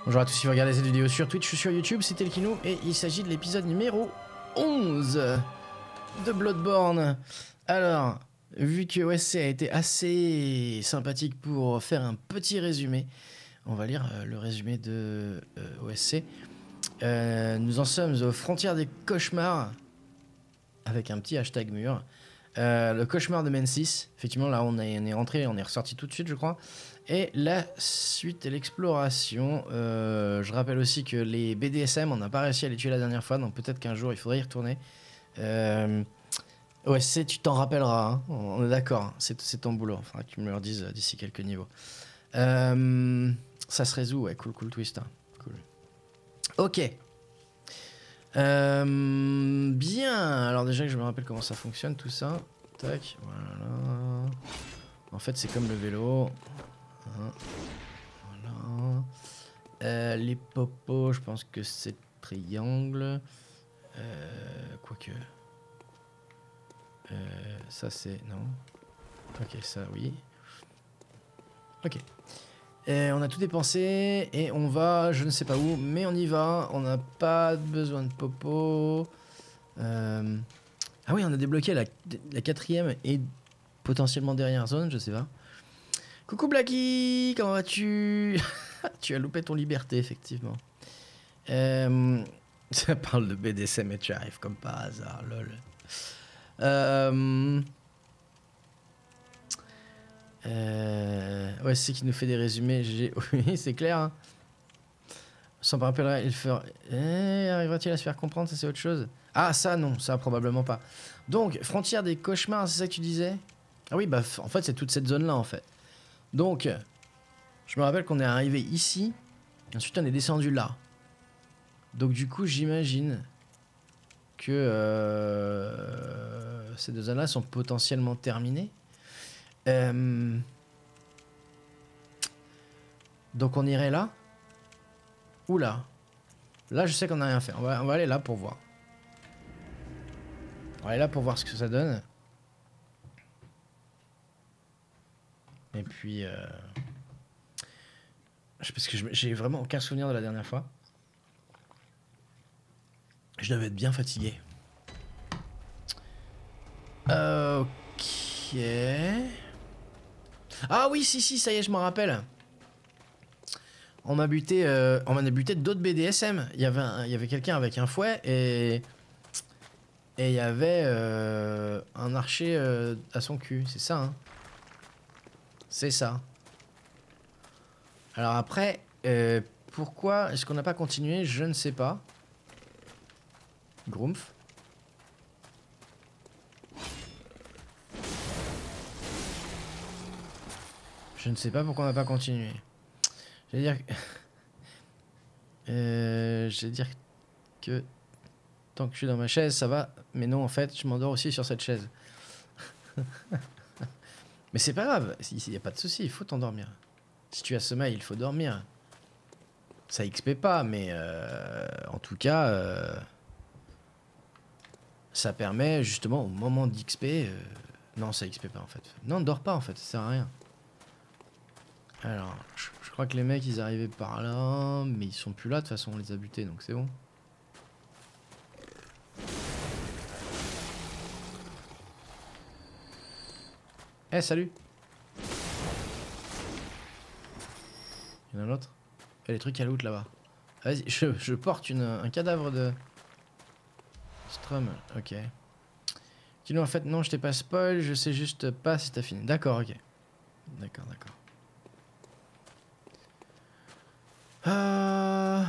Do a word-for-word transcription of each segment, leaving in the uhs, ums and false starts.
Bonjour à tous, si vous regardez cette vidéo sur Twitch ou sur YouTube, c'est Telkino et il s'agit de l'épisode numéro onze de Bloodborne. Alors, vu que O S C a été assez sympathique pour faire un petit résumé, on va lire euh, le résumé de euh, O S C. Euh, nous en sommes aux frontières des cauchemars, avec un petit hashtag mur. Euh, le cauchemar de Mensis, effectivement là on est, on est rentré, on est ressorti tout de suite je crois. Et la suite et l'exploration, euh, je rappelle aussi que les B D S M on n'a pas réussi à les tuer la dernière fois, donc peut-être qu'un jour il faudrait y retourner. Euh, O S C tu t'en rappelleras, hein, on est d'accord, c'est ton boulot, il faudra que tu me le redises d'ici quelques niveaux. Euh, ça se résout, ouais, cool, cool twist, hein. Cool. Ok. Euh, bien, alors déjà que je me rappelle comment ça fonctionne tout ça. Tac, voilà. En fait, c'est comme le vélo. Hein, voilà. Euh, les popos, je pense que c'est triangle. Euh, Quoique. Euh, ça, c'est. Non. Ok, ça, oui. Ok. Et on a tout dépensé et on va, je ne sais pas où, mais on y va. On n'a pas besoin de popo. Euh... Ah oui, on a débloqué la, la quatrième et potentiellement dernière zone, je sais pas. Coucou Blacky, comment vas-tu? Tu as loupé ton liberté, effectivement. Euh... Ça parle de B D S M et tu arrives comme par hasard, lol. Euh... Euh... Ouais, c'est qui nous fait des résumés. J'ai... Oui, c'est clair. Hein. Sans me rappeler, il fera... Eh, arrivera-t-il à se faire comprendre? Ça, c'est autre chose. Ah, ça, non. Ça, probablement pas. Donc, frontière des cauchemars, c'est ça que tu disais? Ah oui, bah, en fait, c'est toute cette zone-là, en fait. Donc, je me rappelle qu'on est arrivé ici. Ensuite, on est descendu là. Donc, du coup, j'imagine que euh, ces deux zones-là sont potentiellement terminées. Euh... Donc, on irait là. Ou là. Là, je sais qu'on n'a rien fait. On va, on va aller là pour voir. On va aller là pour voir ce que ça donne. Et puis... Euh... Parce que j'ai vraiment aucun souvenir de la dernière fois. Je devais être bien fatigué. Euh, ok. Ah oui, si, si, ça y est, je m'en rappelle. On m'a buté, euh, on m'a buté d'autres B D S M. Il y avait, un, il y avait quelqu'un avec un fouet et... Et il y avait euh, un archer euh, à son cul. C'est ça, hein. C'est ça. Alors après, euh, pourquoi est-ce qu'on n'a pas continué? Je ne sais pas. Grumpf. Je ne sais pas pourquoi on n'a pas continué. Je vais dire... euh, je vais dire que... Tant que je suis dans ma chaise, ça va. Mais non, en fait, je m'endors aussi sur cette chaise. Mais c'est pas grave. Il n'y a pas de souci, il faut t'endormir. Si tu as sommeil, il faut dormir. Ça X P pas, mais euh, en tout cas, euh, ça permet justement au moment d'X P... Euh, non, ça X P pas en fait. Non, ne dors pas en fait, ça sert à rien. Alors, je, je crois que les mecs, ils arrivaient par là, mais ils sont plus là, de toute façon, on les a butés, donc c'est bon. Eh, hey, salut! Il y en a un autre? Il y a des trucs à loot là-bas. Vas-y, je, je porte une, un cadavre de... Strum, ok. Dis-nous, en fait, non, je t'ai pas spoil, je sais juste pas si t'as fini. D'accord, ok. D'accord, d'accord. Euh...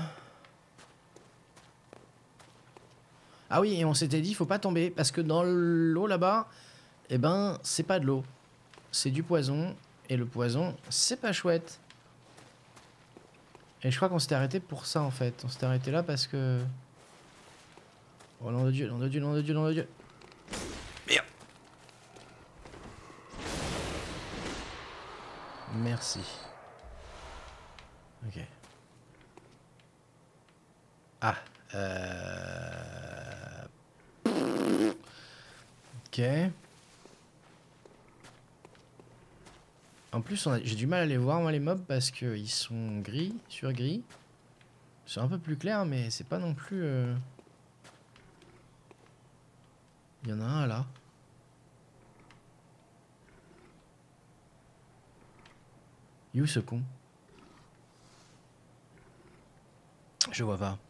Ah oui, et on s'était dit, faut pas tomber, parce que dans l'eau là-bas, eh ben, c'est pas de l'eau. C'est du poison, et le poison, c'est pas chouette. Et je crois qu'on s'était arrêté pour ça, en fait. On s'était arrêté là parce que... Oh, nom de Dieu, nom de Dieu, nom de Dieu, nom de Dieu. Merde. Merci. Ok. Ah. Euh... Ok. En plus, j'ai du mal à les voir, moi, les mobs, parce qu'ils sont gris, sur gris. C'est un peu plus clair, mais c'est pas non plus... Euh... Il y en a un là. Il est où ce con? Je vois pas.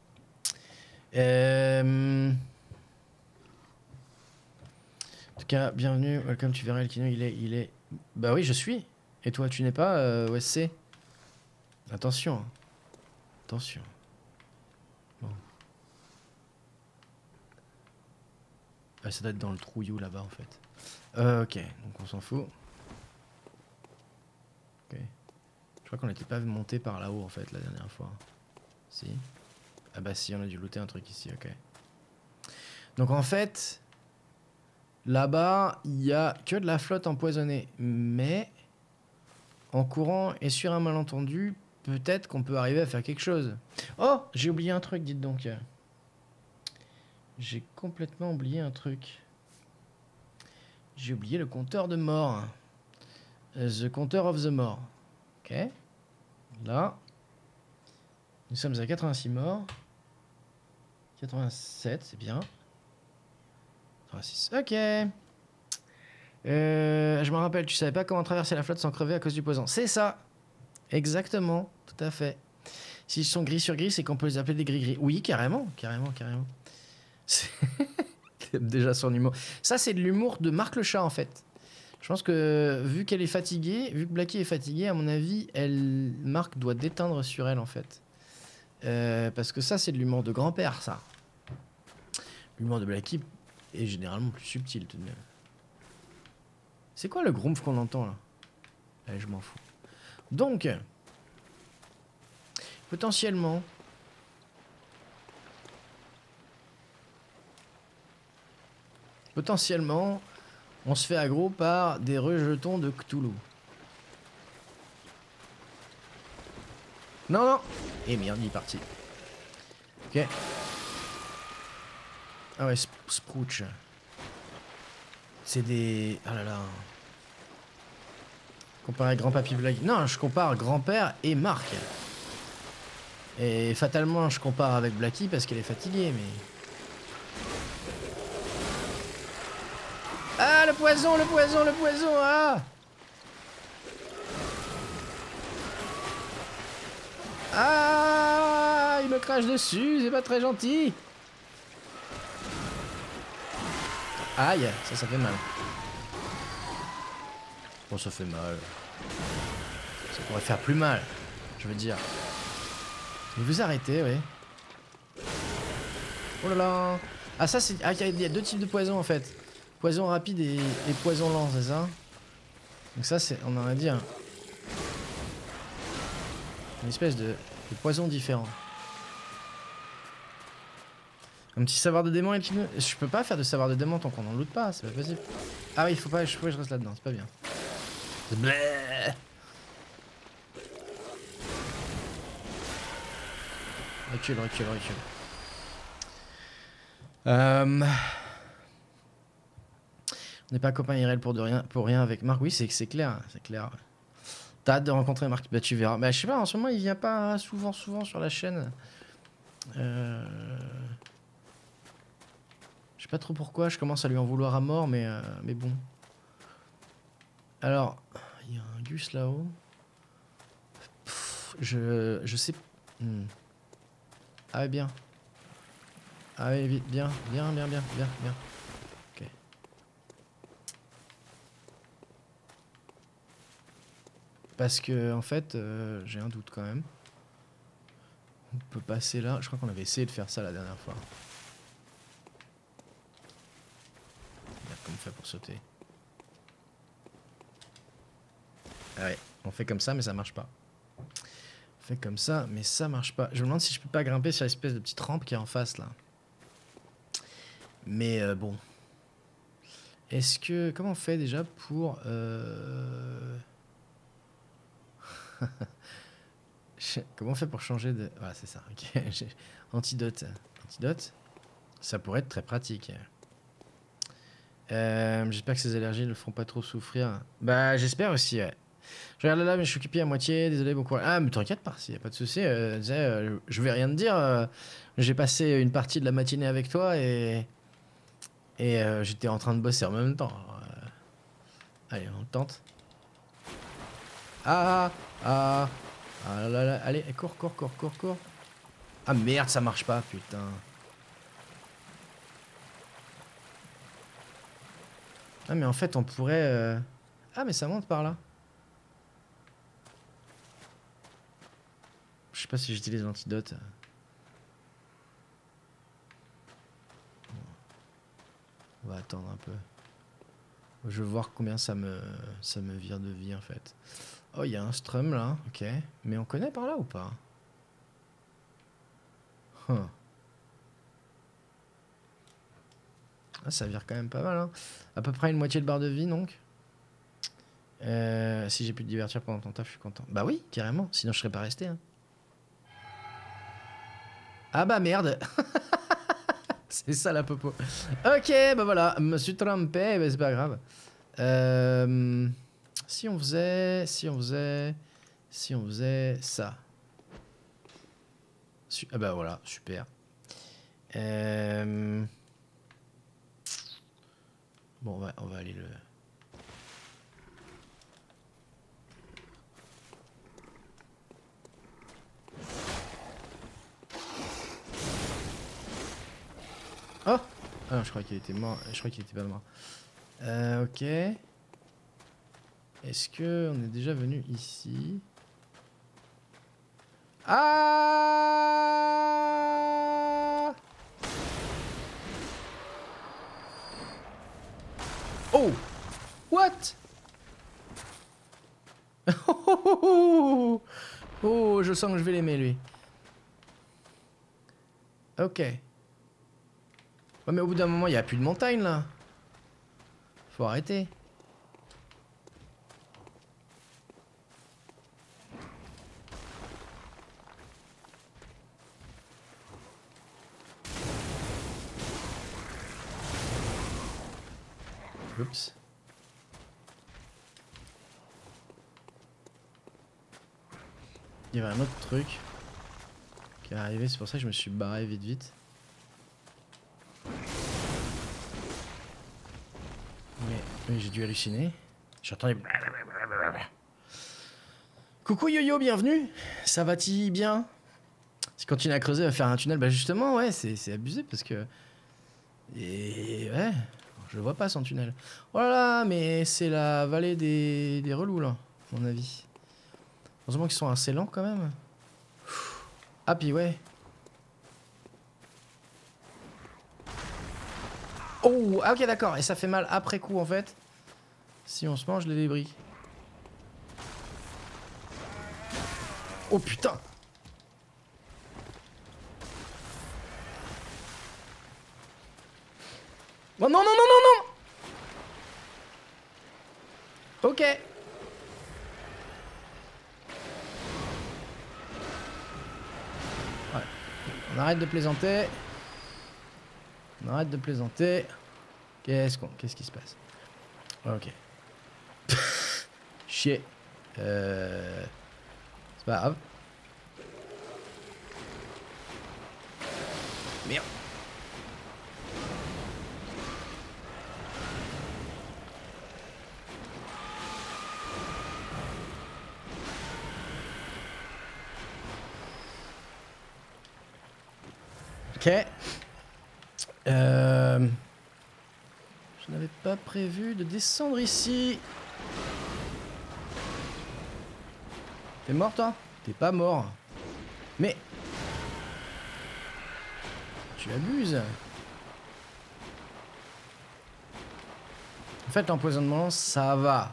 Euh... En tout cas, bienvenue. Welcome, tu verras, Elkino, il est, il est... Bah oui, je suis. Et toi, tu n'es pas, euh, O S C? Attention. Hein. Attention. Bon. Ah, ça doit être dans le trouillou là-bas en fait. Euh, ok, donc on s'en fout. Ok. Je crois qu'on n'était pas monté par là-haut en fait la dernière fois. Si. Ah bah si, on a dû looter un truc ici, ok. Donc en fait, là-bas, il y a que de la flotte empoisonnée. Mais, en courant et sur un malentendu, peut-être qu'on peut arriver à faire quelque chose. Oh, j'ai oublié un truc, dites donc. J'ai complètement oublié un truc. J'ai oublié le compteur de mort. The Counter of the Mort. Ok. Là. Nous sommes à quatre-vingt-six morts. quatre-vingt-sept, c'est bien. quatre-vingt-six. Ok. Euh, je me rappelle, tu savais pas comment traverser la flotte sans crever à cause du poison. C'est ça. Exactement. Tout à fait. S'ils sont gris sur gris, c'est qu'on peut les appeler des gris-gris. Oui, carrément. Carrément, carrément. Déjà son humour. Ça, c'est de l'humour de Marc le chat, en fait. Je pense que, vu qu'elle est fatiguée, vu que Blacky est fatiguée, à mon avis, elle, Marc doit déteindre sur elle, en fait. Euh, parce que ça, c'est de l'humour de grand-père, ça. L'humour de Blacky est généralement plus subtil, tout de même. C'est quoi le groomf qu'on entend, là? Allez, je m'en fous. Donc, potentiellement... Potentiellement, on se fait aggro par des rejetons de Cthulhu. Non, non. Et merde, il est parti. Ok. Ah ouais, sp Sprouch. C'est des... Ah là là. Comparé à Grand-Papy Blacky. Non, je compare Grand-Père et Marc. Et fatalement, je compare avec Blacky parce qu'elle est fatiguée, mais... Ah, le poison, le poison, le poison, ah! Ah, il me crache dessus, c'est pas très gentil. Aïe, ça, ça fait mal. Bon, ça fait mal. Ça pourrait faire plus mal, je veux dire. Mais vous arrêtez, oui. Oh là là. Ah, ça, c'est... Ah, il y a deux types de poison, en fait. Poison rapide et, et poison lent, c'est ça? Donc ça, c'est... On en a dit un... Une espèce de... de poison différent. Un petit savoir de démon et qui me... Je peux pas faire de savoir de démon tant qu'on en loot pas, c'est pas possible. Ah oui, il faut pas, je, faut que je reste là-dedans, c'est pas bien. Bleh. Recule, recule, recule. Euh... On n'est pas copains I R L pour, de rien, pour rien avec Marc. Oui, c'est clair, c'est clair. T'as hâte de rencontrer Marc, bah tu verras. Bah je sais pas, en ce moment il vient pas souvent, souvent sur la chaîne. Euh... Je sais pas trop pourquoi, je commence à lui en vouloir à mort, mais, euh, mais bon. Alors, il y a un Gus là-haut. Je, je sais... Hmm. Ah ouais, bien. Ah ouais, vite, bien, bien, bien, bien, bien, bien. Ok. Parce que, en fait, euh, j'ai un doute quand même. On peut passer là. Je crois qu'on avait essayé de faire ça la dernière fois. Regarde comment on fait pour sauter. Ah ouais, on fait comme ça, mais ça marche pas. On fait comme ça, mais ça marche pas. Je me demande si je peux pas grimper sur l'espèce de petite rampe qui est en face là. Mais euh, bon. Est-ce que... Comment on fait déjà pour... Euh... Comment on fait pour changer de... Voilà, c'est ça. Ok. Antidote. Antidote. Ça pourrait être très pratique. Euh, j'espère que ces allergies ne le feront pas trop souffrir. Bah, j'espère aussi, ouais. Je regarde là, mais je suis occupé à moitié. Désolé, bon courage. Ah, mais t'inquiète pas, y a pas de souci. Euh, tu sais, euh, je vais rien te dire. Euh, J'ai passé une partie de la matinée avec toi et et euh, j'étais en train de bosser en même temps. Alors, euh, allez, on tente. Ah ah ah là là, allez, cours, cours, cours, cours, cours. Ah merde, ça marche pas, putain. Ah mais en fait, on pourrait. Euh... Ah mais ça monte par là. Je sais pas si j'utilise l'antidote. On va attendre un peu. Je veux voir combien ça me, ça me vire de vie en fait. Oh, il y a un strum là, ok. Mais on connaît par là ou pas? huh. Ah, ça vire quand même pas mal, hein. À peu près une moitié de barre de vie donc. Euh, si j'ai pu te divertir pendant ton taf, je suis content. Bah oui, carrément, sinon je serais pas resté. Hein. Ah bah merde. C'est ça la popo. Ok, bah voilà, me suis trompé, bah c'est pas grave. Euh, si on faisait, si on faisait, si on faisait ça. Su ah bah voilà, super. Euh, bon, on va, on va aller le... Oh! Ah non, je crois qu'il était mort. Je crois qu'il était pas mort. Euh, ok. Est-ce que on est déjà venu ici? Ah! Oh! What? Oh, je sens que je vais l'aimer, lui. Ok. Ouais, mais au bout d'un moment, il n'y a plus de montagne, là. Faut arrêter. Oups. Il y avait un autre truc qui est arrivé, c'est pour ça que je me suis barré vite vite. Mais, mais j'ai dû halluciner. J'entendais... Coucou Yo-Yo, bienvenue. Ça va-t-il bien? Si continue à creuser, à faire un tunnel, bah justement, ouais, c'est abusé parce que... Et ouais, je le vois pas son tunnel. Oh là là, mais c'est la vallée des, des relous là, à mon avis. Heureusement qu'ils sont assez lents quand même. Ah puis ouais. Oh, ah ok d'accord, et ça fait mal après coup en fait. Si on se mange les débris. Oh putain. Oh non, non, non, non, non. Ok. Ouais. On arrête de plaisanter. On arrête de plaisanter. Qu'est-ce qu'on... Qu'est-ce qui se passe? Ok. Chier. Euh... C'est pas grave. Merde. Ok. Euh... Je n'avais pas prévu de descendre ici. T'es mort toi? T'es pas mort. Mais... Tu abuses. En fait, l'empoisonnement, ça va.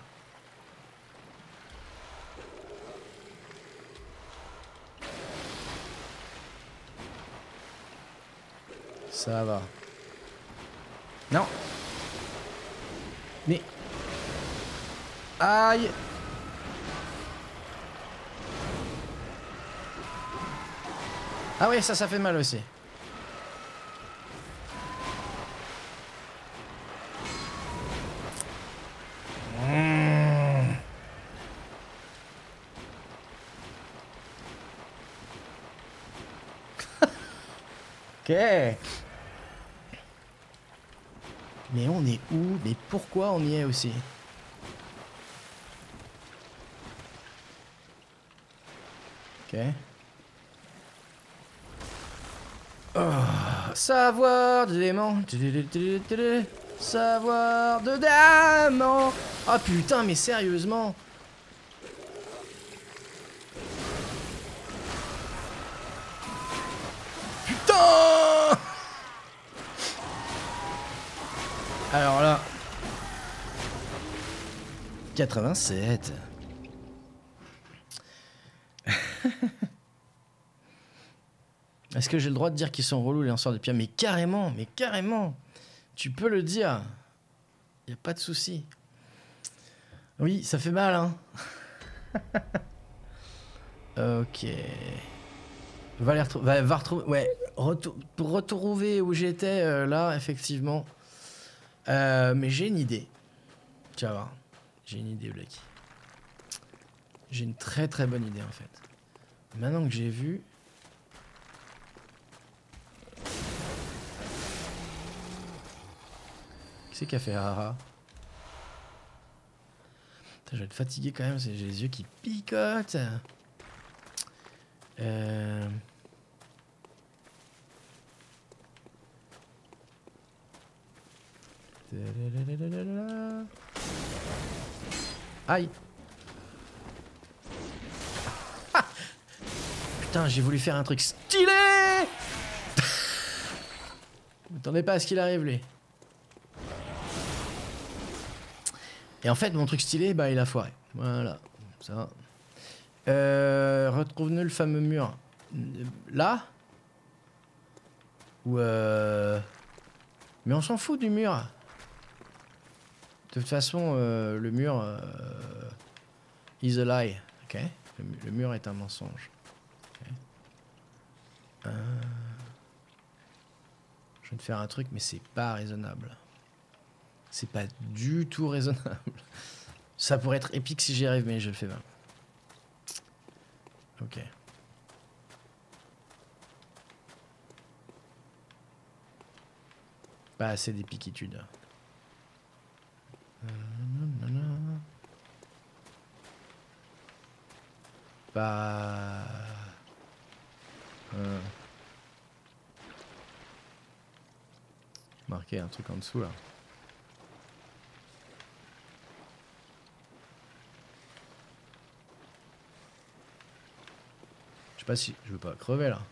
Ça va. Non. Mais... Aïe. Ah oui, ça, ça fait mal aussi. Mmh. Ok. Mais on est où? Mais pourquoi on y est aussi? Ok. Oh, savoir de démon. Savoir de diamant. Ah oh, putain, mais sérieusement. Putain. Alors là. quatre-vingt-sept. Est-ce que j'ai le droit de dire qu'ils sont relous les lanceurs de pierre? Mais carrément, mais carrément. Tu peux le dire. Y a pas de souci. Oui, ça fait mal, hein. Ok. Va les retrouver. Va, va retrouver. Ouais. Retou pour retrouver où j'étais euh, là, effectivement. Euh, mais j'ai une idée. Tu vas voir. J'ai une idée, Blacky. J'ai une très très bonne idée en fait. Maintenant que j'ai vu. Qui c'est qui a fait haha? Je vais être fatigué quand même, j'ai les yeux qui picotent. Euh... Aïe. Ah, putain, j'ai voulu faire un truc stylé. M'attendez pas à ce qu'il arrive, lui. Et en fait, mon truc stylé, bah, il a foiré. Voilà, ça. Euh, Retrouve-nous le fameux mur. Là? Ou euh... Mais on s'en fout du mur. De toute façon, euh, le mur... Euh... is a lie. Ok. Le, le mur est un mensonge. Okay. Euh... Je vais te faire un truc, mais c'est pas raisonnable. C'est pas du tout raisonnable. Ça pourrait être épique si j'y arrive, mais je le fais pas. Ok. Pas assez d'épicitude. Pas... Euh... Marquer un truc en dessous, là. Je sais pas si... Je veux pas crever, là.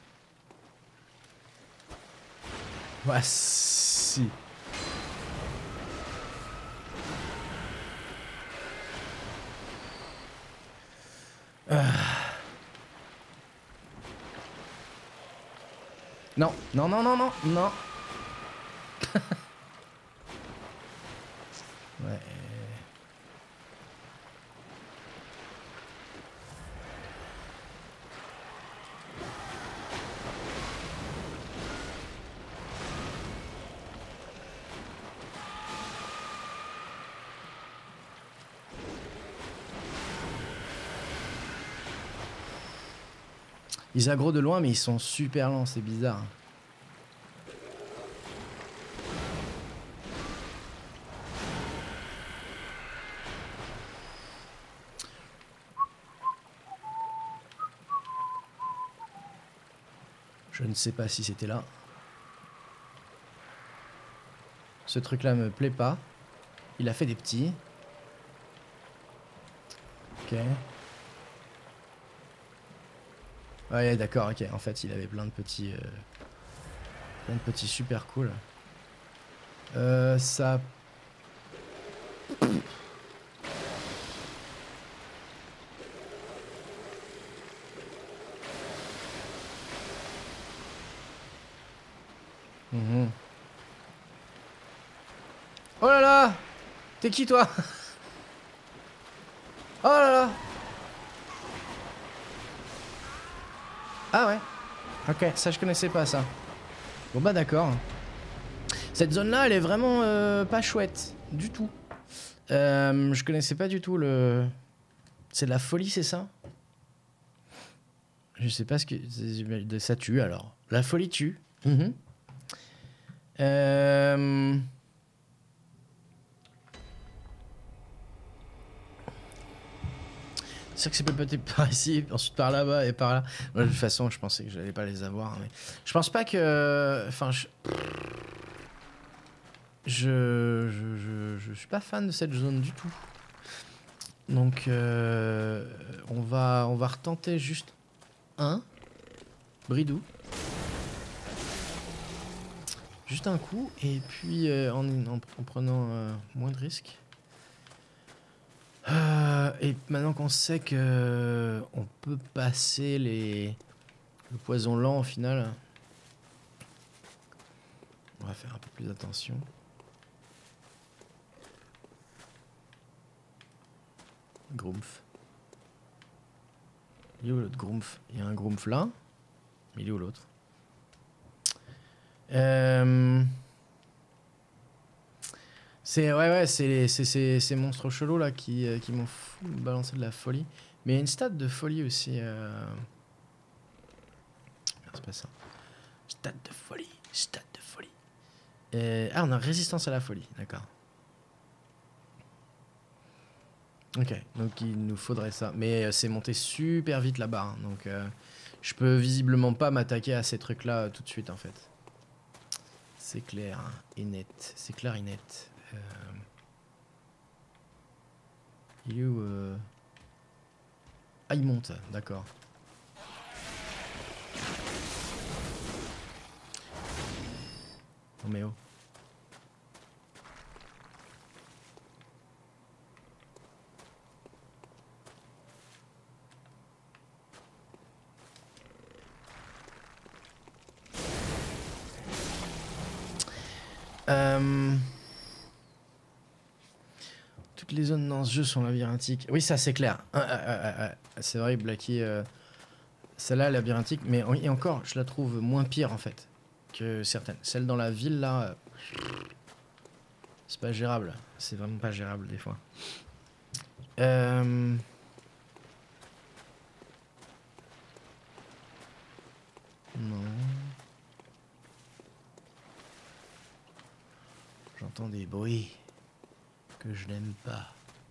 Ouais, si. Euh... Non, non, non, non, non, non. Ouais. Ils aggro de loin, mais ils sont super lents, c'est bizarre. Je ne sais pas si c'était là. Ce truc-là me plaît pas. Il a fait des petits. Ok. Ouais, d'accord, ok. En fait, il avait plein de petits... Euh, plein de petits super cool. Euh, ça... Mmh. Oh là là! T'es qui, toi? Oh là là! Ah ouais. Ok, ça je connaissais pas ça. Bon bah d'accord. Cette zone là elle est vraiment euh, pas chouette du tout. Euh, je connaissais pas du tout le... C'est de la folie, c'est ça? Je sais pas ce que... Ça tue alors. La folie tue. Mmh. Euh... C'est sûr que c'est peut-être par ici, ensuite par là-bas et par là. Ouais, de toute façon, je pensais que j'allais pas les avoir. Mais... Je pense pas que... Enfin, je... Je... Je, je... je suis pas fan de cette zone du tout. Donc, euh... on va, on va retenter juste un. Bridou. Juste un coup, et puis euh, en, en, en prenant euh, moins de risques. Euh, et maintenant qu'on sait que euh, on peut passer les le poison lent au final, on va faire un peu plus attention. Grumpf. Il est où l'autre Grumpf? Il y a un Grumpf là. Il est où l'autre? euh... C'est ouais ouais c'est ces, ces monstres chelous là qui, euh, qui m'ont balancé de la folie. Mais il y a une stat de folie aussi. Euh... Non, c'est pas ça. Stat de folie, stat de folie. Euh... Ah, on a résistance à la folie, d'accord. Ok, donc il nous faudrait ça. Mais euh, c'est monté super vite là-bas, hein, donc euh, je peux visiblement pas m'attaquer à ces trucs-là euh, tout de suite en fait. C'est clair hein, et net, c'est clair et net. Euh... Il est où euh... Ah, il monte, d'accord. Oh mais oh. Euh... Toutes les zones dans ce jeu sont labyrinthiques. Oui, ça c'est clair. Euh, euh, euh, euh, c'est vrai, Blacky, euh, celle-là est labyrinthique, mais et encore, je la trouve moins pire en fait que certaines. Celle dans la ville là, euh, c'est pas gérable. C'est vraiment pas gérable des fois. Euh... Non. J'entends des bruits que je n'aime pas.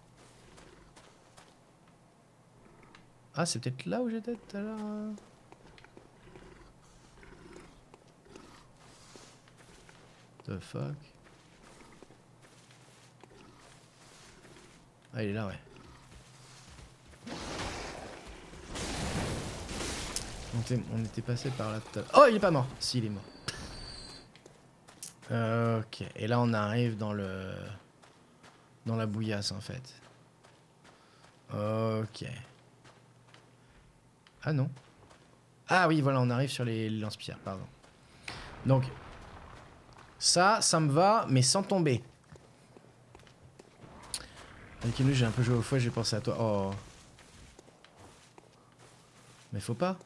Ah, c'est peut-être là où j'étais tout à l'heure. The fuck. Ah, il est là, ouais. On était, on était passé par là tout à l'heure. Oh, il est pas mort. Si, il est mort. Euh, ok. Et là, on arrive dans le... Dans la bouillasse, en fait. Ok. Ah non. Ah oui, voilà, on arrive sur les lance-pierres, pardon. Donc, ça, ça me va, mais sans tomber. Ok, nous, j'ai un peu joué au fouet, j'ai pensé à toi. Oh. Mais faut pas.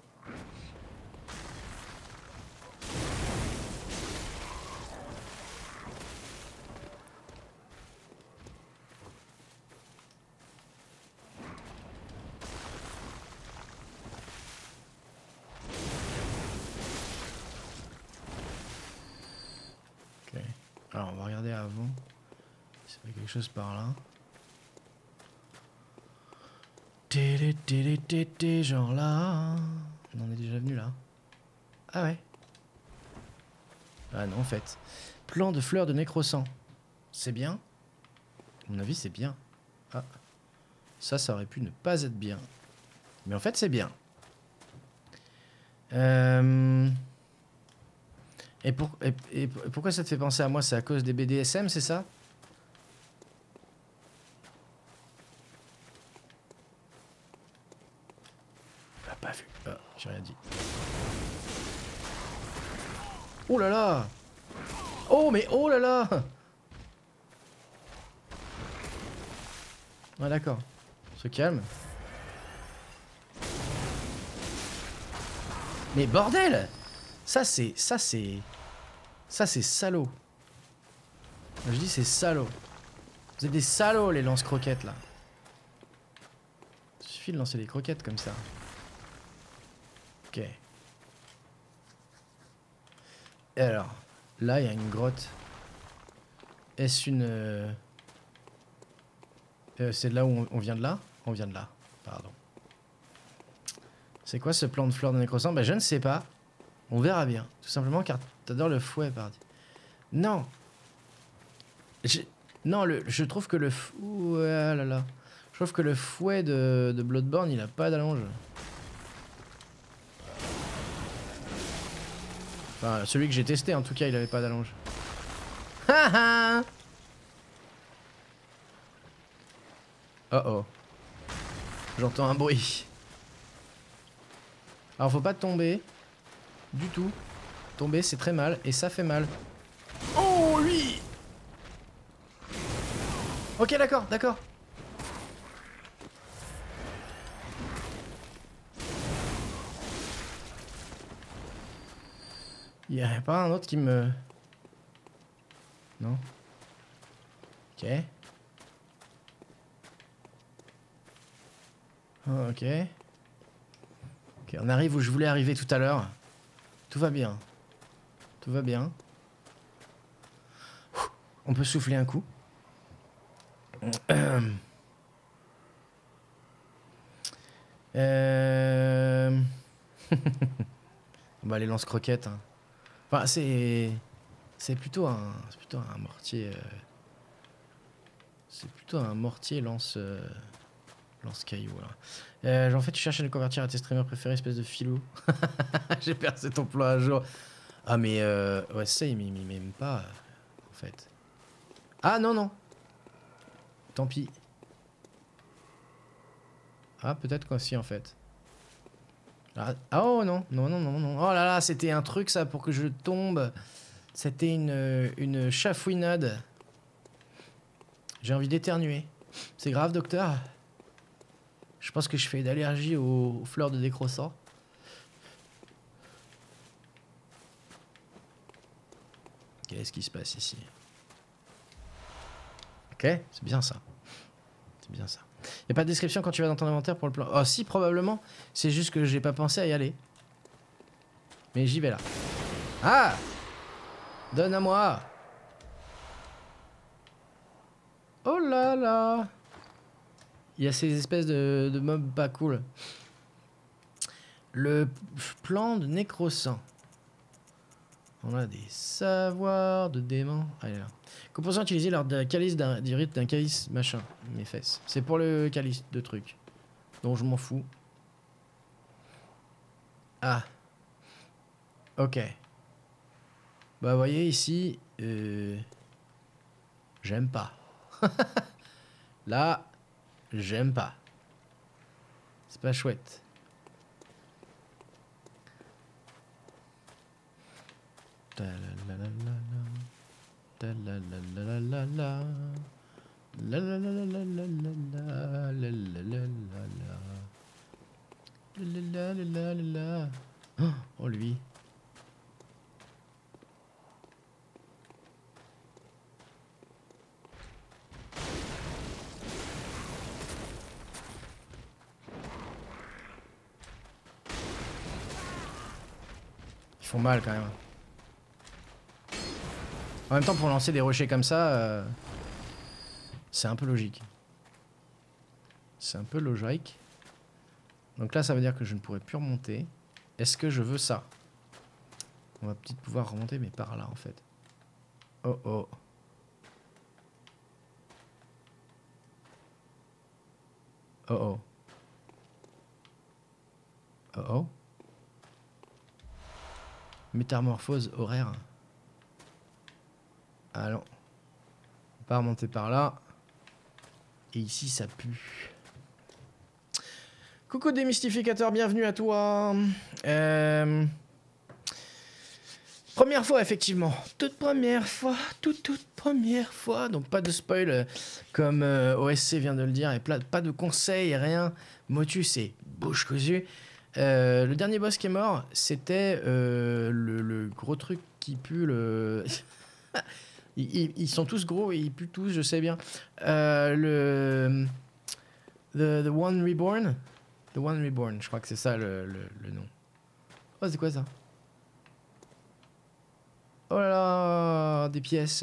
Ok. Alors, on va regarder avant. S'il y a quelque chose par là. Tété, tété, tété, genre là. On en est déjà venu là. Ah ouais. Ah non, en fait. Plan de fleurs de nécrosant. C'est bien. À mon avis, c'est bien. Ah. Ça, ça aurait pu ne pas être bien. Mais en fait, c'est bien. Euh... Et, pour... et, et pourquoi ça te fait penser à moi? C'est à cause des B D S M, c'est ça? Ah, pas vu. Ah, j'ai rien dit. Oh là là! Oh, mais oh là là! Ah, d'accord. Se calme. Mais bordel! Ça, c'est... Ça, c'est... Ça, c'est salaud. Je dis c'est salaud. Vous êtes des salauds, les lance-croquettes, là. Il suffit de lancer les croquettes comme ça. Ok. Et alors, Là, il y a une grotte. Est-ce une... Euh... Euh, c'est de là où on, on vient de là? On vient de là, pardon. C'est quoi ce plan de fleurs de nécrosant? Bah je ne sais pas. On verra bien. Tout simplement car t'adores le fouet, pardi. Non. Je... Non, le... je trouve que le fou... Ouais, là là. Je trouve que le fouet de, de Bloodborne, il a pas d'allonge. Enfin, celui que j'ai testé, en tout cas, il avait pas d'allonge. Haha. Oh oh. J'entends un bruit. Alors faut pas tomber. Du tout. Tomber c'est très mal. Et ça fait mal. Oh lui. Ok d'accord, d'accord. Il y a pas un autre qui me... Non. Ok. Oh, ok. Ok, on arrive où je voulais arriver tout à l'heure. Tout va bien. Tout va bien. On peut souffler un coup. Euh... euh... bah les lance-croquettes. Hein. Enfin c'est... C'est plutôt un... C'est plutôt un mortier... Euh... C'est plutôt un mortier lance... Euh... Lance-caillou. Euh, en fait, tu cherches à le convertir à tes streamers préférés, espèce de filou. J'ai percé ton plan à jour. Ah, mais euh, ouais, ça, il m'aime pas, en fait. Ah, non, non. Tant pis. Ah, peut-être qu'aussi, en fait. Ah, oh, non. Non, non, non, non. Oh là là, c'était un truc, ça, pour que je tombe. C'était une, une chafouinade. J'ai envie d'éternuer. C'est grave, docteur? Je pense que je fais d'allergie aux, aux fleurs de décroissant. Qu'est-ce qui se passe ici? Ok, c'est bien ça. C'est bien ça. Y a pas de description quand tu vas dans ton inventaire pour le plan. Oh si, probablement. C'est juste que j'ai pas pensé à y aller. Mais j'y vais là. Ah! Donne à moi! Oh là là! Il y a ces espèces de, de mobs pas cool. Le plan de nécrosant. On a des savoirs de démons. Allez là. Composants utilisés lors d'un calice d'un rite d'un calice machin. Mes fesses. C'est pour le calice de trucs. Donc je m'en fous. Ah. Ok. Bah vous voyez ici. Euh... J'aime pas. Là. J'aime pas. C'est pas chouette. Ta la la la la la. Ta la la la la la la. La la la la la la la la. La la la la la. La la la la la la. Oh lui. Ils font mal quand même. En même temps, pour lancer des rochers comme ça, euh, c'est un peu logique. C'est un peu logique. Donc là, ça veut dire que je ne pourrai plus remonter. Est-ce que je veux ça? On va peut-être pouvoir remonter, mais par là, en fait. Oh oh. Oh oh. Oh oh. Métamorphose horaire. Allons. On va pas remonter par là. Et ici, ça pue. Coucou démystificateur, bienvenue à toi. Euh... Première fois, effectivement. Toute première fois. Toute, toute première fois. Donc pas de spoil, comme euh, O S C vient de le dire. Et pas de conseils, rien. Motus et bouche cousue. Euh, le dernier boss qui est mort, c'était euh, le, le gros truc qui pue le... ils, ils, ils sont tous gros et ils puent tous, je sais bien. Euh, le... The, the One Reborn. The One Reborn, je crois que c'est ça le, le, le nom. Oh, c'est quoi ça? Oh là là, avoir des pièces.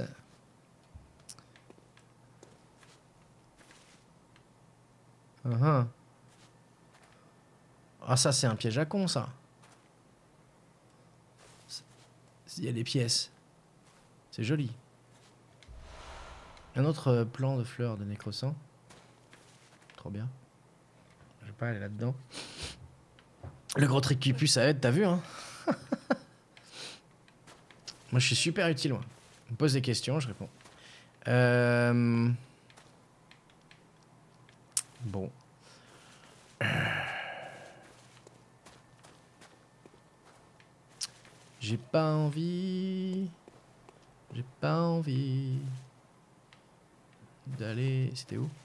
Uh -huh. Ah ça c'est un piège à con ça. Il y a des pièces. C'est joli. Un autre plan de fleurs de nécrosant. Trop bien. Je vais pas aller là-dedans. Le gros truc qui pue ça aide, t'as vu hein. Moi je suis super utile moi. On me pose des questions, je réponds. Euh... Bon. J'ai pas envie. J'ai pas envie d'aller. C'était où?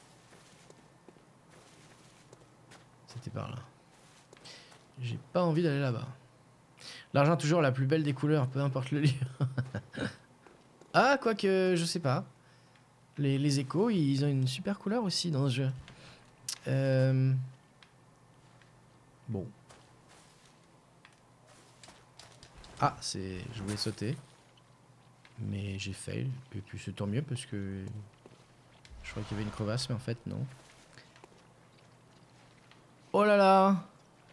C'était par là. J'ai pas envie d'aller là-bas. L'argent toujours la plus belle des couleurs, peu importe le lieu. Ah, quoique, je sais pas. Les, les échos, ils ont une super couleur aussi dans ce jeu. Euh... Bon. Ah, c'est... Je voulais sauter. Mais j'ai fail. Et puis c'est tant mieux parce que... Je crois qu'il y avait une crevasse, mais en fait, non. Oh là là!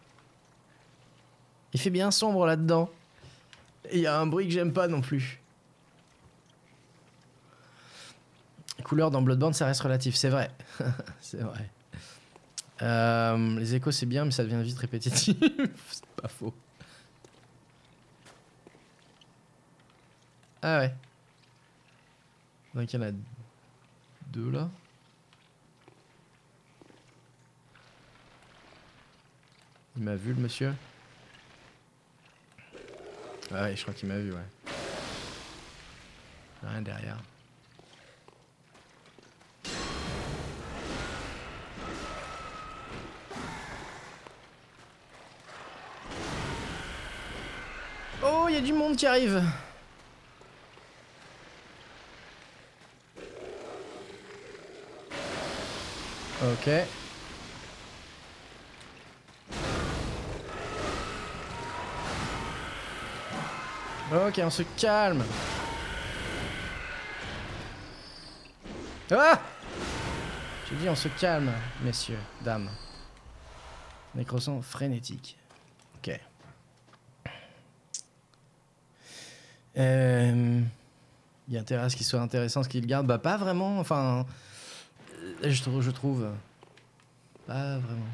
Il fait bien sombre là-dedans. Et il y a un bruit que j'aime pas non plus. Les couleurs dans Bloodborne, ça reste relatif, c'est vrai. C'est vrai. Euh, les échos, c'est bien, mais ça devient vite répétitif. C'est pas faux. Ah ouais. Donc il y en a deux là. Il m'a vu le monsieur. Ah ouais, je crois qu'il m'a vu, ouais. Rien derrière. Oh, il y a du monde qui arrive. Ok. Ok, on se calme. Ah! J'ai dit on se calme, messieurs, dames. Nécrosant frénétique. Ok. Euh... Il y a intérêt à ce qu'il soit intéressant, ce qu'il garde. Bah pas vraiment, enfin... Je trouve, je trouve. Pas vraiment.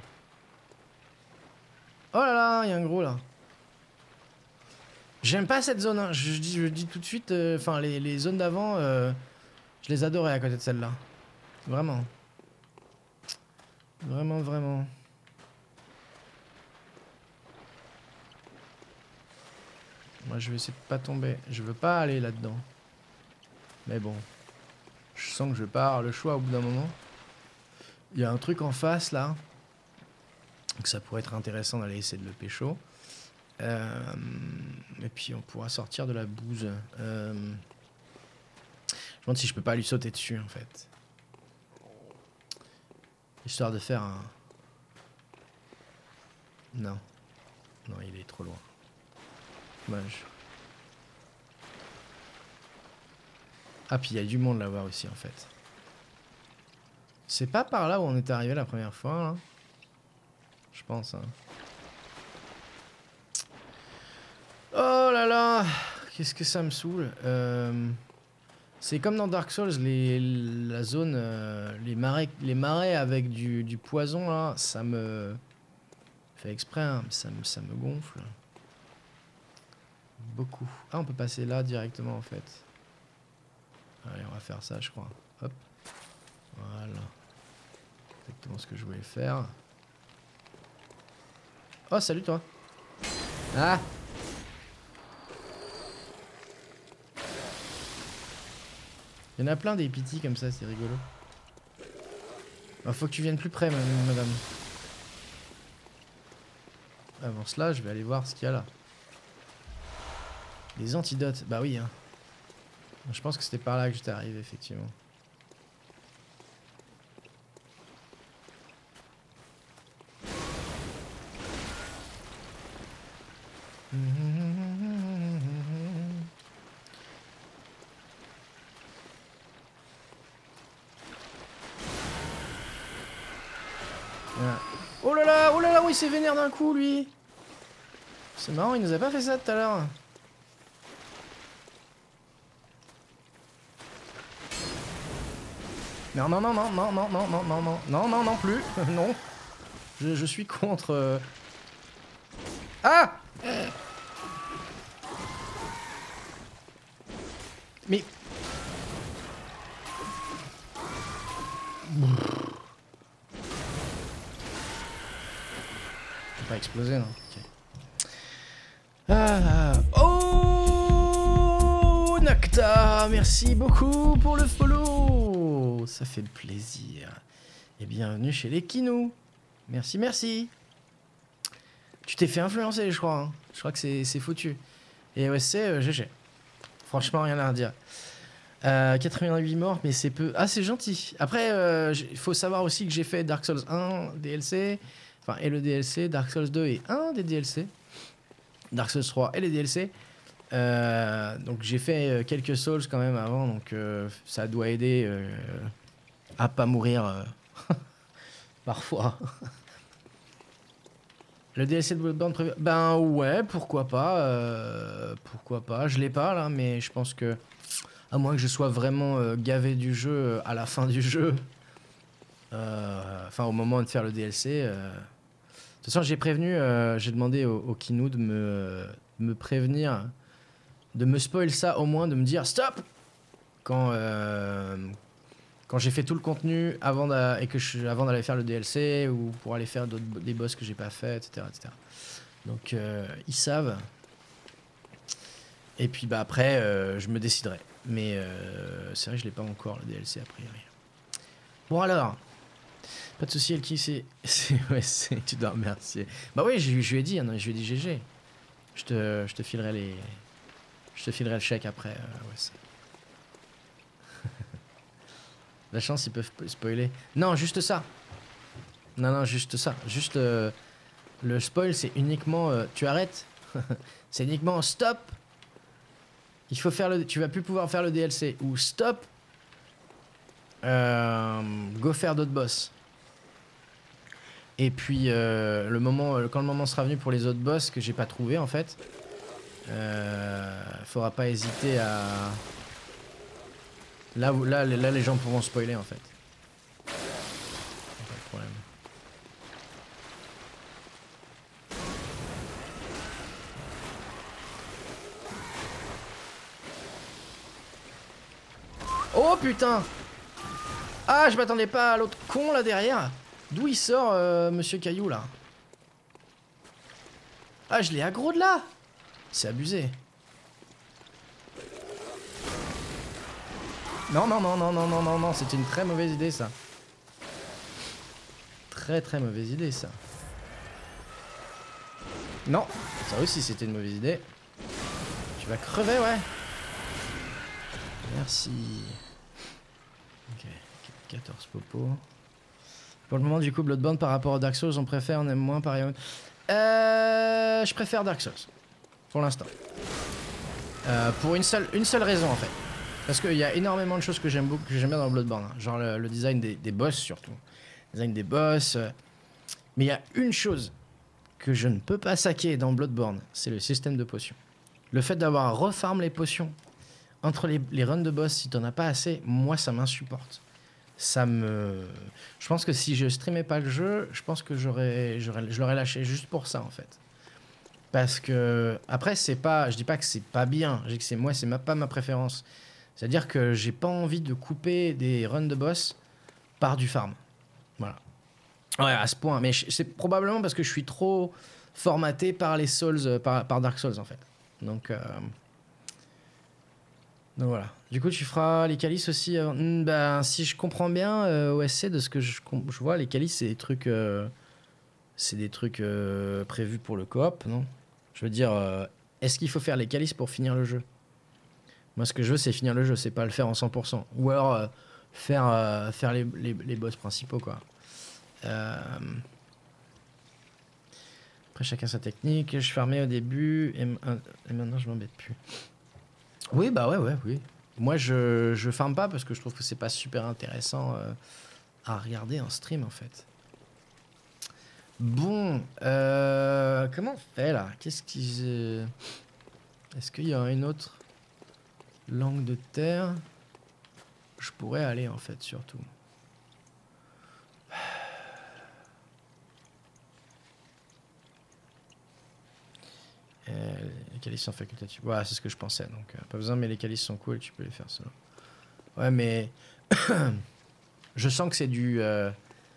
Oh là là, il y a un gros là. J'aime pas cette zone, hein. je, je, dis, je dis tout de suite, enfin euh, les, les zones d'avant, euh, je les adorais à côté de celle-là. Vraiment. Vraiment, vraiment. Moi je vais essayer de pas tomber. Je veux pas aller là-dedans. Mais bon. Je sens que je vais pas avoir le choix au bout d'un moment. Il y a un truc en face là. Donc ça pourrait être intéressant d'aller essayer de le pécho. Euh, et puis on pourra sortir de la bouse. Euh, je me demande si je peux pas lui sauter dessus en fait. Histoire de faire un... Non. Non, il est trop loin. Dommage. Ah, puis il y a du monde là-bas aussi en fait. C'est pas par là où on est arrivé la première fois là. Je pense. Hein. Oh là là! Qu'est-ce que ça me saoule. Euh, c'est comme dans Dark Souls, les, la zone, euh, les, marais, les marais avec du, du poison là, ça me... fait exprès, hein, mais ça me, ça me gonfle. Beaucoup. Ah, on peut passer là directement en fait. Allez, on va faire ça, je crois. Hop. Voilà. Exactement ce que je voulais faire. Oh, salut toi. Ah! Il y en a plein des pitis comme ça, c'est rigolo. Il faut que tu viennes plus près, madame. Avant cela, je vais aller voir ce qu'il y a là. Des antidotes. Bah oui, hein. Je pense que c'était par là que j'étais arrivé, effectivement. il s'est vénère d'un coup, lui. C'est marrant, il nous a pas fait ça tout à l'heure. Non, non, non, non, non, non, non, non, non, non, non, non, non plus. Non. Je, je suis contre... Euh... Ah! Mais... Pas explosé, non. Okay. Ah, oh, Nocta, merci beaucoup pour le follow. Ça fait plaisir. Et bienvenue chez les Kinous. Merci, merci. Tu t'es fait influencer, je crois. Hein. Je crois que c'est foutu. Et O S C, euh, G G. Franchement, rien à redire. Euh, quatre-vingt-huit morts, mais c'est peu. Ah, c'est gentil. Après, il euh, faut savoir aussi que j'ai fait Dark Souls un D L C. Enfin, et le D L C, Dark Souls deux et un des D L C. Dark Souls trois et les D L C. Euh, donc j'ai fait quelques Souls quand même avant, donc euh, ça doit aider euh, à pas mourir euh, parfois. Le D L C de Bloodborne prévu... Ben ouais, pourquoi pas. Euh, pourquoi pas. Je l'ai pas là, mais je pense que... À moins que je sois vraiment euh, gavé du jeu euh, à la fin du jeu. Euh, enfin, au moment de faire le D L C... Euh, de toute façon, j'ai prévenu, euh, j'ai demandé au, au Kinou de me, euh, me prévenir, de me spoil ça au moins, de me dire stop quand, euh, quand j'ai fait tout le contenu avant d'a, et que je, avant d'aller faire le D L C ou pour aller faire des boss que j'ai pas fait, et cetera, et cetera. Donc euh, ils savent. Et puis bah après, euh, je me déciderai. Mais euh, c'est vrai que je l'ai pas encore le D L C a priori. Bon alors. Pas de soucis, Elki, c'est... Ouais, tu dois remercier. Bah oui, je, je lui ai dit, hein, je lui ai dit G G. Je te, je te filerai les... Je te filerai le chèque après. Euh, ouais, la chance, ils peuvent spoiler. Non, juste ça. Non, non, juste ça. Juste... Euh, le spoil, c'est uniquement... Euh, tu arrêtes. C'est uniquement stop. Il faut faire le... Tu vas plus pouvoir faire le D L C. Ou stop. Euh, go faire d'autres boss. Et puis euh, le moment, quand le moment sera venu pour les autres boss que j'ai pas trouvé en fait, euh, faudra pas hésiter à... Là, là, là les gens pourront spoiler en fait. Pas de problème. Oh putain! Ah, je m'attendais pas à l'autre con là derrière. D'où il sort, euh, Monsieur Caillou, là? Ah, je l'ai aggro de là. C'est abusé. Non, non, non, non, non, non, non, non. C'était une très mauvaise idée, ça. Très, très mauvaise idée, ça. Non, ça aussi, c'était une mauvaise idée. Tu vas crever, ouais. Merci. Ok, quatorze popos. Pour le moment, du coup, Bloodborne par rapport à Dark Souls, on préfère, on aime moins par exemple. Euh, je préfère Dark Souls. Pour l'instant. Euh, pour une seule, une seule raison, en fait. Parce qu'il y a énormément de choses que j'aime beaucoup, que j'aime bien dans Bloodborne. Hein. Genre le, le design des, des boss, surtout. Le design des boss. Euh... Mais il y a une chose que je ne peux pas saquer dans Bloodborne, c'est le système de potions. Le fait d'avoir refarm les potions entre les, les runs de boss, si t'en as pas assez, moi, ça m'insupporte. Ça me... Je pense que si je streamais pas le jeu, je pense que j'aurais, j'aurais, je l'aurais lâché juste pour ça, en fait. Parce que... Après, c'est pas... Je dis pas que c'est pas bien. Je dis que c'est moi, c'est ma, pas ma préférence. C'est-à-dire que j'ai pas envie de couper des runs de boss par du farm. Voilà. Ouais, à ce point. Mais c'est probablement parce que je suis trop formaté par les Souls, par, par Dark Souls, en fait. Donc... Euh... Donc voilà. Du coup, tu feras les calices aussi. Euh, ben, si je comprends bien, euh, O S C, de ce que je, je vois, les calices, c'est des trucs, euh, c'est des trucs euh, prévus pour le coop, non? Je veux dire, euh, est-ce qu'il faut faire les calices pour finir le jeu? Moi, ce que je veux, c'est finir le jeu, c'est pas le faire en cent pour cent. Ou alors euh, faire, euh, faire les, les, les boss principaux, quoi. Euh... Après, chacun sa technique. Je fermais au début et, et maintenant, je m'embête plus. Oui, bah ouais, ouais, oui. Moi, je, je farme pas parce que je trouve que c'est pas super intéressant euh, à regarder en stream, en fait. Bon, euh, comment on fait là? Qu'est-ce qui... Est-ce qu'il y a une autre langue de terre? Je pourrais aller en fait, surtout. Euh, les calices sont facultatifs. Voilà, c'est ce que je pensais. Donc, euh, pas besoin, mais les calices sont cool, tu peux les faire solo. Ouais, mais... je sens que c'est du... Euh...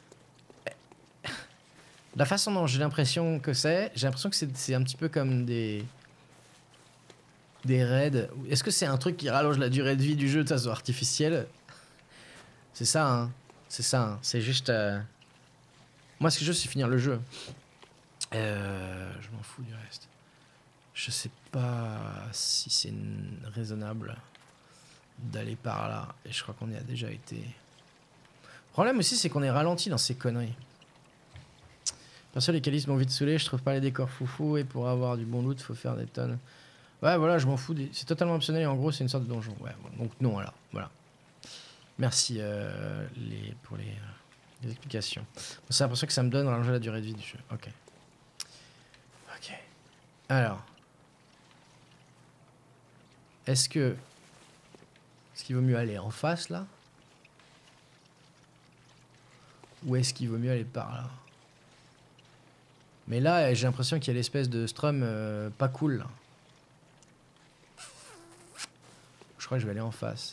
La façon dont j'ai l'impression que c'est, j'ai l'impression que c'est un petit peu comme des... Des raids. Est-ce que c'est un truc qui rallonge la durée de vie du jeu de façon artificielle? C'est ça, hein. C'est ça, hein. C'est juste... Euh... Moi, ce que je veux, c'est finir le jeu. Euh... Je m'en fous du reste. Je sais pas si c'est raisonnable d'aller par là. Et je crois qu'on y a déjà été. Le problème aussi, c'est qu'on est ralenti dans ces conneries. Perso, les calices m'ont vite saoulé. Je trouve pas les décors foufou. Et pour avoir du bon loot, faut faire des tonnes. Ouais, voilà, je m'en fous. Des... C'est totalement optionnel. Et en gros, c'est une sorte de donjon. Ouais, bon, donc non, alors. Voilà. Merci euh, les... pour les... Euh, les explications. C'est l'impression que ça me donne rallonger la durée de vie du jeu. Ok. Ok. Alors. Est-ce que... Est-ce qu'il vaut mieux aller en face, là? Ou est-ce qu'il vaut mieux aller par là? Mais là, j'ai l'impression qu'il y a l'espèce de strum euh, pas cool, là. Je crois que je vais aller en face.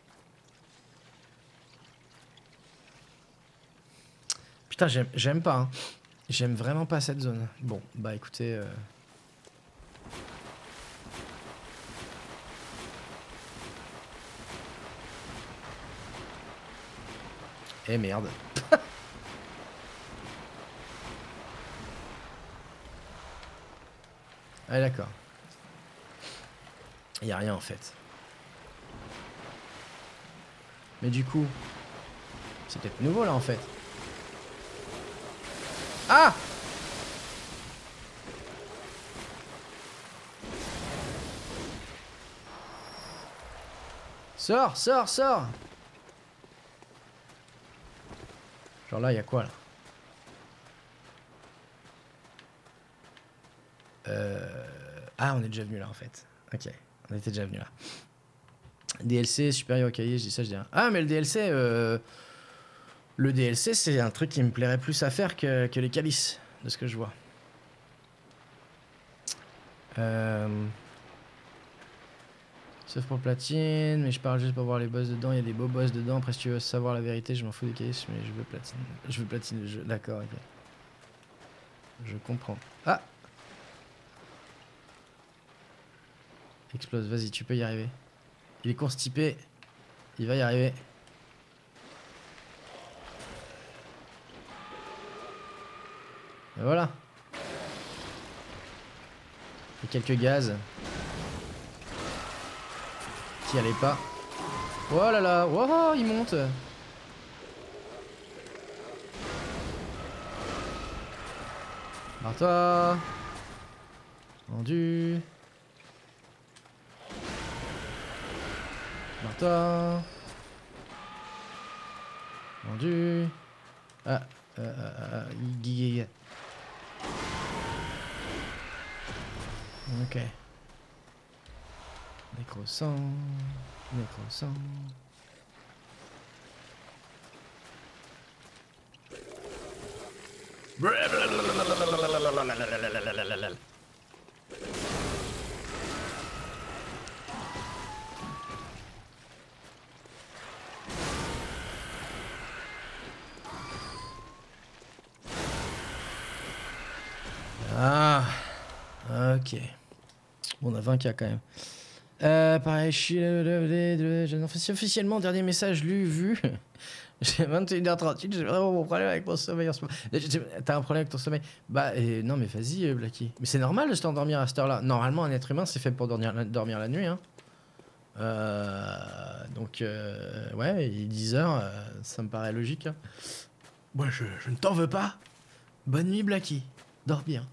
Putain, j'aime pas, hein. J'aime vraiment pas cette zone. Bon, bah écoutez... Euh... Eh merde. Ah d'accord. Il y a rien en fait. Mais du coup, c'est peut-être nouveau là en fait. Ah! Sors, sors, sors! Genre là, il y a quoi là? Euh... Ah, on est déjà venu là en fait. Ok, on était déjà venu là. D L C supérieur au cahier, je dis ça, je dis rien. Ah, mais le D L C, euh... le D L C, c'est un truc qui me plairait plus à faire que, que les calices, de ce que je vois. Euh... Sauf pour platine, mais je parle juste pour voir les boss dedans. Il y a des beaux boss dedans. Après, si tu veux savoir la vérité, je m'en fous des calices, mais je veux platine. Je veux platine le jeu. D'accord, ok. Je comprends. Ah! Explose, vas-y, tu peux y arriver. Il est constipé. Il va y arriver. Et voilà. Et quelques gaz. Qui allait pas. Oh là là. Oh, il monte. Barre-toi. Vendu. Barre-toi. Vendu. Ah. Euh, euh, euh, ok. Nécrosang. Nécrosang. Ah, ok. Bon, on a vingt K quand même. Euh, pareil, je suis officiellement, dernier message lu, vu. J'ai vingt et une heures trente-huit, j'ai vraiment mon problème avec mon sommeil en ce moment. T'as un problème avec ton sommeil? Bah, euh, non, mais vas-y, Blacky. Mais c'est normal de se endormir à cette heure-là. Normalement, un être humain, c'est fait pour dormir, dormir la nuit, hein. Euh, donc, euh, ouais, il est dix heures, euh, ça me paraît logique. Hein. Moi, je, je ne t'en veux pas. Bonne nuit, Blacky. Dors bien.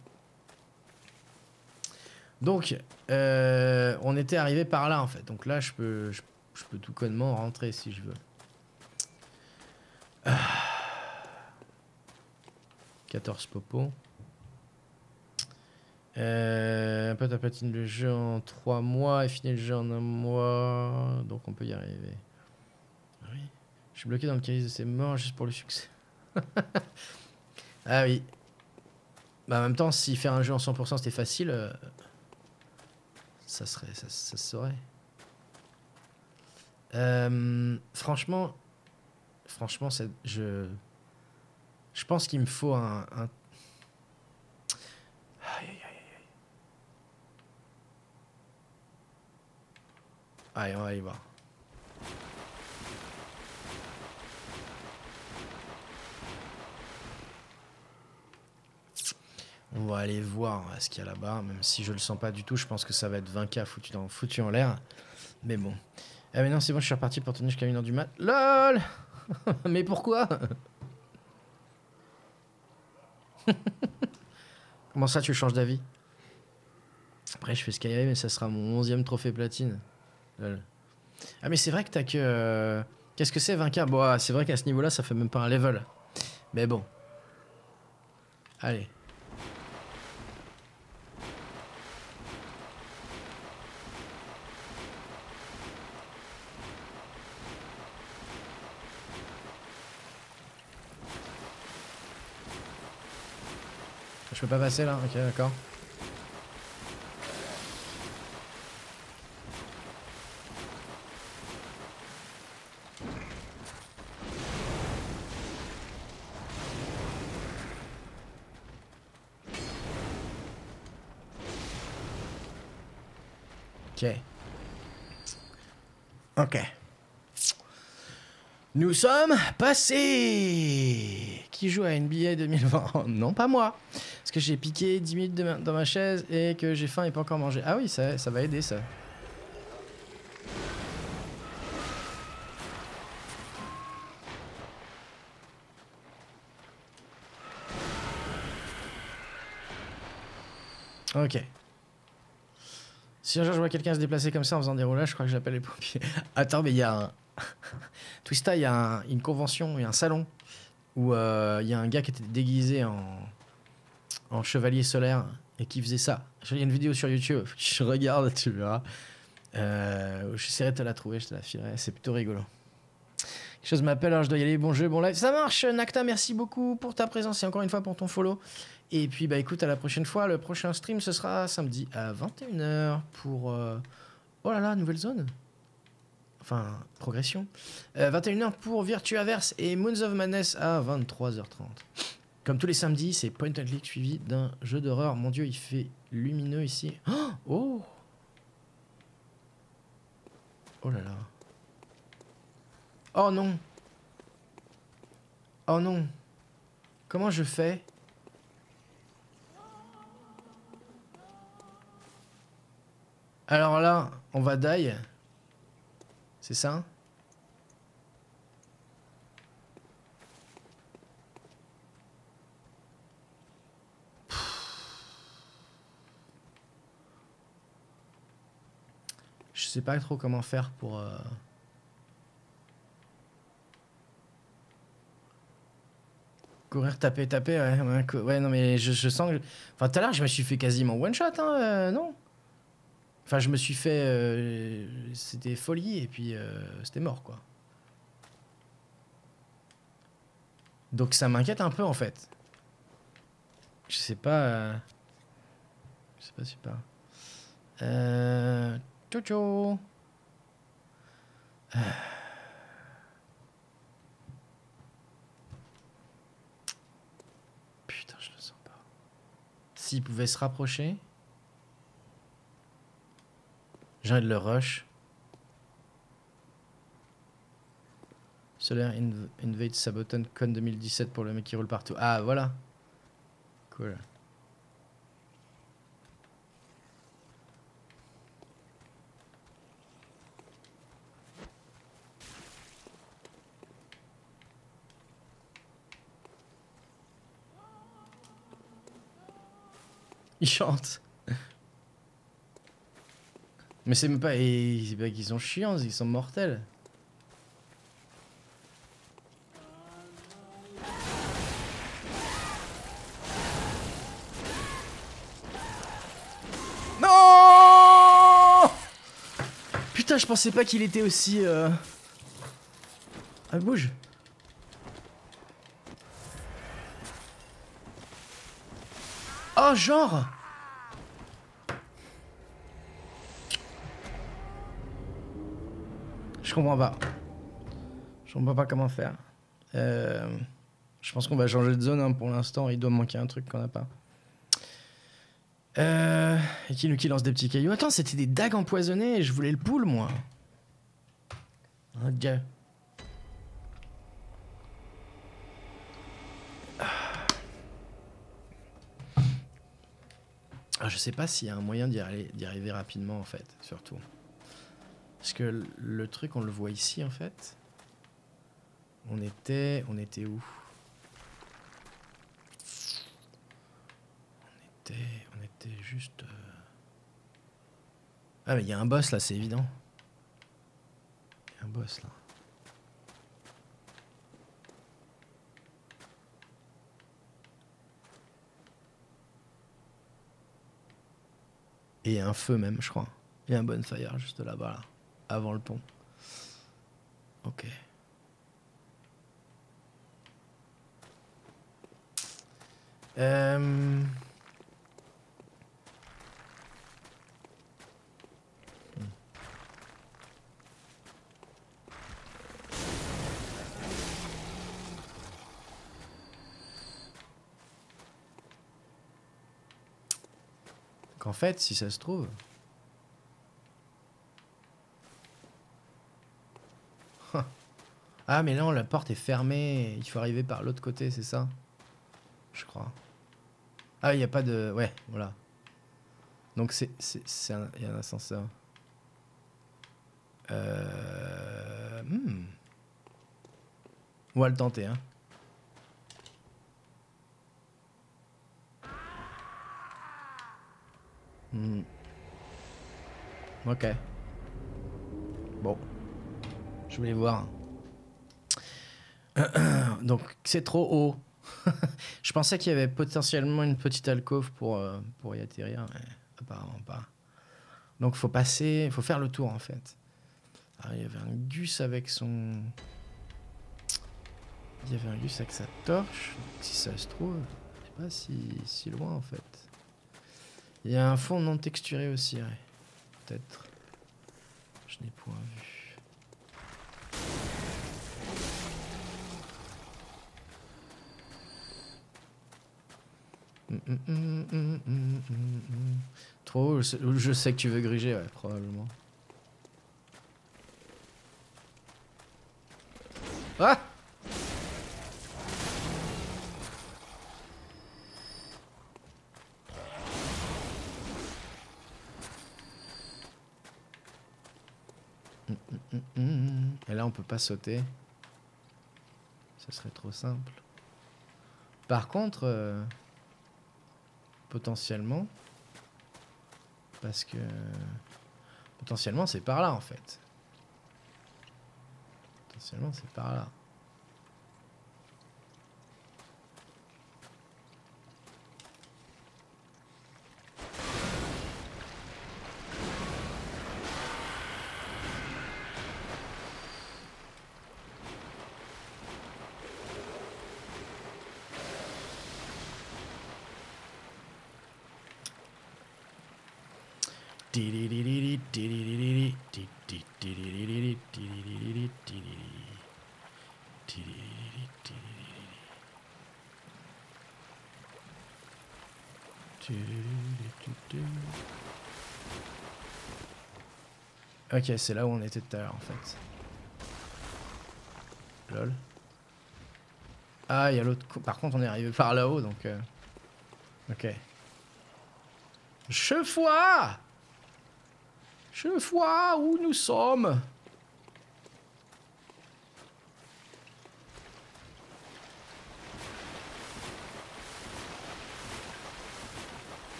Donc, euh, on était arrivé par là, en fait. Donc là, je peux, je, je peux tout connement rentrer si je veux. Ah. quatorze popos. Euh, un peu, t'as platine le jeu en trois mois et fini le jeu en un mois. Donc on peut y arriver. Oui. Je suis bloqué dans le calice de ses morts juste pour le succès. Ah oui. Bah en même temps, si faire un jeu en cent pour cent c'était facile, euh, ça serait, ça, ça se saurait. Euh, franchement, franchement, je, je pense qu'il me faut un, un... Aïe, aïe, aïe. Allez, on va aller voir. On va aller voir ce qu'il y a là-bas, même si je le sens pas du tout. Je pense que ça va être vingt K foutu, dans, foutu en l'air. Mais bon. Ah mais non, c'est bon, je suis reparti pour tenir jusqu'à une heure du mat. LOL. Mais pourquoi? Comment ça, tu changes d'avis? Après, je fais Skyrim et ça sera mon onzième trophée platine. Lol. Ah mais c'est vrai que t'as que... Euh... Qu'est-ce que c'est vingt K? Bon, ah, c'est vrai qu'à ce niveau-là, ça fait même pas un level. Mais bon. Allez. Je peux pas passer là? Ok, d'accord. Ok. Ok. Nous sommes passés. Qui joue à N B A deux mille vingt? Non, pas moi. Parce que j'ai piqué dix minutes de ma dans ma chaise et que j'ai faim et pas encore mangé. Ah oui, ça, ça va aider ça. Ok. Si un jour je vois quelqu'un se déplacer comme ça en faisant des roulages, je crois que j'appelle les pompiers. Attends, mais il y a un... Twista, il y a un, une convention, il y a un salon où il euh, y a un gars qui était déguisé en, en chevalier solaire et qui faisait ça. Il y a une vidéo sur YouTube, je regarde, tu verras. Euh, J'essaierai de te la trouver, je te la filerai, c'est plutôt rigolo. Quelque chose m'appelle, alors je dois y aller, bon jeu, bon live. Ça marche, Nacta, merci beaucoup pour ta présence et encore une fois pour ton follow. Et puis bah écoute, à la prochaine fois, le prochain stream ce sera samedi à vingt et une heures pour... Euh... Oh là là, nouvelle zone. Enfin, progression. Euh, vingt et une heures pour Virtuaverse et Moons of Madness à vingt-trois heures trente. Comme tous les samedis, c'est point and click suivi d'un jeu d'horreur. Mon dieu, il fait lumineux ici. Oh! Oh là là. Oh non! Oh non! Comment je fais? Alors là, on va die. C'est ça? Je sais pas trop comment faire pour... Euh... Courir, taper, taper, ouais, ouais, ouais non mais je, je sens que... Enfin tout à l'heure je me suis fait quasiment one shot, hein, euh, non? Enfin je me suis fait... Euh... C'était folie et puis euh, c'était mort quoi. Donc ça m'inquiète un peu en fait. Je sais pas... Euh... Je sais pas, super. Euh... Ciao ciao. Euh... Putain, je le sens pas. S'il pouvait se rapprocher... J'ai envie de le rush. Solaire inv Invade Saboton Con deux mille dix-sept pour le mec qui roule partout. Ah, voilà. Cool. Il chante. Mais c'est même pas... C'est pas qu'ils sont chiants, ils sont mortels. putain, je pensais pas qu'il était aussi... Euh... Ah, bouge. Oh, genre. Je comprends pas. Je comprends pas comment faire. Euh... Je pense qu'on va changer de zone hein, pour l'instant. Il doit manquer un truc qu'on n'a pas. Euh... Et qui nous qui lance des petits cailloux. Attends, c'était des dagues empoisonnées et je voulais le poule, moi. Ok. Ah, je sais pas s'il y a un moyen d'y aller, d'y arriver rapidement, en fait, surtout. Parce que le truc, on le voit ici, en fait. On était... On était où? On était... On était juste... Euh... Ah, mais il y a un boss, là, c'est évident. Il y a un boss, là. Et un feu, même, je crois. Et un bonfire, juste là-bas, là. Avant le pont. Ok. Euh... En fait, si ça se trouve... Ah, mais non, la porte est fermée. Il faut arriver par l'autre côté, c'est ça? Je crois. Ah, il n'y a pas de... Ouais, voilà. Donc, c'est... c'est un... Il y a un ascenseur. Euh... Hmm. On va le tenter, hein. Hmm. Ok. Bon. Je voulais voir. Donc, c'est trop haut. Je pensais qu'il y avait potentiellement une petite alcôve pour, euh, pour y atterrir, mais apparemment pas. Donc, faut passer... Faut faire le tour, en fait. Alors, il y avait un Gus avec son... Il y avait un Gus avec sa torche. Donc, si ça se trouve, c'est pas si, si loin, en fait. Il y a un fond non texturé aussi, ouais. Peut-être. Je n'ai point vu. Mm, mm, mm, mm, mm, mm, mm. Trop, je sais, je sais que tu veux gruger, ouais, probablement. Ah! Mm, mm, mm, mm. Et là, on peut pas sauter. Ce serait trop simple. Par contre, euh, potentiellement, parce que potentiellement c'est par là en fait. Potentiellement c'est par là. Ok, c'est là où on était tout à l'heure en fait. Lol. Ah, il y a l'autre... Par contre, on est arrivé par là-haut, donc... Euh... Ok. Je vois Je vois où nous sommes.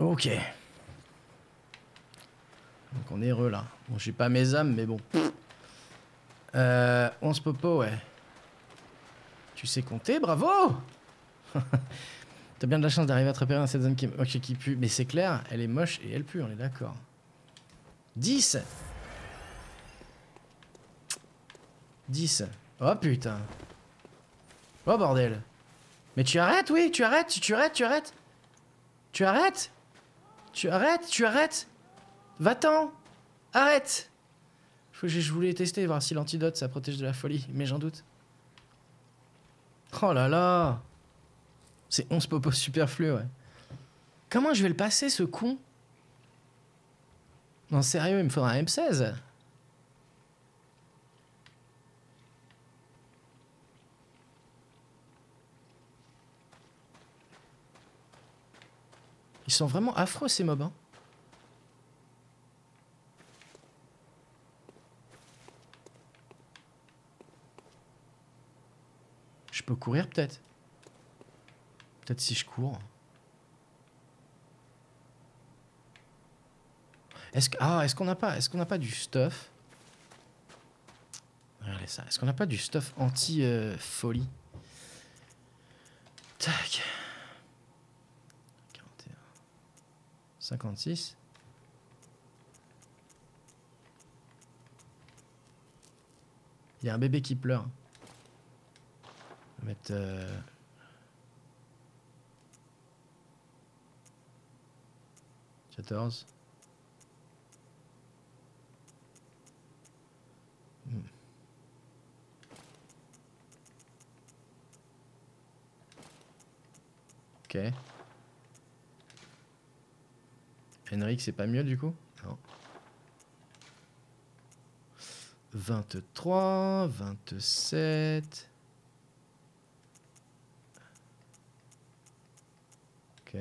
Ok. Donc on est heureux là. Bon, j'ai pas mes âmes, mais bon. Euh, onze popo, ouais. Tu sais compter, bravo. T'as bien de la chance d'arriver à te repérer dans cette zone qui, okay, qui pue. Mais c'est clair, elle est moche et elle pue, on est d'accord. dix. dix. Oh putain. Oh bordel. Mais tu arrêtes, oui, tu arrêtes, tu, tu arrêtes, tu arrêtes. Tu arrêtes. Tu arrêtes, tu arrêtes. Va-t'en. Arrête. Faut que je voulais tester, voir si l'antidote ça protège de la folie, mais j'en doute. Oh là là. C'est onze popos superflus, ouais. Comment je vais le passer, ce con? Non, sérieux, il me faudra un M seize. Ils sont vraiment affreux, ces mobs, hein. Je peux courir, peut-être. Peut-être si je cours. Est-ce que... Ah, est-ce qu'on n'a pas... Est-ce qu'on n'a pas du stuff? Regardez ça. Est-ce qu'on n'a pas du stuff anti-folie? Euh, Tac. quarante et un. cinquante-six. Il y a un bébé qui pleure. On va mettre... Euh... quatorze. Hmm. Ok. Henrik, c'est pas mieux du coup? Non. vingt-trois, vingt-sept. Ok.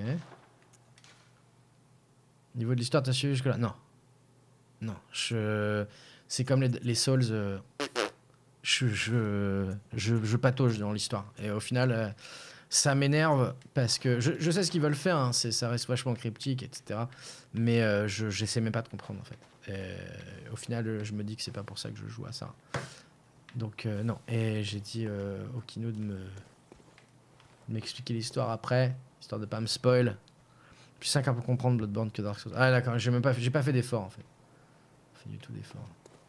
Niveau de l'histoire, t'as suivi jusque là? Non. Non. Je... C'est comme les, les Souls. Euh... Je, je, je, je patauge dans l'histoire. Et au final, euh, ça m'énerve parce que je, je sais ce qu'ils veulent faire. Hein, ça reste vachement cryptique, et cetera. Mais euh, je j'essaie même pas de comprendre en fait. Et au final, je me dis que c'est pas pour ça que je joue à ça. Donc euh, non. Et j'ai dit euh, au Kino de me de m'expliquer l'histoire après, histoire de pas me spoil. Plus simple pour comprendre Bloodborne que Dark Souls. Ah d'accord, j'ai même pas, j'ai pas fait d'effort en fait. Pas fait du tout d'effort.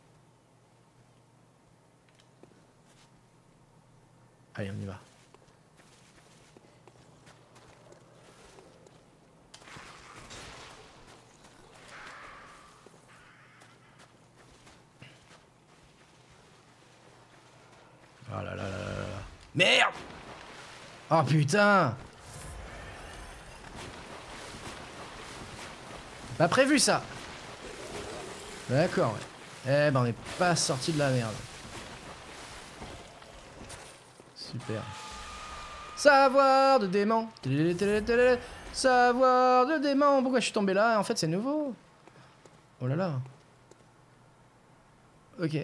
Allez, on y va. Oh là là là là là. Merde! Oh putain! Pas prévu ça! D'accord, ouais. Eh ben on n'est pas sorti de la merde. Super. Savoir de démon. Savoir de démon. Pourquoi je suis tombé là? En fait, c'est nouveau. Oh là là. Ok.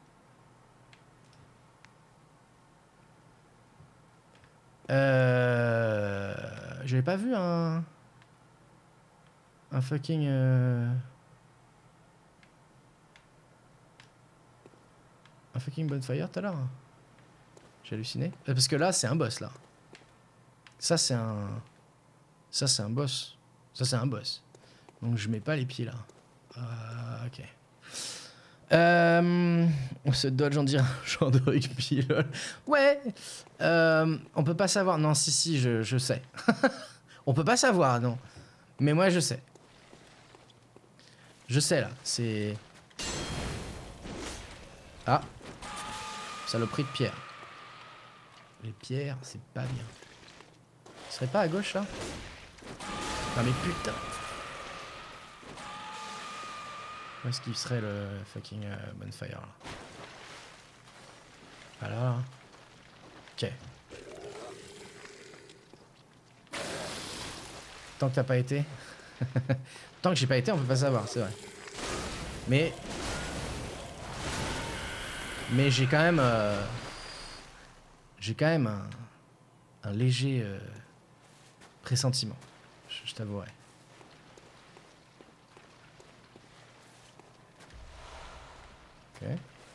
Euh... J'avais pas vu un... Un fucking... Euh... Un fucking bonfire tout à l'heure. J'ai halluciné. Parce que là, c'est un boss, là. Ça, c'est un... Ça, c'est un boss. Ça, c'est un boss. Donc, je mets pas les pieds, là. Euh, ok. Euh... On se dodge, on dirait un genre de rugby, lol. Ouais. Euh... On peut pas savoir. Non, si, si, je, je sais. On peut pas savoir, non. Mais moi, je sais. Je sais, là. C'est... Ah. Saloperie de pierre. Les pierres, c'est pas bien. Ce serait pas à gauche, là? Non mais putain! Où est-ce qu'il serait le fucking euh, bonfire, là? Voilà. Ok. Tant que t'as pas été... Tant que j'ai pas été, on peut pas savoir, c'est vrai. Mais... Mais j'ai quand même... Euh... J'ai quand même un... Un léger... Euh... pressentiment. Je, je t'avouerai. Ok.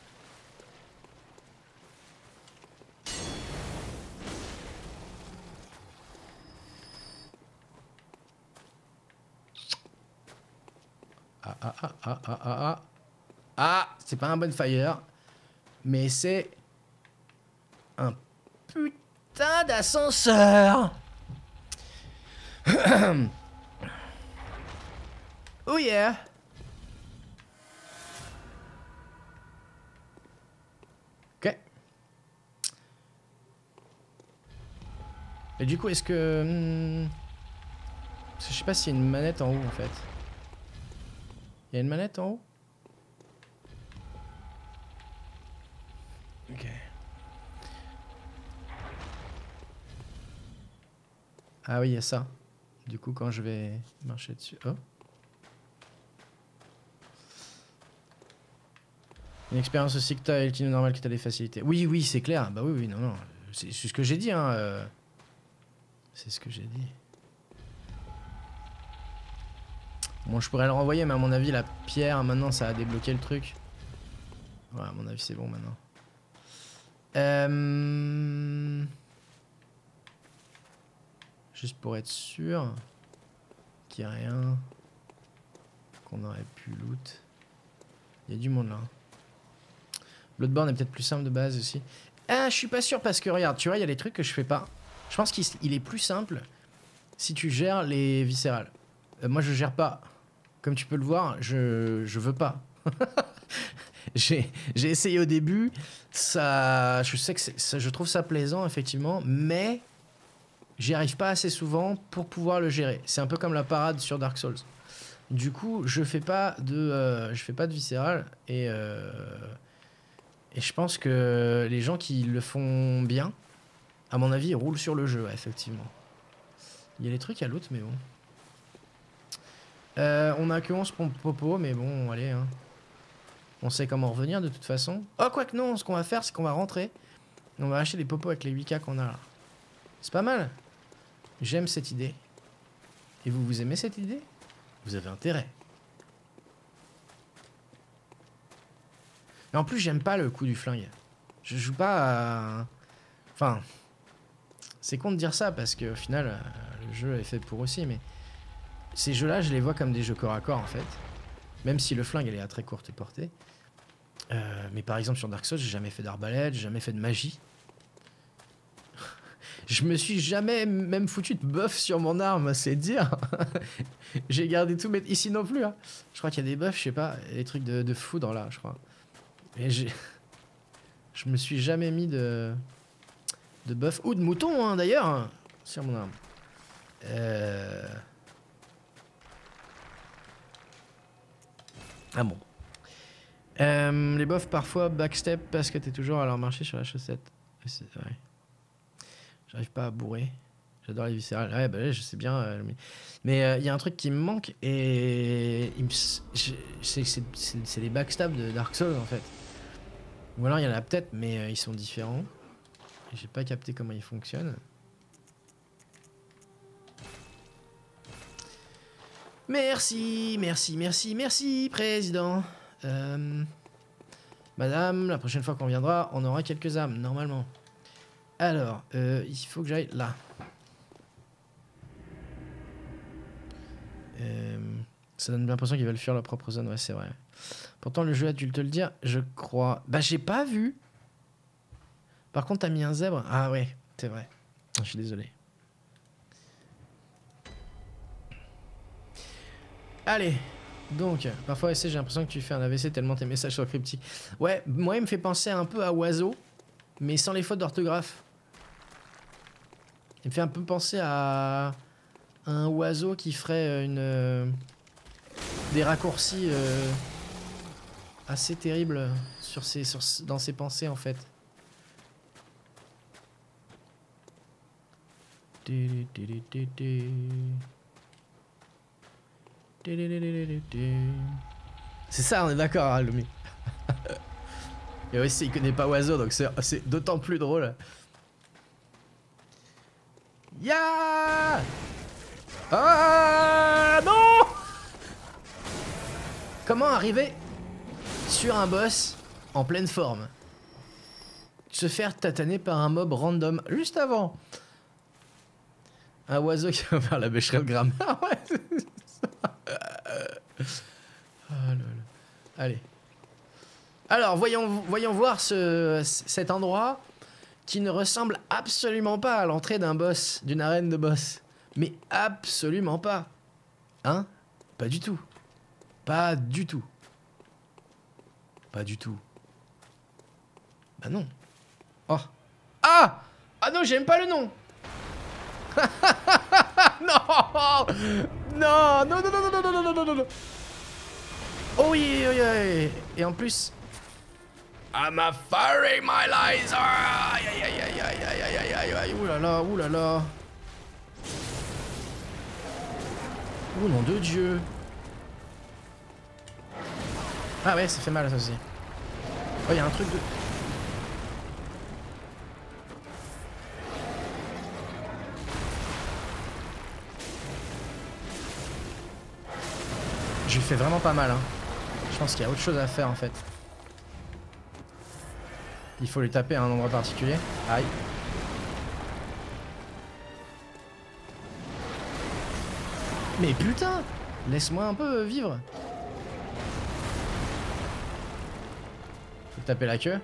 Ah ah ah ah ah ah ah. Ah, c'est pas un bonfire, mais c'est un putain d'ascenseur. Oh yeah. Ok. Et du coup, est-ce que... Hmm, parce que je sais pas s'il y a une manette en haut, en fait. Il y a une manette en haut? Ok. Ah oui, il y a ça. Du coup, quand je vais marcher dessus... Oh. Une expérience aussi que t'as, il est normal que t'as des facilités. Oui, oui, c'est clair. Bah oui, oui, non, non. C'est ce que j'ai dit, hein. Euh... C'est ce que j'ai dit. Bon, je pourrais le renvoyer, mais à mon avis, la pierre, maintenant, ça a débloqué le truc. Ouais, à mon avis, c'est bon, maintenant. Euh... Juste pour être sûr qu'il n'y a rien qu'on aurait pu loot. Il y a du monde, là. Bloodborne est peut-être plus simple de base aussi. Ah, je suis pas sûr, parce que, regarde, tu vois, il y a des trucs que je fais pas. Je pense qu'il est plus simple si tu gères les viscérales. Euh, moi, je gère pas. Comme tu peux le voir, je, je veux pas. J'ai essayé au début, ça, je sais que ça, je trouve ça plaisant, effectivement, mais j'y arrive pas assez souvent pour pouvoir le gérer. C'est un peu comme la parade sur Dark Souls. Du coup, je fais pas de, euh, je fais pas de viscéral, et, euh, et je pense que les gens qui le font bien, à mon avis, ils roulent sur le jeu, ouais, effectivement. Il y a des trucs à l'autre, mais bon. Euh, on a que onze popo, mais bon, allez, hein. On sait comment revenir de toute façon. Oh, quoique non, ce qu'on va faire, c'est qu'on va rentrer. On va acheter des popos avec les huit K qu'on a là. C'est pas mal. J'aime cette idée. Et vous, vous aimez cette idée? Vous avez intérêt. Et en plus, j'aime pas le coup du flingue. Je joue pas à... Enfin... C'est con de dire ça, parce qu'au final, le jeu est fait pour aussi, mais... Ces jeux-là, je les vois comme des jeux corps à corps, en fait. Même si le flingue, elle est à très courte portée. Euh, mais par exemple, sur Dark Souls, j'ai jamais fait d'arbalète, j'ai jamais fait de magie. Je me suis jamais même foutu de buff sur mon arme, c'est dire. J'ai gardé tout, mais ici non plus. Hein. Je crois qu'il y a des buffs, je sais pas, des trucs de, de foudre là, je crois. Et j'ai... Je me suis jamais mis de... de buff, ou de mouton, hein, d'ailleurs, hein, sur mon arme. Euh... Ah bon. Euh, les buffs parfois backstep parce que t'es toujours à leur marcher sur la chaussette. Ouais. J'arrive pas à bourrer. J'adore les viscérales. Ouais, bah je sais bien. Euh, mais il euh, y a un truc qui me manque et c'est les backstabs de Dark Souls en fait. Ou alors il y en a peut-être, mais euh, ils sont différents. J'ai pas capté comment ils fonctionnent. Merci, merci, merci, merci, président. Euh, Madame, la prochaine fois qu'on viendra, on aura quelques âmes, normalement. Alors, euh, il faut que j'aille là. Euh, ça donne l'impression qu'ils veulent fuir leur propre zone, ouais, c'est vrai. Pourtant, le jeu a dû te le dire, je crois. Bah, j'ai pas vu. Par contre, t'as mis un zèbre. Ah ouais, c'est vrai. Je suis désolé. Allez. Donc, parfois, j'ai l'impression que tu fais un A V C tellement tes messages sont cryptiques. Ouais, moi, il me fait penser un peu à Oiseau, mais sans les fautes d'orthographe. Il me fait un peu penser à un oiseau qui ferait une euh, des raccourcis euh, assez terribles sur ses, sur, dans ses pensées, en fait. C'est ça, on est d'accord, hein, Lumi. Et aussi, il connaît pas Oiseau, donc c'est d'autant plus drôle. Ya Ah non. Comment arriver sur un boss en pleine forme. Se faire tataner par un mob random juste avant. Un oiseau qui va faire la bêcherie de grammaire. Ouais, c'est ça. Oh là là. Allez. Alors, voyons, voyons voir ce, cet endroit qui ne ressemble absolument pas à l'entrée d'un boss, d'une arène de boss. Mais absolument pas. Hein? Pas du tout. Pas du tout. Pas du tout. Bah non. Oh. Ah! Ah non, j'aime pas le nom. Non! Non! Non, non, non, non, non, non, non, non, non. Oh oui, oui, oui. Et en plus... I'm a firing my laser! Aïe, aïe, aïe, aïe, aïe, aïe, aïe, aïe, aïe, oulala, oulala. Oh nom de Dieu. Ah ouais, ça fait mal ça aussi. Oh, il y a un truc de... Je lui fais vraiment pas mal, hein. Je pense qu'il y a autre chose à faire en fait. Il faut lui taper à un endroit particulier. Aïe. Mais putain! Laisse-moi un peu vivre. Faut taper la queue.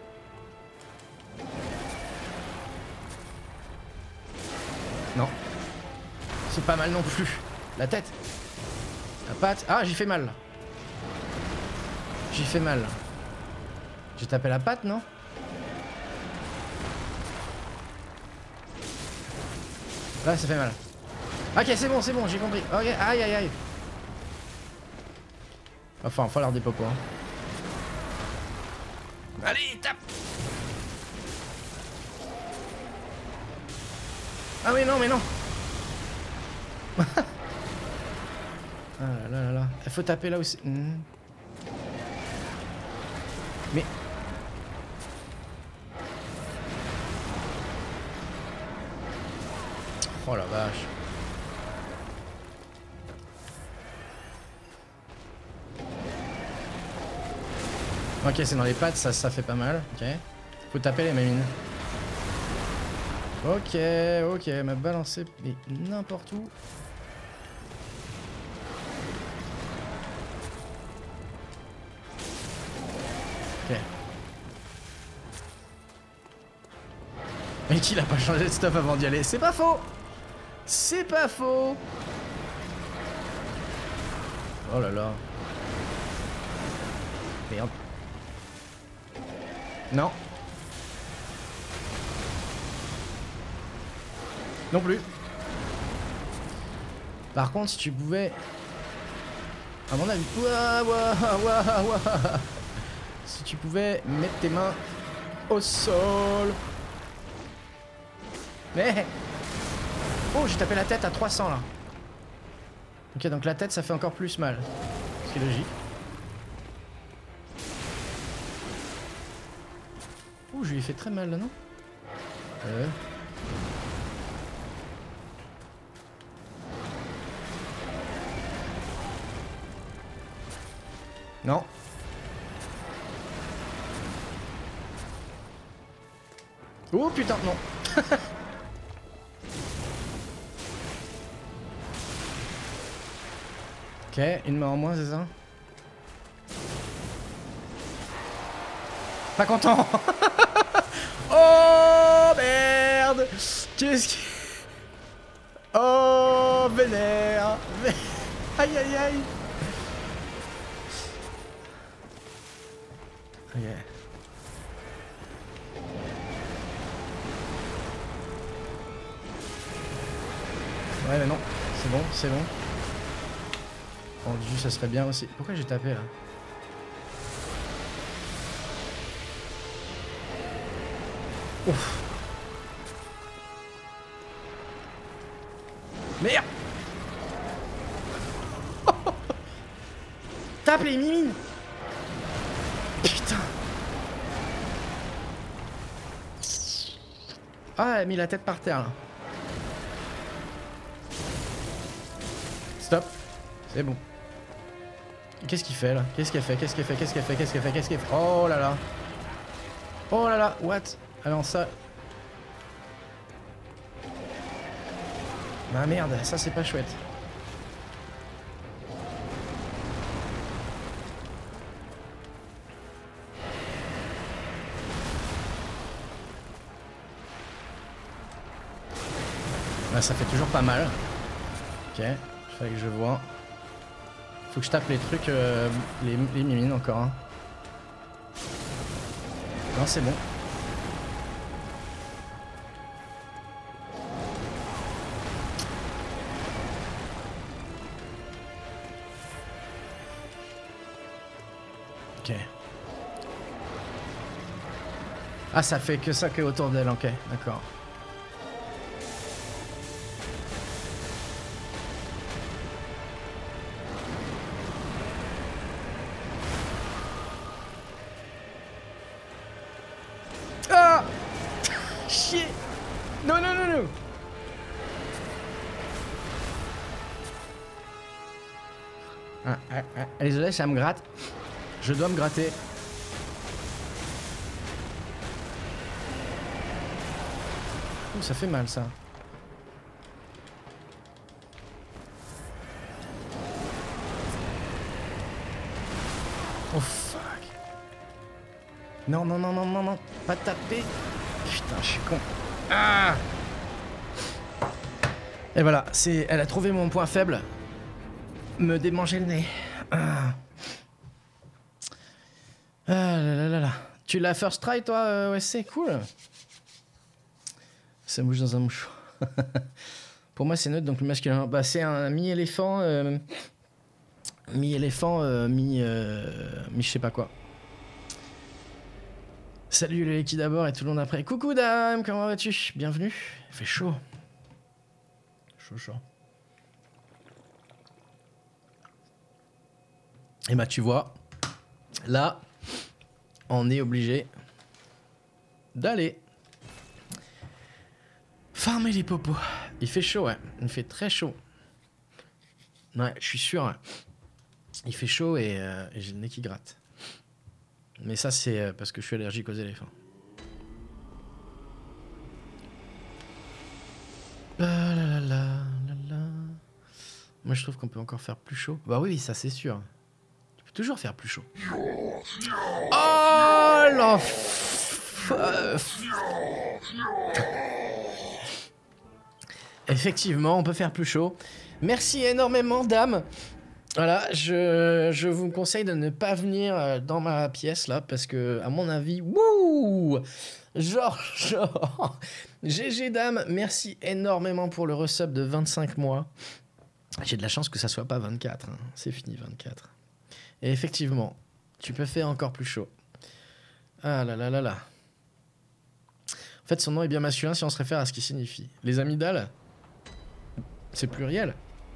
Non. C'est pas mal non plus. La tête. La patte. Ah, j'ai fait mal. J'ai fait mal. J'ai tapé la patte, non? Là, ça fait mal. Ok, c'est bon, c'est bon, j'ai compris. Ok, aïe, aïe, aïe. Enfin, il va falloir des popos. Hein. Allez, tape. Ah oui, non, mais non. Ah là là là là. Il faut taper là aussi. Mmh. Mais... Oh la vache. Ok, c'est dans les pattes, ça, ça fait pas mal. Ok. Faut taper les mamines. Ok, ok, elle m'a balancé mais n'importe où. Ok. Mais qu'il a pas changé de stuff avant d'y aller. C'est pas faux. C'est pas faux. Oh là là. Merde. Non. Non plus. Par contre, si tu pouvais... À mon avis... Ouah, ouah, ouah, ouah. Si tu pouvais mettre tes mains au sol. Mais... Oh, j'ai tapé la tête à trois cents là. Ok, donc la tête, ça fait encore plus mal. Ce qui est logique. Ouh, je lui ai fait très mal là, non? Euh... Non. Oh putain, non. Ok, une main en moins, c'est ça? Pas content. Oh merde. Qu'est-ce qui... Oh vénère. Aïe aïe aïe. Ok. Ouais mais non, c'est bon, c'est bon. Pendu, ça serait bien aussi. Pourquoi j'ai tapé là? Ouf. Merde. Tape les mimines. Putain. Ah, elle a mis la tête par terre là. Stop. C'est bon. Qu'est-ce qu'il fait là? Qu'est-ce qu'elle fait? Qu'est-ce qu'elle fait? Qu'est-ce qu'elle fait? Qu'est-ce qu'elle fait? Qu'est-ce qu'elle fait? Oh là là. Oh là là, what? Alors ça... Bah merde, ça c'est pas chouette. Bah ça fait toujours pas mal. Ok, il fallait que je vois. Faut que je tape les trucs, euh, les, les mimines encore. Hein. Non, c'est bon. Ok. Ah, ça fait que ça que autour d'elle, ok, d'accord. Ah! Chier! Non, non, non, non! Ah, ah, ah. Désolé, ça me gratte. Je dois me gratter. Ouh, ça fait mal, ça. Oh, fuck. Non, non, non, non, non, non. Pas taper. Putain, je suis con. Ah! Et voilà, c'est, elle a trouvé mon point faible. Me démanger le nez. Ah. Ah là là là là. Tu l'as first try, toi? euh, Ouais, c'est cool. Ça bouge dans un mouchoir. Pour moi, c'est neutre, donc le masculin. Bah, c'est un mi-éléphant. Euh, mi-éléphant, euh, mi, euh, mi je sais pas quoi. Salut les qui d'abord et tout le monde après. Coucou dame, comment vas-tu? Bienvenue. Il fait chaud. Chaud, chaud. Et bah tu vois, là, on est obligé d'aller farmer les popos. Il fait chaud, ouais. Il fait très chaud. Ouais, je suis sûr. Ouais. Il fait chaud et, euh, et j'ai le nez qui gratte. Mais ça, c'est euh, parce que je suis allergique aux éléphants. La, la, la, la, la. Moi, je trouve qu'on peut encore faire plus chaud. Bah oui, ça, c'est sûr. Tu peux toujours faire plus chaud. Oh, l'enfer. Effectivement, on peut faire plus chaud. Merci énormément, dame. Voilà, je, je vous conseille de ne pas venir dans ma pièce, là, parce que, à mon avis, wouh, genre, genre, G G, dame, merci énormément pour le resub de vingt-cinq mois. J'ai de la chance que ça soit pas vingt-quatre, hein. C'est fini, vingt-quatre. Et effectivement, tu peux faire encore plus chaud. Ah là là là là. En fait, son nom est bien masculin si on se réfère à ce qu'il signifie. Les amygdales, c'est pluriel.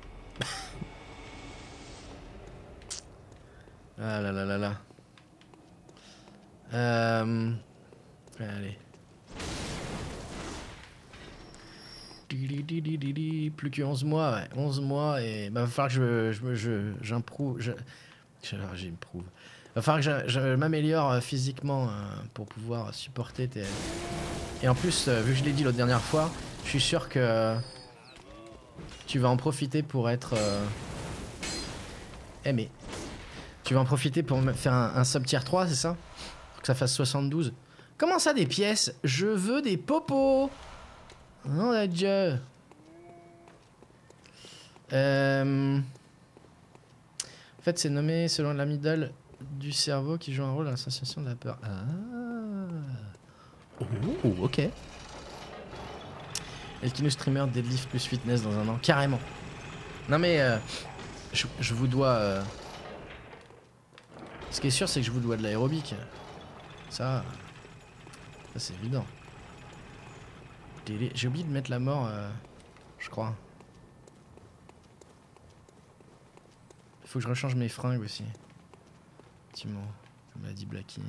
Ah là là là là. Euh... Allez. Plus que onze mois, ouais. onze mois et... Bah, va falloir que je... je, je j'improuve... Je... J'improuve. Va falloir que je, je m'améliore physiquement euh, pour pouvoir supporter tes... Et en plus, euh, vu que je l'ai dit l'autre dernière fois, je suis sûr que... Euh, tu vas en profiter pour être... Euh, aimé. Tu vas en profiter pour me faire un, un sub tier trois, c'est ça? Pour que ça fasse soixante-douze. Comment ça, des pièces? Je veux des popos. Non, la Dieu. Euh... En fait, c'est nommé selon l'amygdale du cerveau qui joue un rôle dans l'association de la peur. Ah. Oh, ok. Elkino streamer deadlift plus fitness dans un an. Carrément. Non mais... Euh, je, je vous dois... Euh... Ce qui est sûr, c'est que je vous dois de l'aérobic. Ça... Ça, c'est évident. J'ai oublié de mettre la mort, euh, je crois. Il faut que je rechange mes fringues aussi. Effectivement, comme l'a dit Blacky.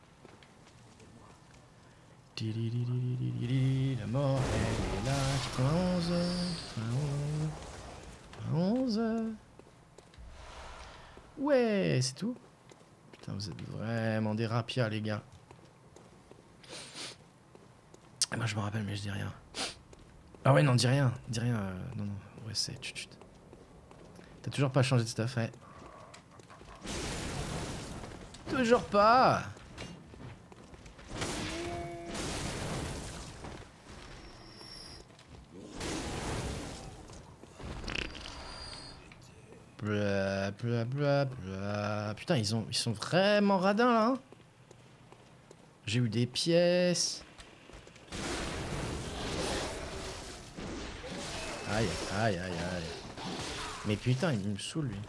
La mort, elle est là. quatre-vingt-onze. quatre-vingt-onze. quatre-vingt-onze. Ouais, c'est tout. Putain, vous êtes vraiment des rapias, les gars. Moi je me rappelle mais je dis rien. Ah ouais non dis rien, dis rien. Euh, non non, ouais c'est chut chut. T'as toujours pas changé de stuff, ouais. Toujours pas. Blah, blah, blah, blah. Putain ils, ont, ils sont vraiment radins là hein. J'ai eu des pièces. Aïe, aïe, aïe, aïe. Mais putain, il me saoule, lui.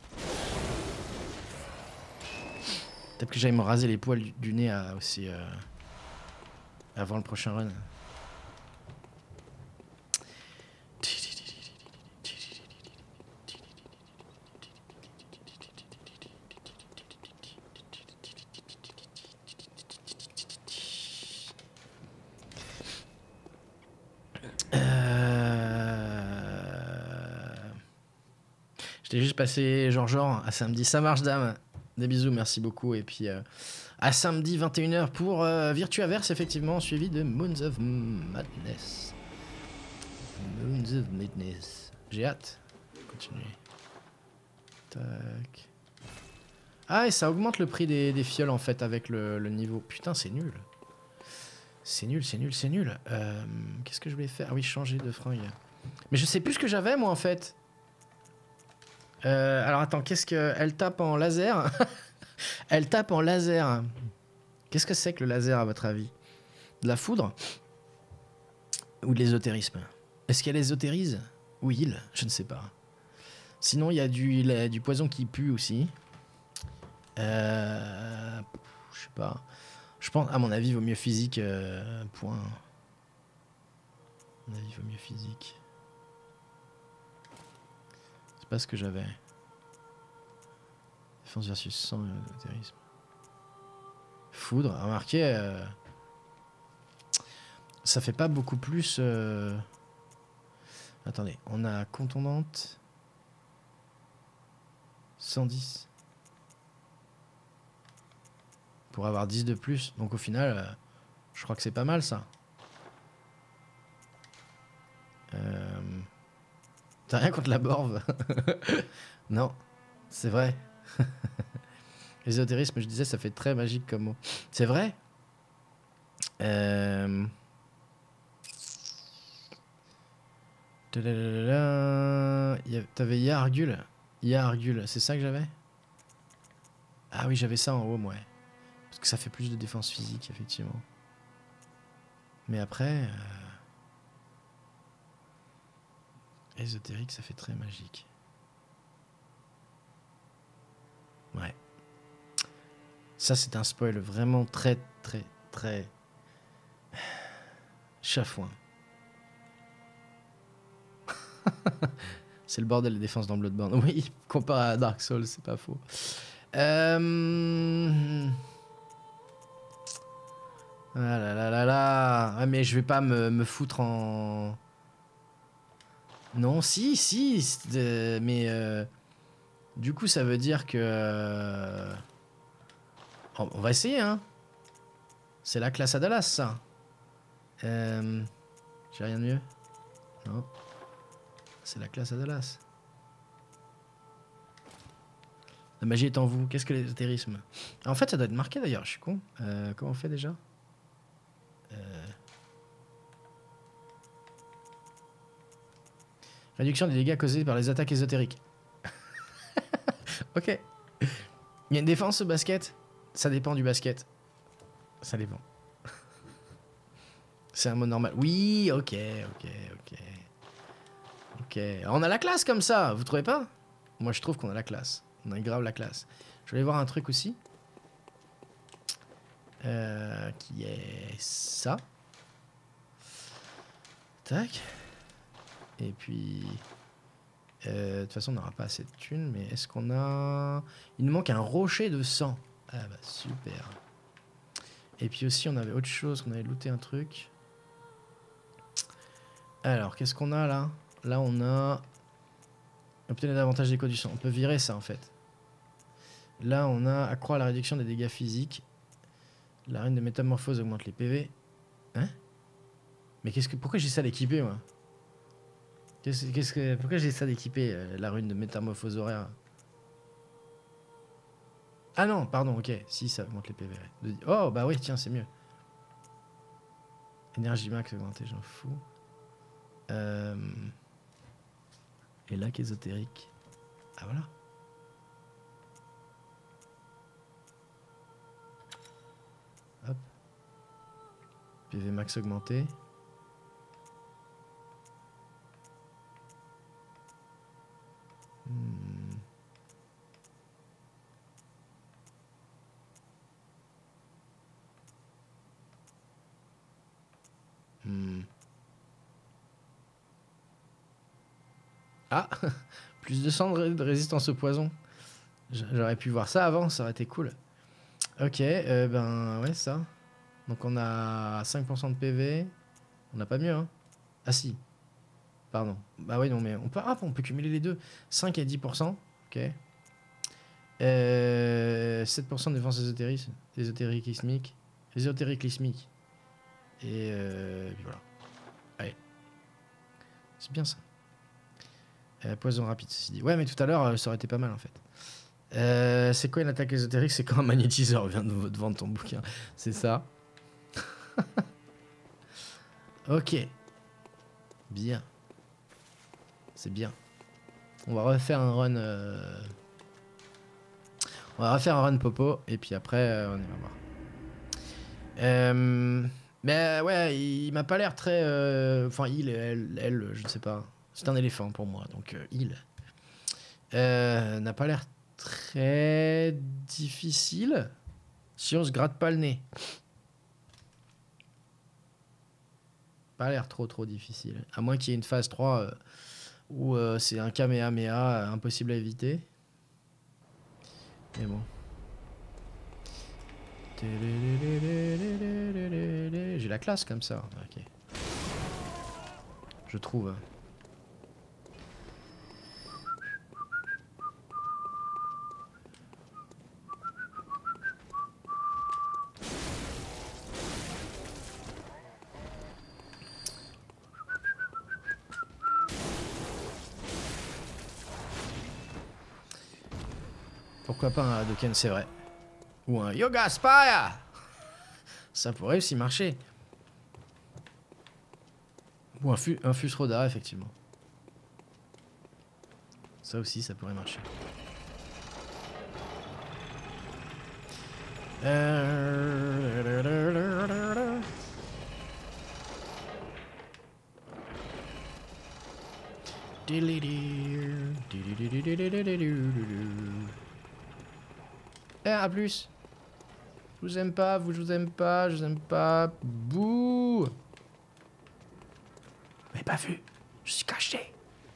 Peut-être que j'aille me raser les poils du, du nez à, aussi euh, avant le prochain run. J'étais juste passé genre genre à samedi. Ça marche dame. Des bisous, merci beaucoup. Et puis euh, à samedi vingt et une heures pour euh, Virtuaverse effectivement, suivi de Moons of Madness. Moons of Madness. J'ai hâte. Continuer. Tac. Ah et ça augmente le prix des, des fioles en fait avec le, le niveau. Putain c'est nul. C'est nul, c'est nul, c'est nul. Euh, Qu'est-ce que je vais faire? Ah oui, changer de fringue. Mais je sais plus ce que j'avais moi en fait. Euh, alors attends, qu'est-ce que... Elle tape en laser. Elle tape en laser. Qu'est-ce que c'est que le laser à votre avis? De la foudre? Ou de l'ésotérisme? Est-ce qu'elle ésotérise? Ou il? Je ne sais pas. Sinon il y a du, la, du poison qui pue aussi. Euh... Je sais pas. Je pense, à mon avis, il vaut mieux physique. Euh, point. À mon avis, il vaut mieux physique. C'est pas ce que j'avais. Défense versus sang et ésotérisme. Foudre, remarquez. Euh, ça fait pas beaucoup plus. Euh... Attendez, on a contondante. cent dix. Pour avoir dix de plus. Donc au final, euh, je crois que c'est pas mal ça. Euh... T'as rien contre la borve? Non, c'est vrai. Ésotérisme, je disais, ça fait très magique comme mot. C'est vrai. euh... T'avais Yargul. Yargul, c'est ça que j'avais? Ah oui, j'avais ça en haut, moi. Parce que ça fait plus de défense physique, effectivement. Mais après... Euh... Ésotérique, ça fait très magique. Ouais. Ça, c'est un spoil vraiment très, très, très... chafouin. C'est le bordel de défense dans Bloodborne. Oui, comparé à Dark Souls, c'est pas faux. Euh... Ah là là là là. Ah, mais je vais pas me, me foutre en... Non, si, si. Euh, mais... Euh... Du coup, ça veut dire que... Euh... On va essayer, hein. C'est la classe à Dallas, ça. Euh... J'ai rien de mieux. Non. C'est la classe à Dallas. La magie est en vous. Qu'est-ce que l'ésotérisme? En fait, ça doit être marqué d'ailleurs. Je suis con. Euh, comment on fait déjà? euh... Réduction des dégâts causés par les attaques ésotériques. Ok. Il y a une défense au basket? Ça dépend du basket. Ça dépend. C'est un mot normal. Oui, ok, ok, ok. Ok. On a la classe comme ça, vous trouvez pas? Moi, je trouve qu'on a la classe. On a grave la classe. Je vais aller voir un truc aussi. Euh, qui est ça. Tac. Et puis... Euh, de toute façon, on n'aura pas assez de thunes, mais est-ce qu'on a... Il nous manque un rocher de sang. Ah bah, super. Et puis aussi, on avait autre chose, qu'on avait looté un truc. Alors, qu'est-ce qu'on a là? Là, on a... Obtenir davantage d'écho du sang. On peut virer ça, en fait. Là, on a accroît la réduction des dégâts physiques. La reine de métamorphose augmente les P V. Hein? Mais qu'est-ce que... Pourquoi j'ai ça d'équiper, moi? Qu'est-ce qu'est-ce que... Pourquoi j'ai ça d'équiper, euh, la rune de métamorphose horaire? Ah non, pardon, ok. Si, ça augmente les P V. De- Oh, bah oui, tiens, c'est mieux. Énergie max augmentée, j'en fous. Euh... Et lac ésotérique. Ah voilà. Hop. P V max augmenté. Hmm. Hmm. Ah, plus de cent de, ré de résistance au poison. J'aurais pu voir ça avant, ça aurait été cool. Ok, euh, ben ouais, ça. Donc on a cinq pour cent de P V. On n'a pas mieux, hein. Ah si. Pardon. Bah ouais, non, mais on peut, ah, on peut cumuler les deux. cinq et dix pour cent. Ok. Euh, sept pour cent de défense ésotérique, ésotérique ismique. Ésotérique ismique. Et euh, puis voilà. Allez. C'est bien ça. Euh, poison rapide, ceci dit. Ouais, mais tout à l'heure, ça aurait été pas mal en fait. Euh, c'est quoi une attaque ésotérique? C'est quand un magnétiseur vient de, de vendre ton bouquin. C'est ça. Ok. Bien. C'est bien. On va refaire un run... Euh... On va refaire un run popo. Et puis après, euh, on ira voir. Euh... Mais ouais, il m'a pas l'air très... euh, Enfin, il, elle, elle, je ne sais pas. C'est un éléphant pour moi, donc euh, il. Euh, n'a pas l'air très difficile si on se gratte pas le nez. Pas l'air trop trop difficile. À moins qu'il y ait une phase trois euh, où euh, c'est un Kamehameha euh, impossible à éviter. Mais bon. J'ai la classe comme ça. Ok. Je trouve. Pourquoi pas un Hadoken, c'est vrai. Ou un Yoga Spire. Ça pourrait aussi marcher. Ou un, fu un Fusroda, effectivement. Ça aussi, ça pourrait marcher. Euh... Eh, à plus. Je vous aime pas, vous je vous aime pas, je vous aime pas. Bouh. Vous m'avez pas vu. Je suis caché.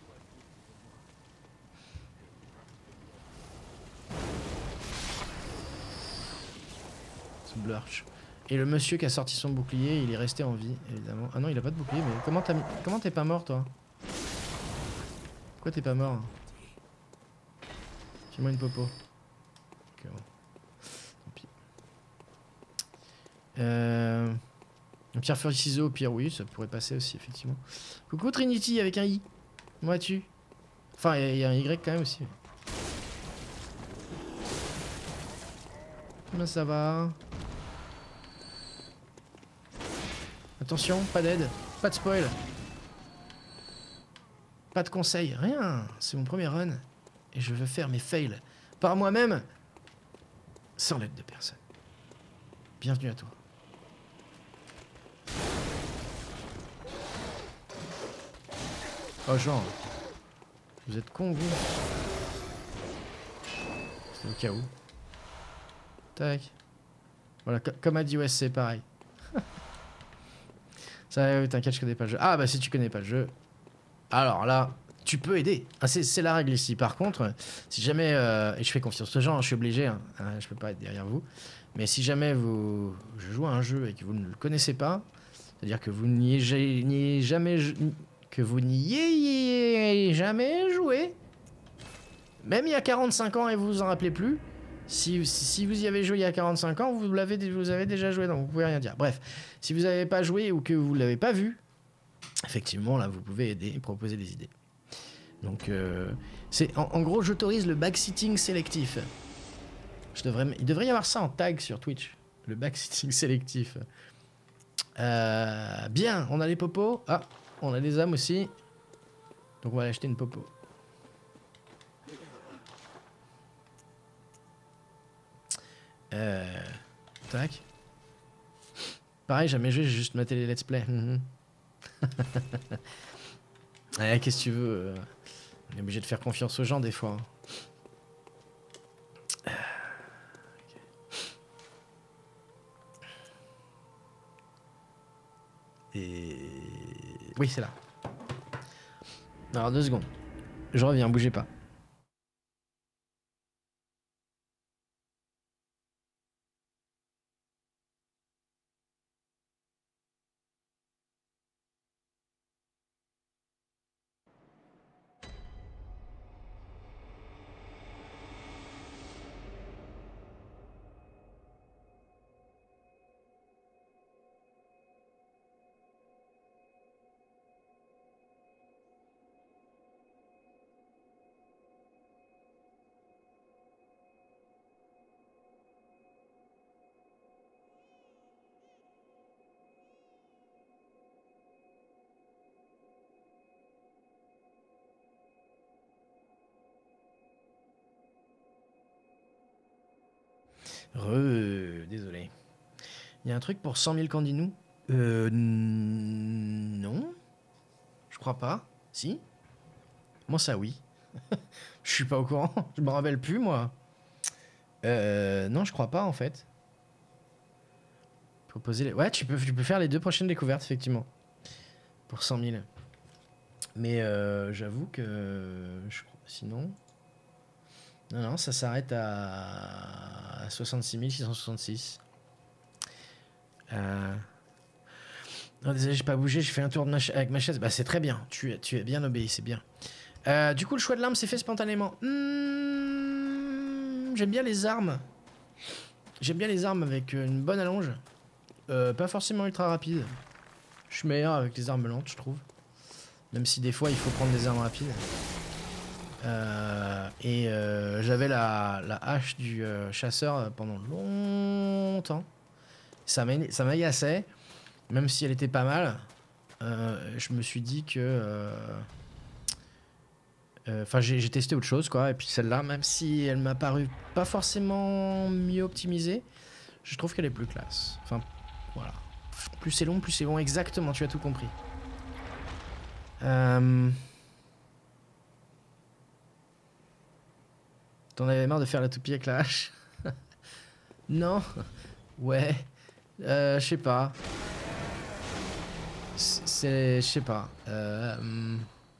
Ce blurch. Et le monsieur qui a sorti son bouclier, il est resté en vie, évidemment. Ah non, il a pas de bouclier, mais comment t'as mis... Comment t'es pas mort, toi? Pourquoi t'es pas mort? Fais-moi une popo. Ok, bon. Tant pis. Euh... Un pierre feuille ciseau, au pire, oui, ça pourrait passer aussi, effectivement. Coucou Trinity avec un I. Comment vas-tu? Enfin, il y, y a un Y quand même aussi. Comment ça va? Attention, pas d'aide, pas de spoil. Pas de conseils, rien. C'est mon premier run. Et je veux faire mes fails par moi-même, sans l'aide de personne. Bienvenue à toi. Oh, genre. Vous êtes con, vous. C'est au cas où. Tac. Voilà, comme a dit O S C, pareil. Ça, t'inquiète, je connais pas le jeu. Ah, bah si tu connais pas le jeu, alors là, tu peux aider. Ah, c'est la règle ici. Par contre, si jamais... Euh, et je fais confiance aux gens, je suis obligé, hein, hein, je peux pas être derrière vous. Mais si jamais vous... Je joue à un jeu et que vous ne le connaissez pas, c'est-à-dire que vous n'y ayez jamais... Que vous n'y ayez jamais joué, même il y a quarante-cinq ans et vous vous en rappelez plus, si, si vous y avez joué il y a quarante-cinq ans, vous l'avez vous avez déjà joué, donc vous pouvez rien dire. Bref, si vous n'avez pas joué ou que vous l'avez pas vu, effectivement, là, vous pouvez aider et proposer des idées. Donc, euh, c'est en, en gros, j'autorise le backsitting sélectif. Je devrais, il devrait y avoir ça en tag sur Twitch. Le backsitting sélectif. Euh, bien, on a les popos. Ah, on a des âmes aussi. Donc, on va aller acheter une popo. Euh, tac. Pareil, jamais joué, j'ai juste maté les let's play. Mm -hmm. Ouais, qu'est-ce que tu veux euh, on est obligé de faire confiance aux gens des fois. Okay. Et... Oui, c'est là. Alors, deux secondes. Je reviens, bougez pas. Re, désolé. Il y a un truc pour cent mille candinous? Euh, non. Je crois pas. Si? Moi, ça, oui. Je suis pas au courant. Je me rappelle plus, moi. Euh, non, je crois pas, en fait. Proposer les... Ouais, tu peux, tu peux faire les deux prochaines découvertes, effectivement. Pour cent mille. Mais euh, j'avoue que... Je crois... Sinon... Non, non, ça s'arrête à soixante-six mille six cent soixante-six. Euh... Non, désolé, j'ai pas bougé, j'ai fait un tour de ma avec ma chaise. Bah, c'est très bien, tu, tu es bien obéi, c'est bien. Euh, du coup, le choix de l'arme s'est fait spontanément. Mmh, j'aime bien les armes. J'aime bien les armes avec une bonne allonge. Euh, pas forcément ultra rapide. Je suis meilleur avec les armes lentes, je trouve. Même si des fois, il faut prendre des armes rapides. Euh, et euh, j'avais la, la hache du euh, chasseur pendant longtemps. Ça m'agaçait. Même si elle était pas mal. Euh, je me suis dit que... Enfin, euh, j'ai testé autre chose, quoi. Et puis celle-là, même si elle m'a paru pas forcément mieux optimisée, je trouve qu'elle est plus classe. Enfin, voilà. Plus c'est long, plus c'est bon. Exactement, tu as tout compris. Euh... T'en avais marre de faire la toupie avec la hache? Non. Ouais. Euh, je sais pas. C'est... Je sais pas. Euh...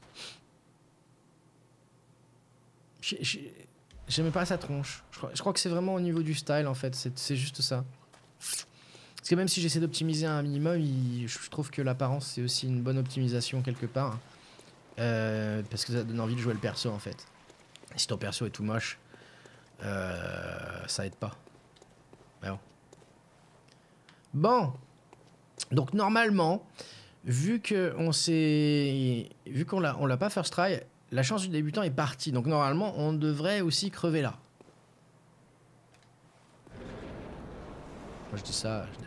J'aimais pas sa tronche. Je crois, je crois que c'est vraiment au niveau du style, en fait. C'est juste ça. Parce que même si j'essaie d'optimiser un minimum, il, je trouve que l'apparence, c'est aussi une bonne optimisation quelque part. Euh, parce que ça donne envie de jouer le perso, en fait. Si ton perso est tout moche, euh, ça aide pas. Mais bon. Bon. Donc normalement, vu que on s'est, vu qu'on l'a, on l'a pas first try, la chance du débutant est partie. Donc normalement, on devrait aussi crever là. Moi je dis ça. Je dis...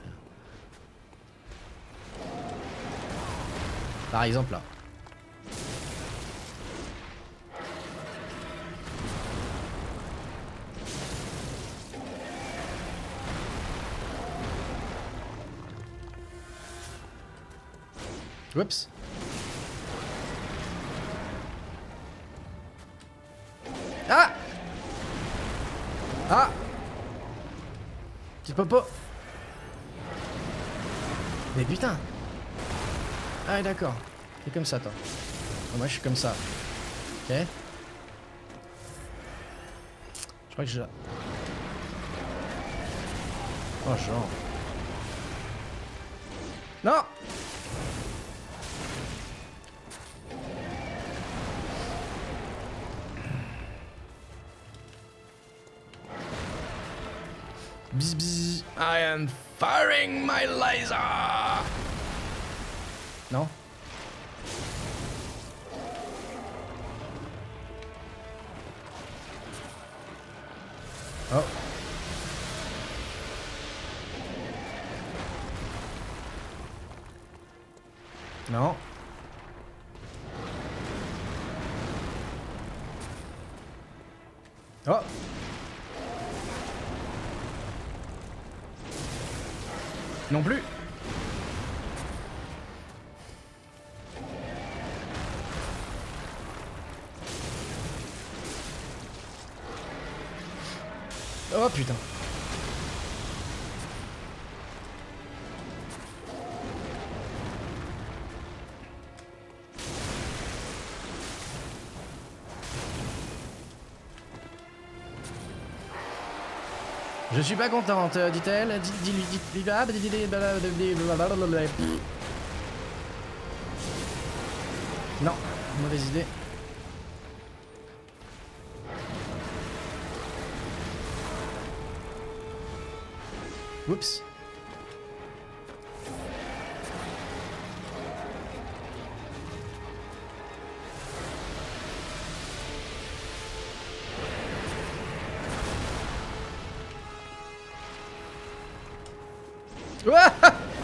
Par exemple là. Oups. Ah. Ah. Petit popo. Mais putain. Ah d'accord. C'est comme ça toi. Oh, moi je suis comme ça. Ok. Je crois que j'ai... Oh genre. Non. Bzz bzz, I am firing my laser. Non. Oh. Non. Oh. Non plus. Oh putain. Je suis pas contente, dit-elle. Dis-lui, dis-lui, non, mauvaise idée. Oups. Ouah,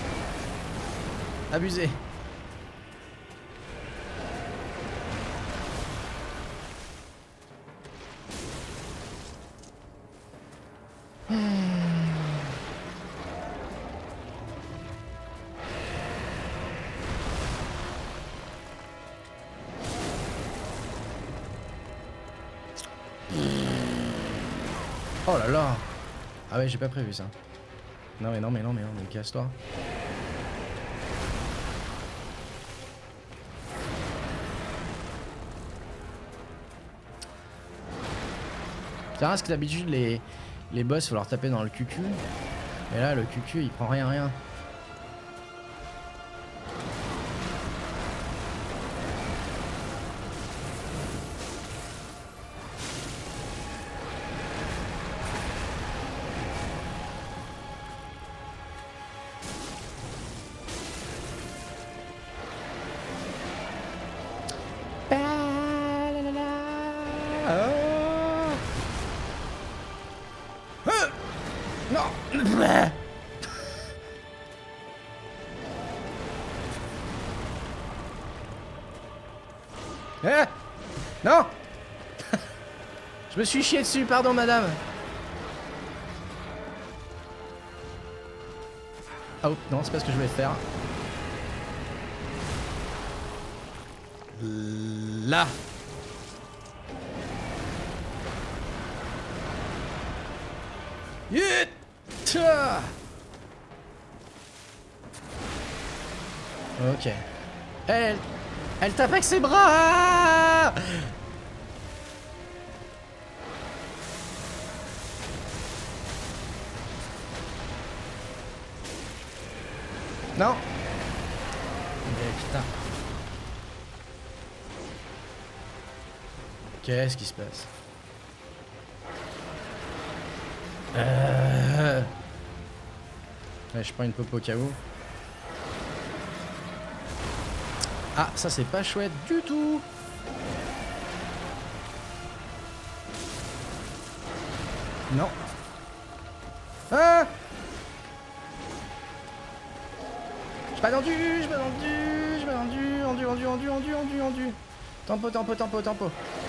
abusé. Oh là là. Ah ouais, j'ai pas prévu ça. Non mais non mais non mais non mais casse-toi. C'est parce que d'habitude les, les boss faut leur taper dans le cucu. Et là le cucu il prend rien rien. Eh non. Je me suis chié dessus, pardon madame. Oh non, c'est pas ce que je voulais faire. Là. Yut. Ok. Elle... Elle tape avec ses bras. Non. Mais putain. Qu'est-ce qui se passe? euh... Ouais, je prends une popo au cas où. Ah, ça c'est pas chouette du tout. Non. Ah, j'ai pas tendu, j'ai pas tendu, j'ai pas tendu, endu, endu, endu, endu, endu, endu. Tempo, tempo, tempo, tempo.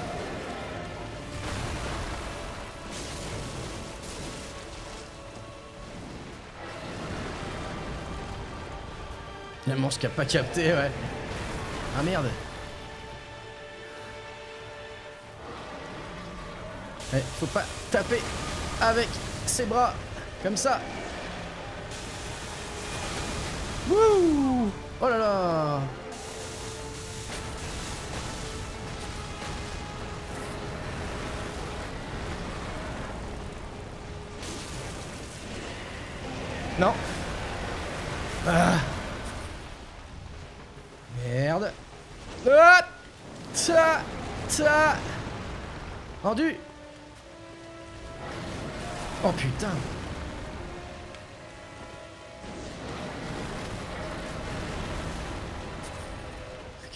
Il y a un monstre qui a pas capté, ouais. Ah merde. Ouais, faut pas taper avec ses bras comme ça. Wouh. Oh là là. Non. Ah. Merde. Ah, ta, ta. Rendu. Oh putain. Ok.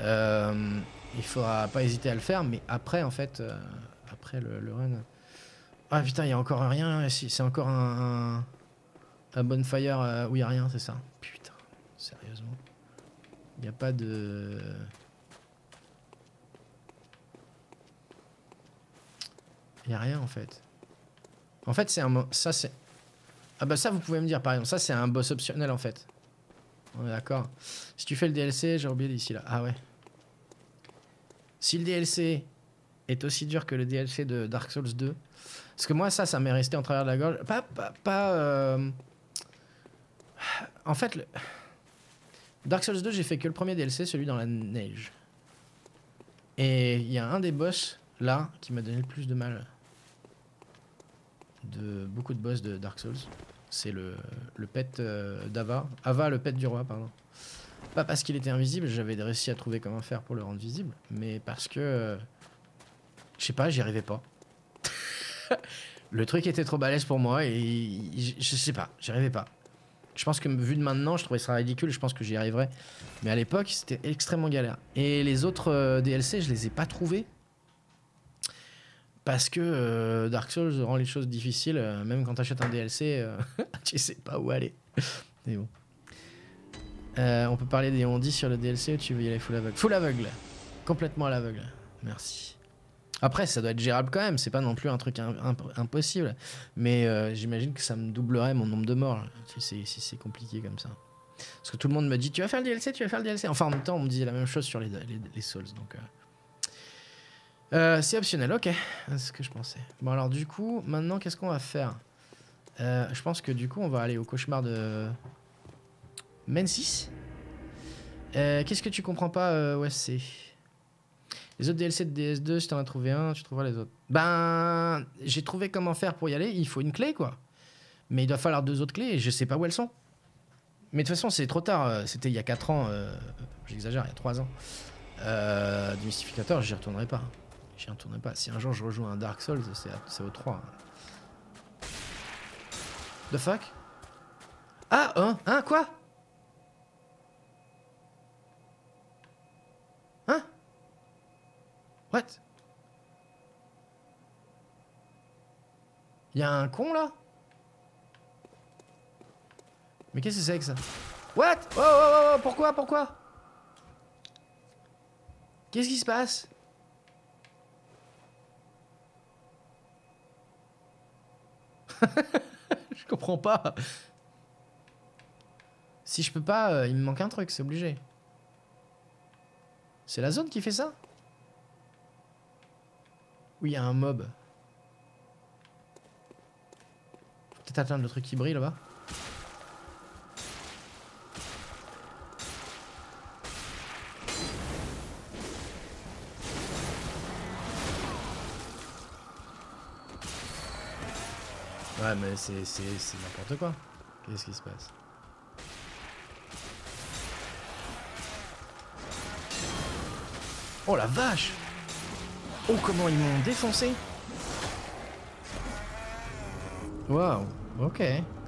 Euh, il faudra pas hésiter à le faire, mais après, en fait, euh, après le, le run... Ah putain, il y a encore rien, c'est encore un, un, un bonfire euh, où il y a rien, c'est ça. Putain, sérieusement. Il n'y a pas de... Il n'y a rien, en fait. En fait, c'est un... Ça, c'est... Ah bah ça, vous pouvez me dire, par exemple, ça, c'est un boss optionnel, en fait. On est d'accord. Si tu fais le D L C, j'ai oublié d'ici là. Ah ouais. Si le D L C est aussi dur que le D L C de Dark Souls deux... Parce que moi, ça, ça m'est resté en travers de la gorge. Pas... pas, pas euh... En fait, le... Dark Souls deux, j'ai fait que le premier D L C, celui dans la neige. Et il y a un des boss, là, qui m'a donné le plus de mal. De beaucoup de boss de Dark Souls. C'est le, le pet euh, d'Ava. Ava, le pet du roi, pardon. Pas parce qu'il était invisible, j'avais réussi à trouver comment faire pour le rendre visible, mais parce que... Euh, je sais pas, j'y arrivais pas. Le truc était trop balèze pour moi et je, je sais pas, j'y arrivais pas. Je pense que vu de maintenant, je trouvais ça ridicule, je pense que j'y arriverais. Mais à l'époque, c'était extrêmement galère. Et les autres euh, D L C, je les ai pas trouvés. Parce que euh, Dark Souls rend les choses difficiles, euh, même quand tu achètes un D L C, euh, tu sais pas où aller. Mais bon. Euh, on peut parler des on-dit sur le D L C ou tu veux y aller full aveugle? Full aveugle. Complètement à l'aveugle. Merci. Après, ça doit être gérable quand même, c'est pas non plus un truc imp imp impossible. Mais euh, j'imagine que ça me doublerait mon nombre de morts, si c'est si compliqué comme ça. Parce que tout le monde me dit, tu vas faire le D L C, tu vas faire le D L C. Enfin, en même temps, on me disait la même chose sur les, les, les Souls, donc... Euh... Euh, c'est optionnel, ok, c'est ce que je pensais. Bon alors du coup, maintenant qu'est-ce qu'on va faire? euh, Je pense que du coup on va aller au cauchemar de Mensis. Euh, qu'est-ce que tu comprends pas, euh, O S C? Les autres D L C de D S deux, si t'en as trouvé un, tu trouveras les autres. Ben, j'ai trouvé comment faire pour y aller, il faut une clé quoi. Mais il doit falloir deux autres clés et je sais pas où elles sont. Mais de toute façon c'est trop tard, c'était il y a quatre ans, euh, j'exagère, il y a trois ans. Euh, du mystificateur, j'y retournerai pas. J'y retournerai pas. Si un jour je rejoue un Dark Souls, c'est au trois. The fuck? Ah, hein? Hein? Quoi? Hein? What? Y'a un con là? Mais qu'est-ce que c'est que ça? What? Oh, oh, oh, oh, pourquoi? Pourquoi? Qu'est-ce qui se passe? Je comprends pas. Si je peux pas, euh, il me manque un truc, c'est obligé. C'est la zone qui fait ça? Oui, il y a un mob. Faut peut-être atteindre le truc qui brille là-bas. Ouais, mais c'est n'importe quoi. Qu'est-ce qui se passe? Oh la vache! Oh, comment ils m'ont défoncé! Waouh, ok.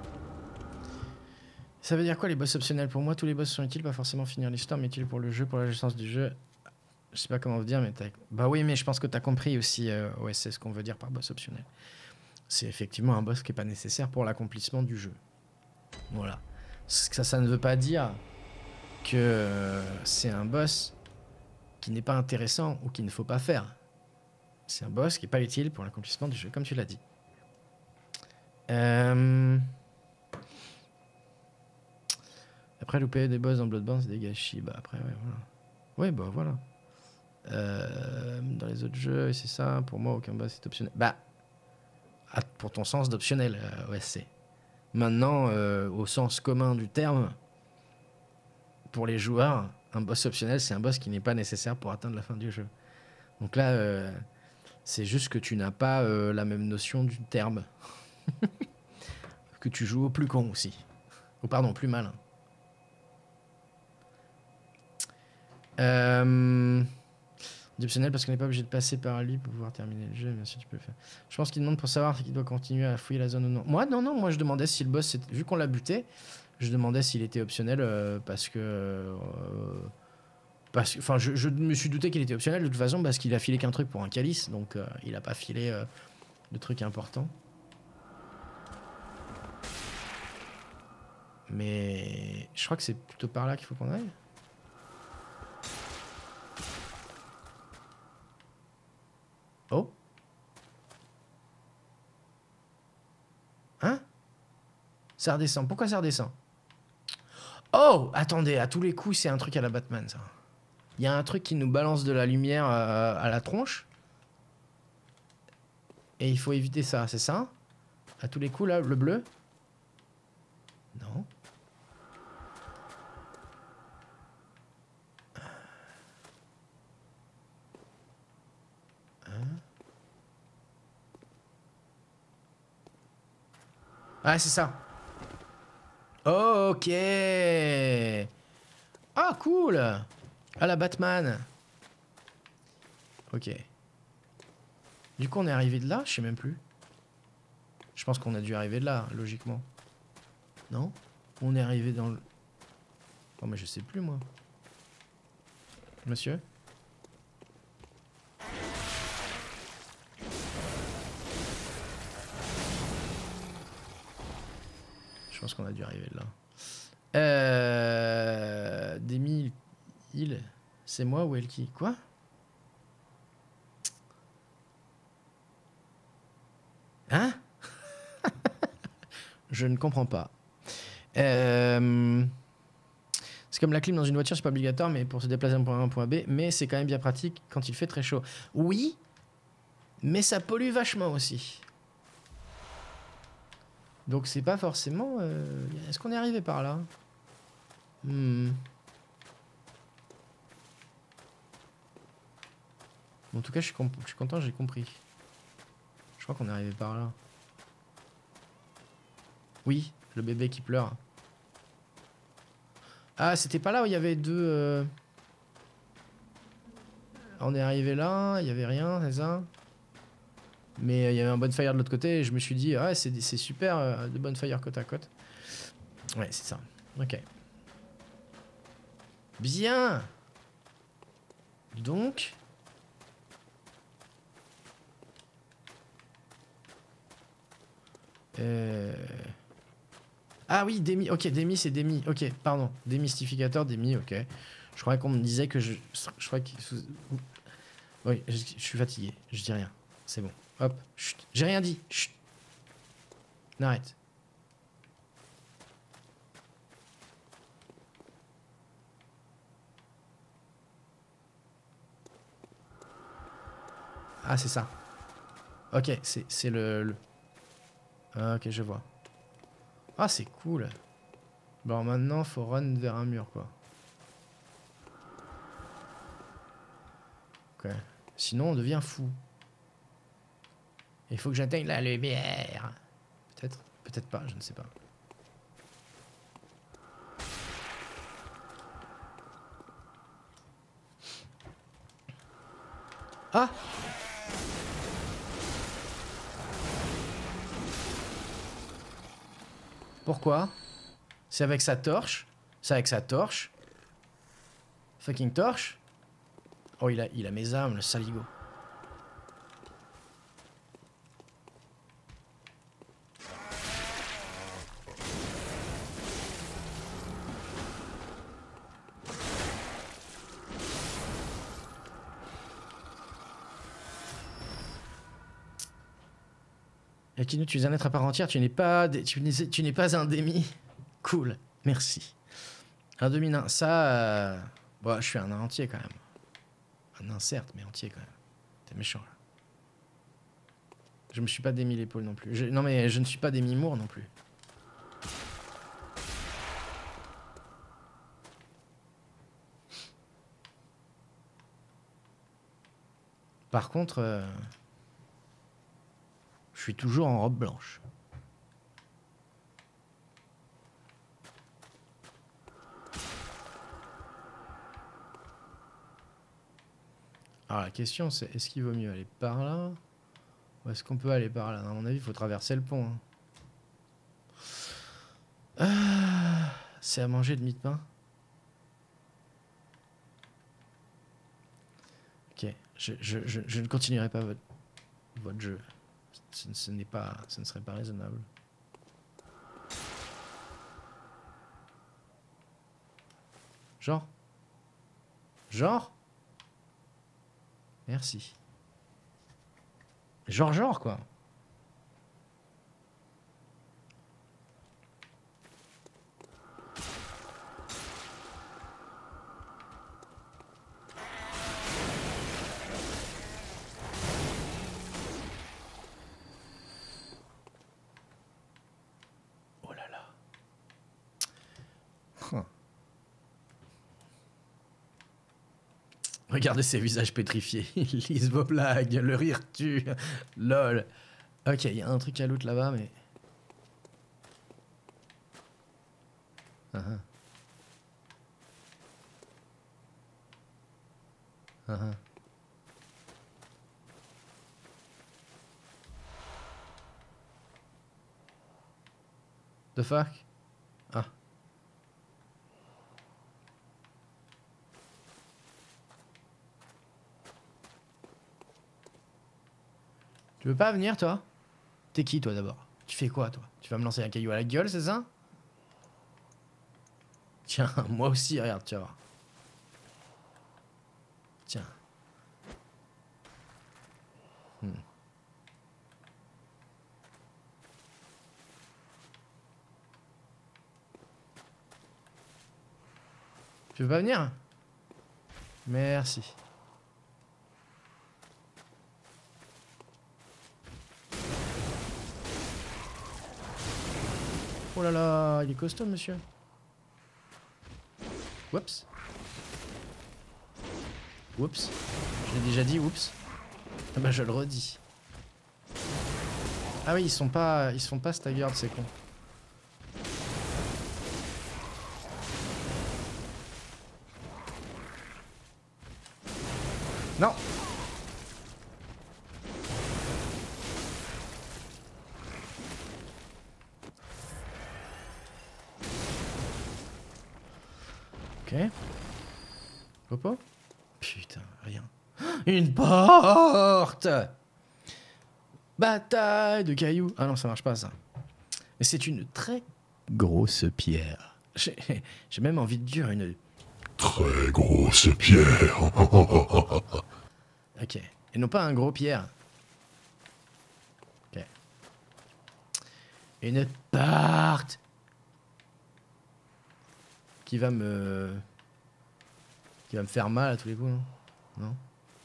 Ça veut dire quoi les boss optionnels? Pour moi, tous les boss sont utiles, pas forcément finir l'histoire, mais utiles pour le jeu, pour la licence du jeu. Je sais pas comment vous dire, mais t'as... Bah oui, mais je pense que t'as compris aussi, euh, ouais, c'est ce qu'on veut dire par boss optionnel. C'est effectivement un boss qui n'est pas nécessaire pour l'accomplissement du jeu. Voilà. Ça, ça ne veut pas dire que euh, c'est un boss qui n'est pas intéressant ou qu'il ne faut pas faire. C'est un boss qui n'est pas utile pour l'accomplissement du jeu, comme tu l'as dit. Euh... Après, louper des boss dans Bloodborne, c'est des gâchis. Bah après, ouais, voilà. Ouais, bah voilà. Euh... Dans les autres jeux, c'est ça. Pour moi, aucun boss est optionnel. Bah... pour ton sens d'optionnel, euh, O S C. Maintenant, euh, au sens commun du terme, pour les joueurs, un boss optionnel, c'est un boss qui n'est pas nécessaire pour atteindre la fin du jeu. Donc là, euh, c'est juste que tu n'as pas euh, la même notion du terme. Que tu joues au plus con aussi. Ou pardon, plus malin. Euh... Optionnel parce qu'on n'est pas obligé de passer par lui pour pouvoir terminer le jeu, bien sûr tu peux le faire. Je pense qu'il demande pour savoir qu'il doit continuer à fouiller la zone ou non. Moi non, non, moi je demandais si le boss, vu qu'on l'a buté, je demandais s'il était optionnel euh, parce que... Euh, Parce que, enfin, je, je me suis douté qu'il était optionnel de toute façon parce qu'il a filé qu'un truc pour un calice, donc euh, il a pas filé euh, de trucs importants. Mais je crois que c'est plutôt par là qu'il faut qu'on aille. Oh. Hein? Ça redescend. Pourquoi ça redescend? Oh! Attendez, à tous les coups, c'est un truc à la Batman, ça. Il y a un truc qui nous balance de la lumière euh, à la tronche. Et il faut éviter ça, c'est ça? À tous les coups, là, le bleu? Non. Hein? Ah, c'est ça. Ok. Ah, cool. Ah, la Batman. Ok. Du coup, on est arrivé de là? Je sais même plus. Je pense qu'on a dû arriver de là, logiquement. Non? On est arrivé dans le... Oh, mais je sais plus, moi. Monsieur? Je pense qu'on a dû arriver de là. Euh... Demi... Il... C'est moi ou elle qui? Quoi? Hein? Je ne comprends pas. Euh... C'est comme la clim dans une voiture, c'est pas obligatoire, mais pour se déplacer d'un point A à un point B, mais c'est quand même bien pratique quand il fait très chaud. Oui, mais ça pollue vachement aussi. Donc c'est pas forcément... Euh... Est-ce qu'on est arrivé par là? hmm. En tout cas, je suis, comp... je suis content, j'ai compris. Je crois qu'on est arrivé par là. Oui, le bébé qui pleure. Ah, c'était pas là où il y avait deux... Euh... On est arrivé là, il y avait rien, c'est ça? Mais il y avait un bonfire de l'autre côté et je me suis dit, ah, c'est super, euh, de bonfire côte à côte. Ouais, c'est ça. Ok. Bien. Donc... Euh... Ah oui, démi. Ok, démi, c'est démi. Ok, pardon. Démystificateur, démi, ok. Je croyais qu'on me disait que je... Je crois que... Oui, je, je suis fatigué. Je dis rien. C'est bon. Hop. Chut. J'ai rien dit. Chut. Arrête. Ah, c'est ça. Ok, c'est le, le... Ah, ok, je vois. Ah, c'est cool. Bon, maintenant, faut run vers un mur, quoi. Ok. Sinon, on devient fou. Il faut que j'atteigne la lumière. Peut-être, peut-être pas, je ne sais pas. Ah! Pourquoi? C'est avec sa torche. C'est avec sa torche. Fucking torche. Oh, il a, il a mes armes, le saligo. Akinu, tu es un être à part entière, tu n'es pas, tu n'es, tu n'es pas un démi. Cool, merci. Un demi-nain, ça... Euh... Bon, je suis un nain entier quand même. Un nain certes, mais entier quand même. T'es méchant là. Je me suis pas démis l'épaule non plus. Je... Non mais je ne suis pas démi Moore non plus. Par contre... Euh... Je suis toujours en robe blanche. Alors la question c'est, est-ce qu'il vaut mieux aller par là? Ou est-ce qu'on peut aller par là? À mon avis, il faut traverser le pont. Hein. Ah, c'est à manger de mie de pain. Je, je, je, je ne continuerai pas votre, votre jeu. Ce, ce n'est pas, ce ne serait pas raisonnable. Genre Genre Merci. Genre, genre, quoi. Oh là là. Huh. Regardez ces visages pétrifiés. Ils lisent vos blagues. Le rire tue. Lol. Ok, il y a un truc à loot là-bas, mais... Uh -huh. Uh -huh. The fuck? Ah. Tu veux pas venir, toi? T'es qui, toi, d'abord? Tu fais quoi, toi? Tu vas me lancer un caillou à la gueule, c'est ça? Tiens, moi aussi, regarde, tu vas voir. Tiens. Hmm. Tu veux pas venir? Merci. Oh là là, il est costaud, monsieur. Oups. Oups. Je l'ai déjà dit, oups. Ah bah je le redis. Ah oui, ils sont pas, ils sont pas staggered, c'est con. Non. Ok. Popo? Putain, rien. Une porte! Bataille de cailloux. Ah non, ça marche pas, ça. Mais c'est une très grosse pierre. J'ai même envie de dire une... Très grosse pierre. Ok. Et non pas un gros pierre. Ok. Une porte qui va me... qui va me faire mal à tous les coups, non? Non?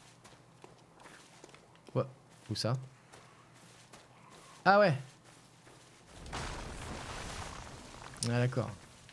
Quoi? Où ça? Ah ouais. Ah d'accord.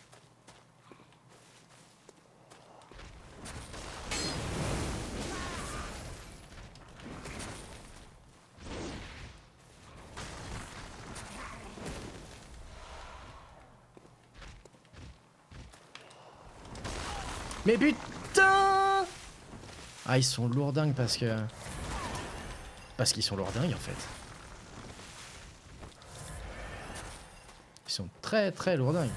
Mais putain! Ah, ils sont lourdingues parce que... Parce qu'ils sont lourdingues, en fait. Ils sont très très lourdingues.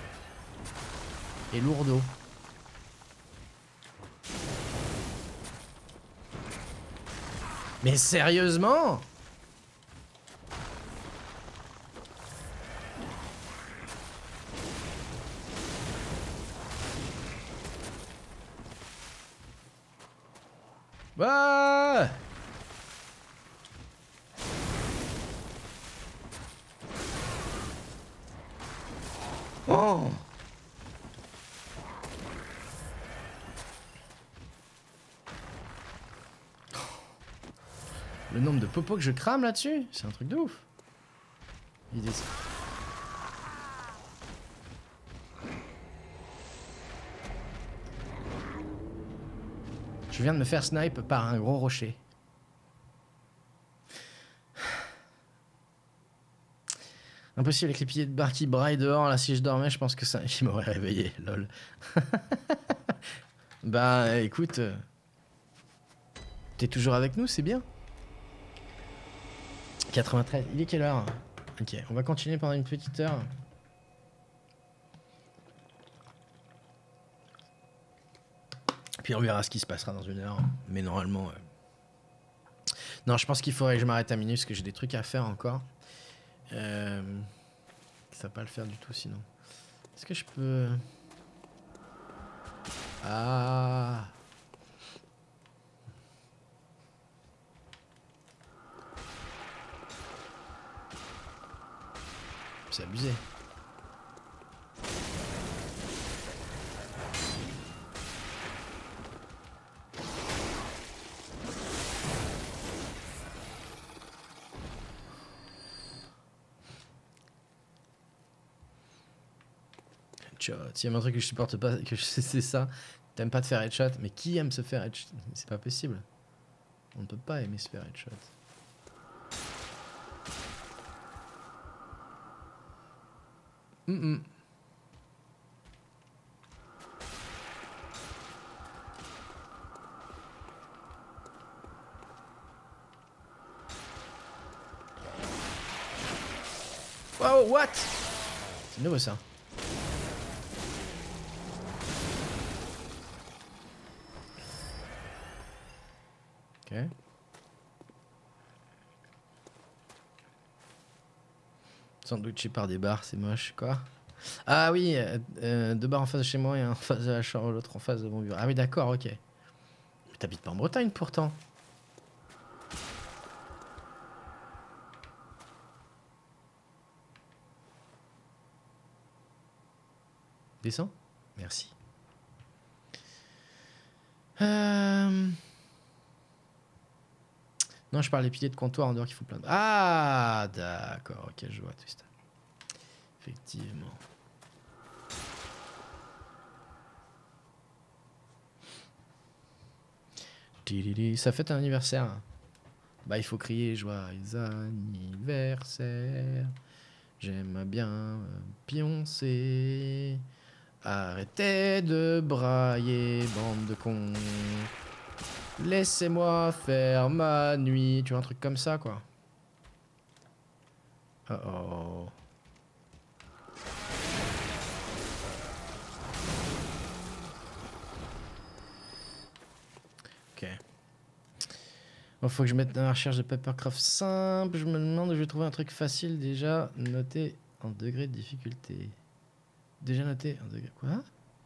Et lourdeaux. Mais sérieusement? Bah oh. Le nombre de popos que je crame là-dessus, c'est un truc de ouf. Il est... Je viens de me faire snipe par un gros rocher. Impossible avec les piliers de bar qui braillent dehors. Là, si je dormais, je pense que ça... Il m'aurait réveillé, lol. Bah, écoute... Euh... T'es toujours avec nous, c'est bien. quatre-vingt-treize. Il est quelle heure? Ok, on va continuer pendant une petite heure. Puis on verra ce qui se passera dans une heure. Mais normalement... Euh... Non, je pense qu'il faudrait que je m'arrête à minuit parce que j'ai des trucs à faire encore. Euh... Ça va pas le faire du tout sinon. Est-ce que je peux... Ah... C'est abusé. S'il y a un truc que je supporte pas, que je sais, c'est ça. T'aimes pas te faire headshot, mais qui aime se faire headshot? C'est pas possible. On ne peut pas aimer se faire headshot. Mm -mm. Wow, what? C'est nouveau ça. Ok. Sandwiché par des barres, c'est moche, quoi. Ah oui, euh, euh, deux barres en face de chez moi et un en face de la chambre, l'autre en face de mon bureau. Ah oui, d'accord, ok. Mais t'habites pas en Bretagne pourtant. Descends. Merci. Euh... Non, je parle des piliers de comptoir en dehors qu'il faut plein de... Ah, d'accord, ok, je vois tout ça. Effectivement. Ça fête un anniversaire. Bah, il faut crier joyeux anniversaire. J'aime bien pioncer. Arrêtez de brailler, bande de cons. Laissez-moi faire ma nuit. Tu vois, un truc comme ça, quoi. Oh oh. Ok. Bon, faut que je mette la recherche de Papercraft simple. Je me demande où je vais trouver un truc facile déjà noté en degré de difficulté. Déjà noté en degré... Quoi?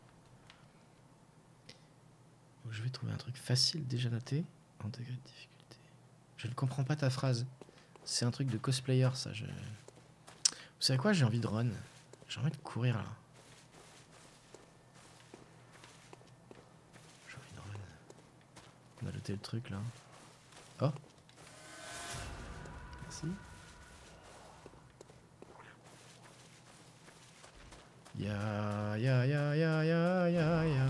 Je vais trouver un truc facile déjà noté en degré de difficulté. Je ne comprends pas ta phrase. C'est un truc de cosplayer, ça. Je... Vous savez quoi? J'ai envie de run. J'ai envie de courir, là. J'ai envie de run. On a noté le truc, là. Oh. Merci. Ya, ya, ya, ya, ya, ya, ya.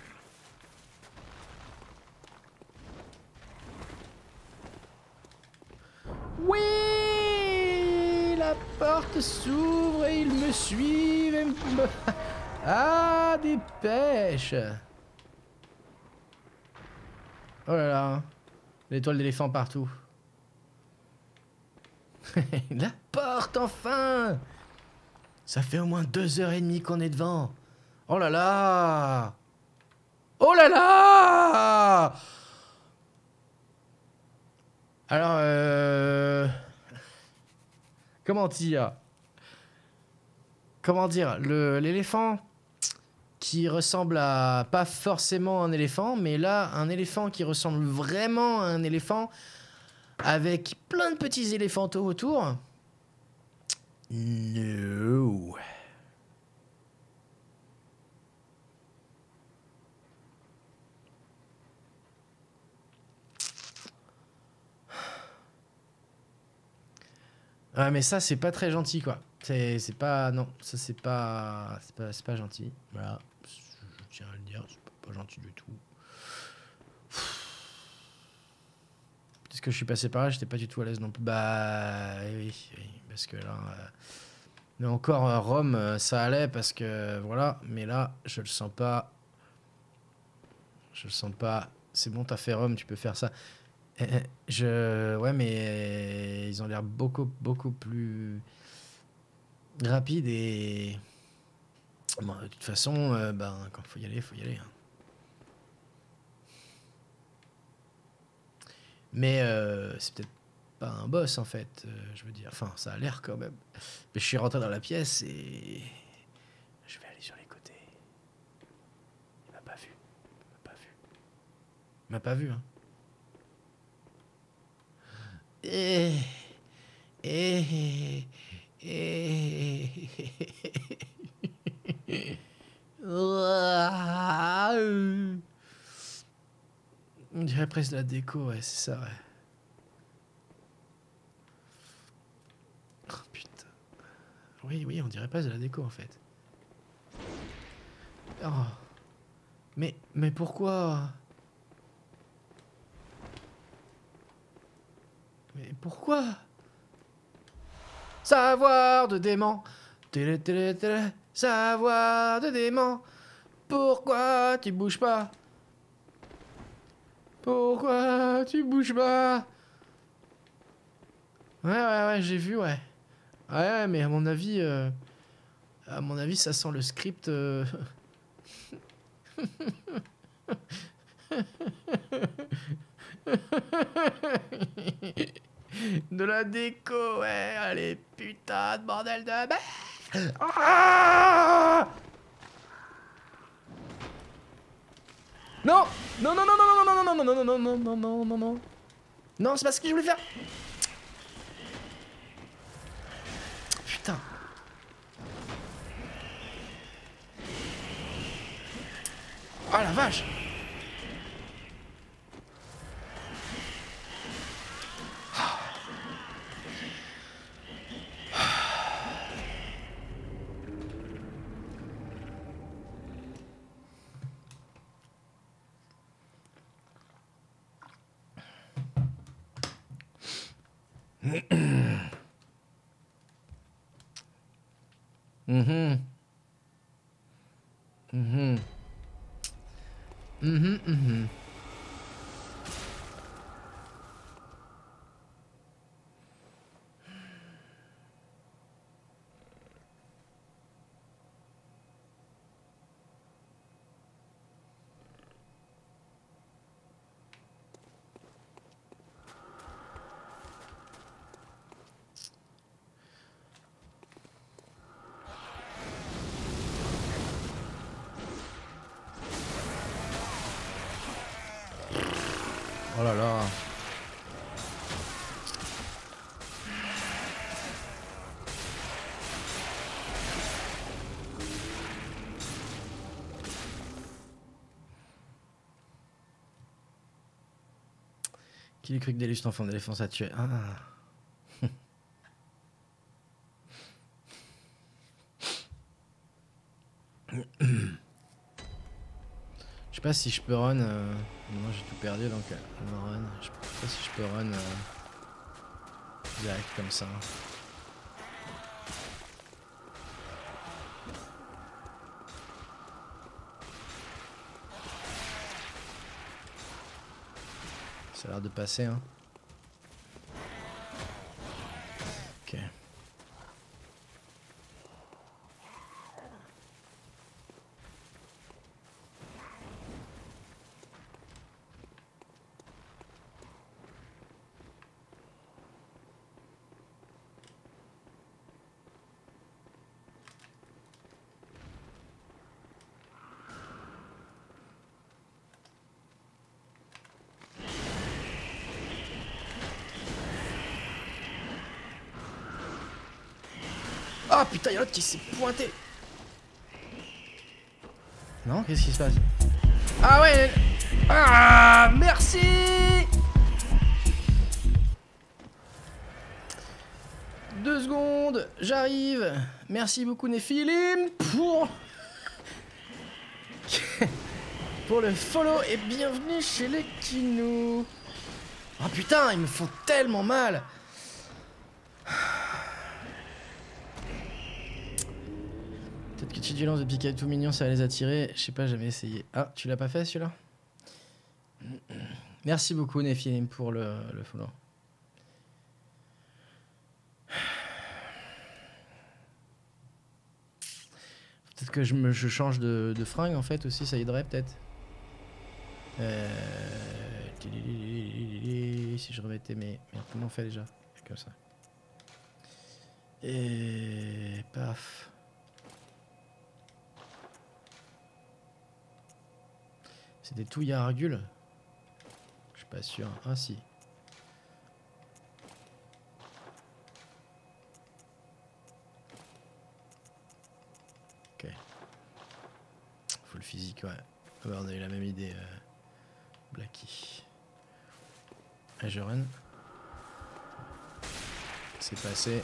Oui, la porte s'ouvre et ils me suivent et me... Ah, des pêches. Oh là là. L'étoile d'éléphant partout. La porte, enfin. Ça fait au moins deux heures et demie qu'on est devant. Oh là là. Oh là là. Alors, euh... comment dire? Comment dire? Le, l'éléphant qui ressemble à... Pas forcément un éléphant, mais là, un éléphant qui ressemble vraiment à un éléphant avec plein de petits éléphantaux autour. No. Ouais, mais ça, c'est pas très gentil, quoi. C'est, c'est pas... Non, ça, c'est pas... C'est pas, c'est pas gentil. Voilà. Je tiens à le dire, c'est pas, pas gentil du tout. Est-ce que je suis passé par là? J'étais pas du tout à l'aise non plus. Bah... Oui, oui. Parce que là... Euh... Mais encore, euh, Rome, euh, ça allait parce que... Voilà. Mais là, je le sens pas. Je le sens pas. C'est bon, t'as fait Rome, tu peux faire ça. Je... Ouais, mais ils ont l'air beaucoup, beaucoup plus rapides et... Bon, de toute façon, euh, ben, quand il faut y aller, il faut y aller. Hein. Mais euh, c'est peut-être pas un boss en fait, euh, je veux dire. Enfin, ça a l'air quand même. Mais je suis rentré dans la pièce et je vais aller sur les côtés. Il m'a pas vu. Il m'a pas vu. Il m'a pas vu, hein. Et... Et... Et... On dirait presque de la déco, ouais, c'est ça, ouais. Oh putain. Oui, oui, on dirait presque de la déco en fait. Oh. Mais, mais pourquoi? Mais pourquoi? Savoir de dément. Télé, télé, télé. Savoir de dément. Pourquoi tu bouges pas? Pourquoi tu bouges pas? Ouais, ouais, ouais, j'ai vu, ouais. Ouais, ouais, mais à mon avis, euh, à mon avis, ça sent le script. Euh... de la déco, ouais. Allez, putain de bordel de merde. Ah non, non, non, non, non, non, non, non, non, non, non, non, non, non, non, non, non. Non, c'est pas ce que je voulais faire. Putain. Oh la vache. Mhm. Mhm. Mhm, mhm. Oh là là. Qui a cru que des lustres enfants d'éléphants ça tuait? Ah. Je sais pas si je peux run. Euh... Non, j'ai tout perdu donc euh, on va run. Je sais pas si je peux run euh... direct comme ça. Ça a l'air de passer, hein. Ok. Ah putain, y'a l'autre qui s'est pointé. Non, qu'est-ce qui se passe? Ah ouais. Ah, merci. Deux secondes, j'arrive. Merci beaucoup Néphilim pour... pour le follow et bienvenue chez les Kinous. Oh putain, ils me font tellement mal. Peut-être que tu lance de Pikachu tout mignon, ça va les attirer. Je sais pas, j'avais essayé. Ah, tu l'as pas fait celui-là? Merci beaucoup Néphilim pour le, le follow. Peut-être que je, me, je change de, de fringue en fait aussi, ça aiderait peut-être. Euh... voyez si je remettais mes... Merde, comment on fait déjà? Comme ça. Et... paf. C'est des touilles à argules? Je suis pas sûr. Ah si. Ok. Faut le physique, ouais. Ah bah, on a eu la même idée. Euh... Blacky. Et je run. C'est passé.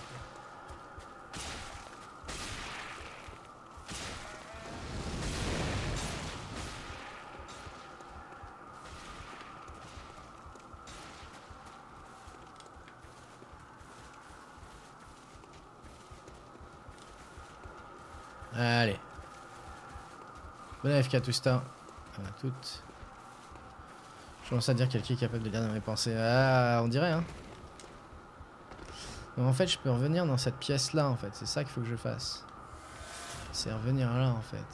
Allez. Bon A F K tout ça. On a toutes. Je commence à dire quelqu'un est capable de lire dans mes pensées. Ah, on dirait, hein. Donc en fait, je peux revenir dans cette pièce-là, en fait. C'est ça qu'il faut que je fasse. C'est revenir là, en fait.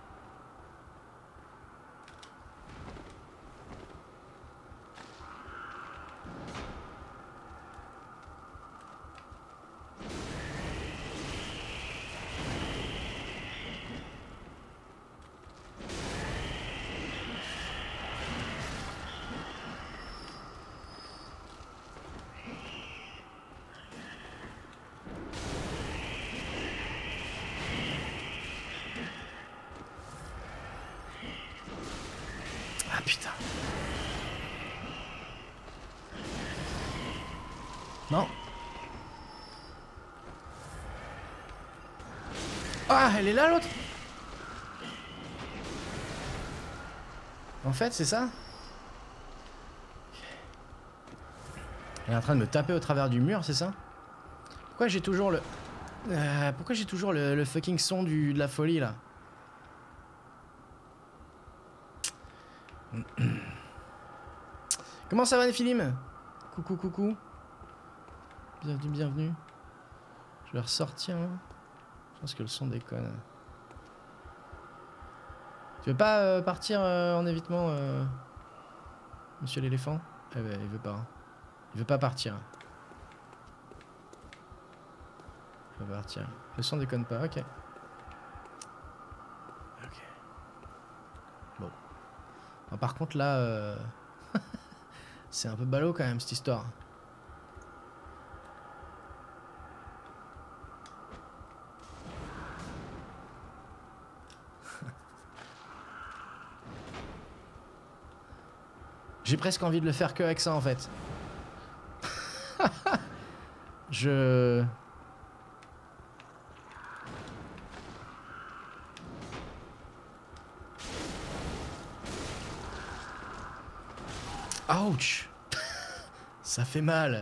Ah putain. Non. Ah, elle est là l'autre. En fait, c'est ça. Elle est en train de me taper au travers du mur, c'est ça? Pourquoi j'ai toujours le... Euh, pourquoi j'ai toujours le, le fucking son du, de la folie, là? Comment ça va, Néphilim? Coucou, coucou. Bienvenue, bienvenue. Je vais ressortir, là. Je pense que le son déconne. Tu veux pas euh, partir euh, en évitement, euh, monsieur l'éléphant? Eh ben, il veut pas. Hein. Il veut pas partir. Il veut partir. Le son déconne pas, ok. Ok. Bon. Bon par contre, là... Euh... c'est un peu ballot quand même, cette histoire. J'ai presque envie de le faire que avec ça en fait. Je... Ouch. Ça fait mal.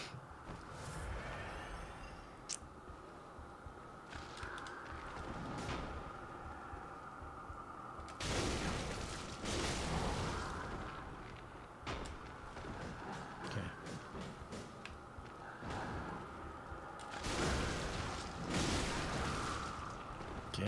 Ok.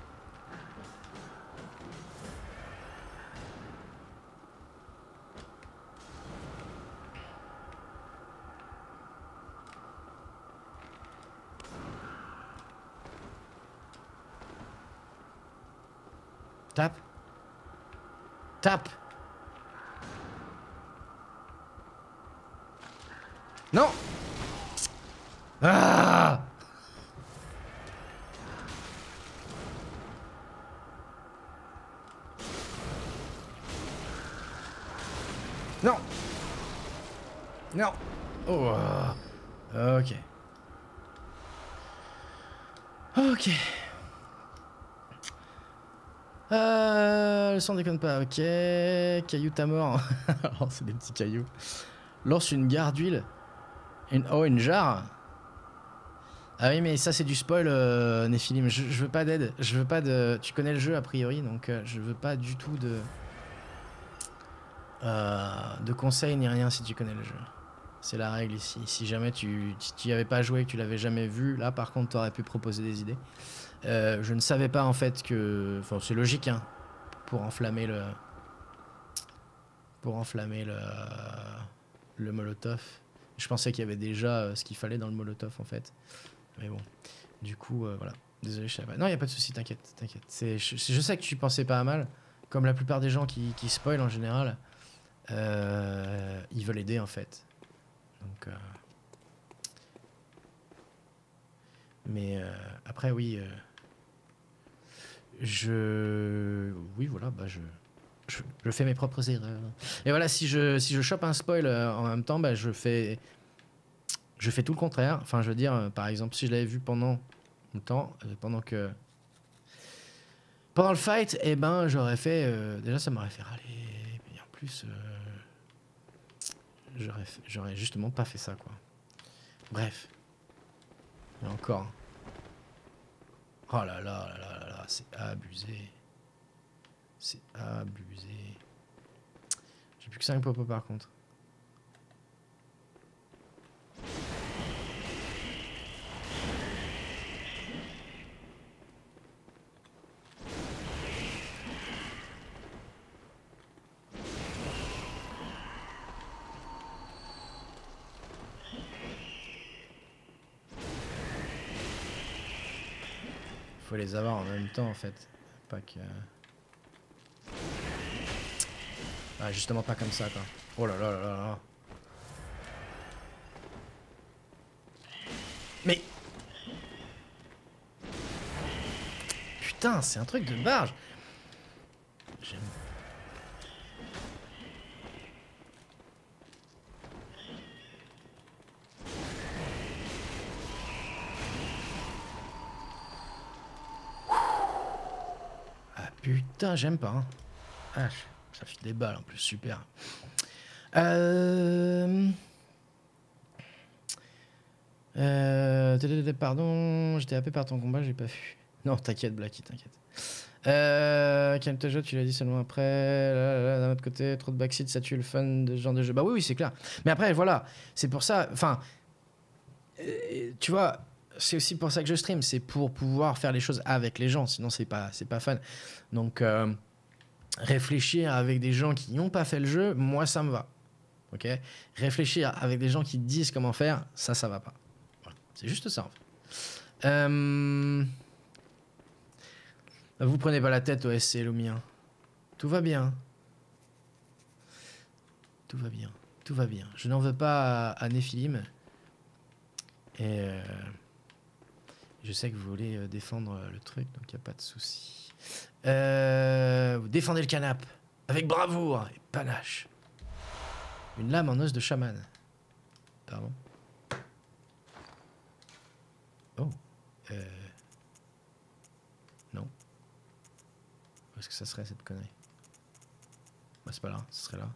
Tape. Tape. Non. Ah. Non. Non. Oh. Ok. Ok. Euh, le son déconne pas, ok. Caillou à mort. Oh, c'est des petits cailloux. Lance une gare d'huile. Une... Oh, une jarre. Ah oui, mais ça, c'est du spoil, euh, Néphilim. Je, je veux pas d'aide. Je veux pas de... Tu connais le jeu, a priori, donc euh, je veux pas du tout de... Euh, de conseils ni rien si tu connais le jeu. C'est la règle ici. Si jamais tu n'y avais pas joué, que tu l'avais jamais vu, là, par contre, tu aurais pu proposer des idées. Euh, je ne savais pas, en fait, que... Enfin, c'est logique, hein. Pour enflammer le... Pour enflammer le... le molotov. Je pensais qu'il y avait déjà euh, ce qu'il fallait dans le molotov en fait. Mais bon, du coup, euh, voilà. Désolé, je savais pas. Non, il n'y a pas de souci, t'inquiète, t'inquiète. Je, je sais que tu pensais pas à mal. Comme la plupart des gens qui, qui spoilent en général, euh, ils veulent aider en fait. Donc, euh... Mais euh, après, oui. Euh... Je. Oui, voilà, bah je. Je, je fais mes propres erreurs. Et voilà, si je, si je chope un spoil euh, en même temps, bah je fais. Je fais tout le contraire. Enfin, je veux dire, euh, par exemple, si je l'avais vu pendant le temps, euh, pendant que. Pendant le fight, eh ben, j'aurais fait. Euh, déjà, ça m'aurait fait râler. Et en plus, euh, j'aurais, j'aurais justement pas fait ça, quoi. Bref. Et encore. Oh là là là là là là, c'est abusé. C'est abusé. J'ai plus que cinq popos par contre. Faut les avoir en même temps en fait. Pas que... Ah, justement pas comme ça quoi. Oh là là là là là. Mais... Putain, c'est un truc de barge. J'aime... Ah putain, j'aime pas. Hein. Ah, ça file des balles en plus, super. Euh... Euh... Pardon, j'étais happé par ton combat, j'ai pas vu. Non, t'inquiète, Blacky, t'inquiète. Euh... Calme ta jeu, tu l'as dit seulement après. D'un autre côté, trop de backseat, ça tue le fun de ce genre de jeu. Bah oui, oui, c'est clair. Mais après, voilà, c'est pour ça. Enfin, euh, tu vois, c'est aussi pour ça que je stream. C'est pour pouvoir faire les choses avec les gens. Sinon, c'est pas, c'est pas fun. Donc, euh, réfléchir avec des gens qui n'ont pas fait le jeu, moi, ça me va. Ok. Réfléchir avec des gens qui disent comment faire, ça, ça va pas. Voilà. C'est juste ça, en fait. Euh... Vous prenez pas la tête, O S C, Lumien. Tout va bien. Tout va bien. Tout va bien. Je n'en veux pas à, à Néphilim. Et euh, je sais que vous voulez euh, défendre le truc, donc il n'y a pas de souci. Euh, vous défendez le canap avec bravoure et panache. Une lame en os de chaman. Pardon. Oh. Euh... Non. Où est-ce que ça serait cette connerie? Bah c'est pas là, ce serait là.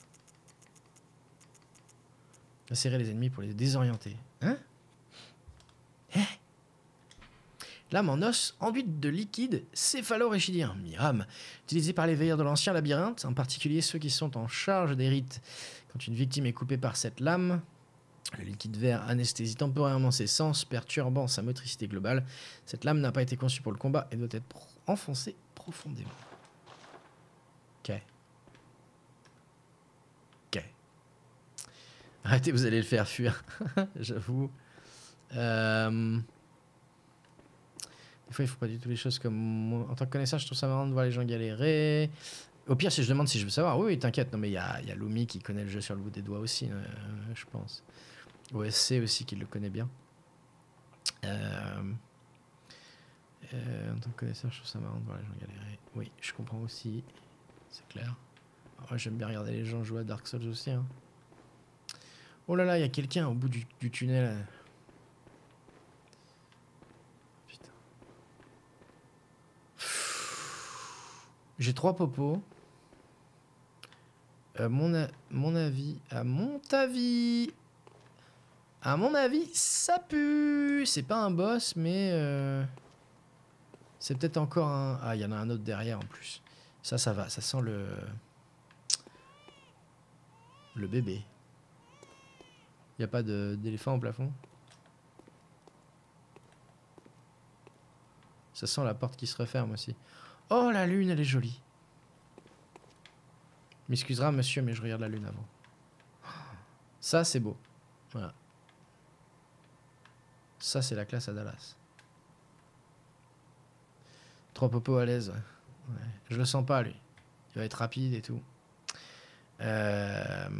Insérer les ennemis pour les désorienter. Hein? Hein? Lame en os enduite de liquide céphalo-réchidien, Miram, utilisé par les veilleurs de l'ancien labyrinthe, en particulier ceux qui sont en charge des rites. Quand une victime est coupée par cette lame, le liquide vert anesthésie temporairement ses sens, perturbant sa motricité globale. Cette lame n'a pas été conçue pour le combat et doit être pro enfoncée profondément. Ok. Ok. Arrêtez, vous allez le faire fuir. J'avoue. Euh... Des fois, il faut pas du tout les choses comme moi. En tant que connaisseur, je trouve ça marrant de voir les gens galérer. Au pire, si je demande si je veux savoir, oui, oui t'inquiète. Non, mais il y a, y a Lumi qui connaît le jeu sur le bout des doigts aussi, euh, je pense. O S C aussi qui le connaît bien. Euh... Euh, en tant que connaisseur, je trouve ça marrant de voir les gens galérer. Oui, je comprends aussi. C'est clair. Moi, j'aime bien regarder les gens jouer à Dark Souls aussi. Hein. Oh là là, il y a quelqu'un au bout du, du tunnel. Putain. J'ai trois popos. Euh, mon, a mon avis, à mon avis, à mon avis, ça pue. C'est pas un boss, mais euh, c'est peut-être encore un. Ah, il y en a un autre derrière en plus. Ça, ça va. Ça sent le le bébé. Il y a pas d'éléphant au plafond. Ça sent la porte qui se referme aussi. Oh, la lune, elle est jolie. M'excusera, monsieur, mais je regarde la lune avant. Ça, c'est beau. Voilà. Ça, c'est la classe à Dallas. Trois popos à l'aise. Ouais. Ouais. Je le sens pas, lui. Il va être rapide et tout. Euh...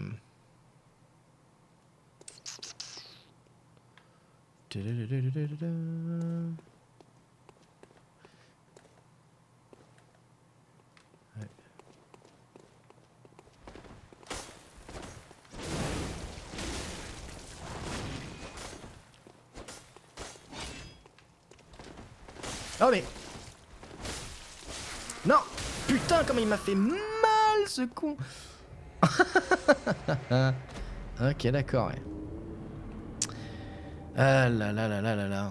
Ouais. Oh mais... Non! Putain, comment il m'a fait mal, ce con! Ok, d'accord, ouais. Ah là là là là là là.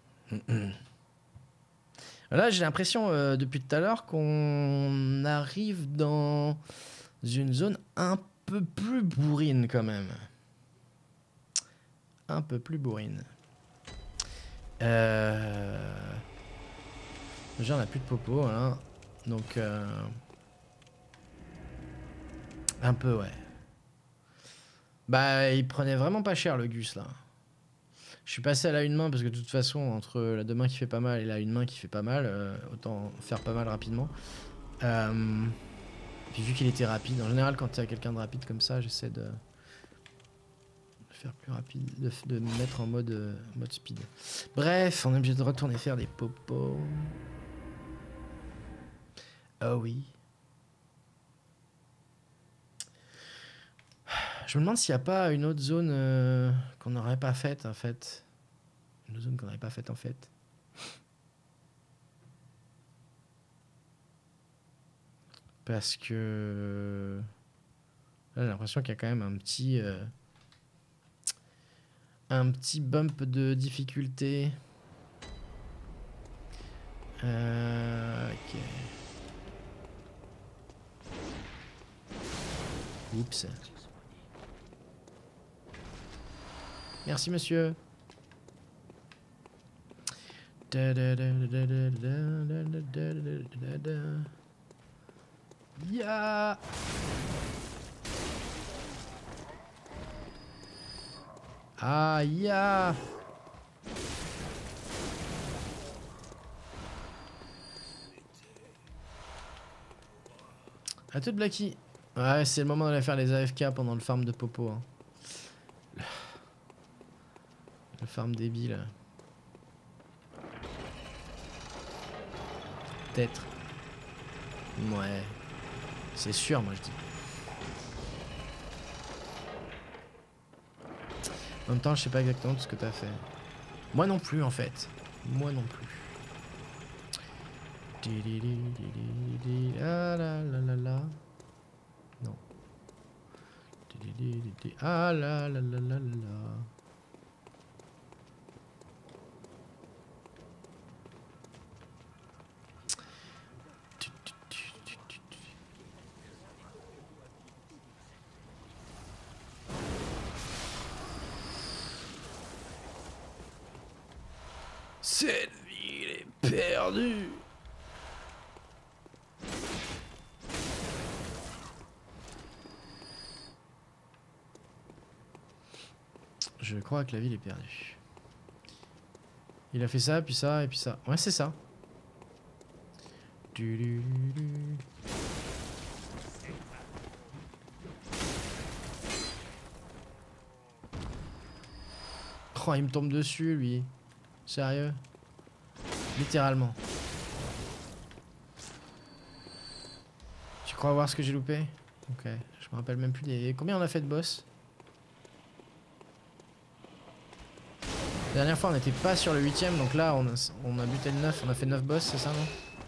Là, j'ai l'impression, euh, depuis tout à l'heure, qu'on arrive dans une zone un peu plus bourrine, quand même. Un peu plus bourrine. Euh... Déjà, on n'a plus de popo, voilà. Donc, euh... un peu, ouais. Bah, il prenait vraiment pas cher, le Gus, là. Je suis passé à la une main, parce que de toute façon, entre la deux mains qui fait pas mal et la une main qui fait pas mal, euh, autant faire pas mal rapidement. Euh... Puis vu qu'il était rapide, en général, quand tu as quelqu'un de rapide comme ça, j'essaie de... de faire plus rapide, de, de me mettre en mode, euh, mode speed. Bref, on est obligé de retourner faire des popos. Oh oui. Je me demande s'il n'y a pas une autre zone euh, qu'on n'aurait pas faite, en fait. Une autre zone qu'on n'aurait pas faite, en fait. Parce que... Là, j'ai l'impression qu'il y a quand même un petit... Euh, un petit bump de difficulté. Euh, ok. Oups. Merci, monsieur. Ya. Ah, ya. À toute Blacky. Ouais, c'est le moment d'aller faire les A F K pendant le farm de Popo. Hein. Le farm débile. Peut-être. Ouais. C'est sûr, moi je dis. En même temps, je sais pas exactement tout ce que t'as fait. Moi non plus, en fait. Moi non plus. Ah là là là là. Non. Ah là là là là là. Cette ville est perdue. Je crois que la ville est perdue. Il a fait ça, puis ça, et puis ça. Ouais, c'est ça. Du, du, du. Oh, il me tombe dessus, lui. Sérieux? Littéralement. Tu crois voir ce que j'ai loupé? Ok, je me rappelle même plus des... Combien on a fait de boss? La dernière fois on n'était pas sur le huitième, donc là on a, on a buté le neuf, on a fait neuf boss, c'est ça, non?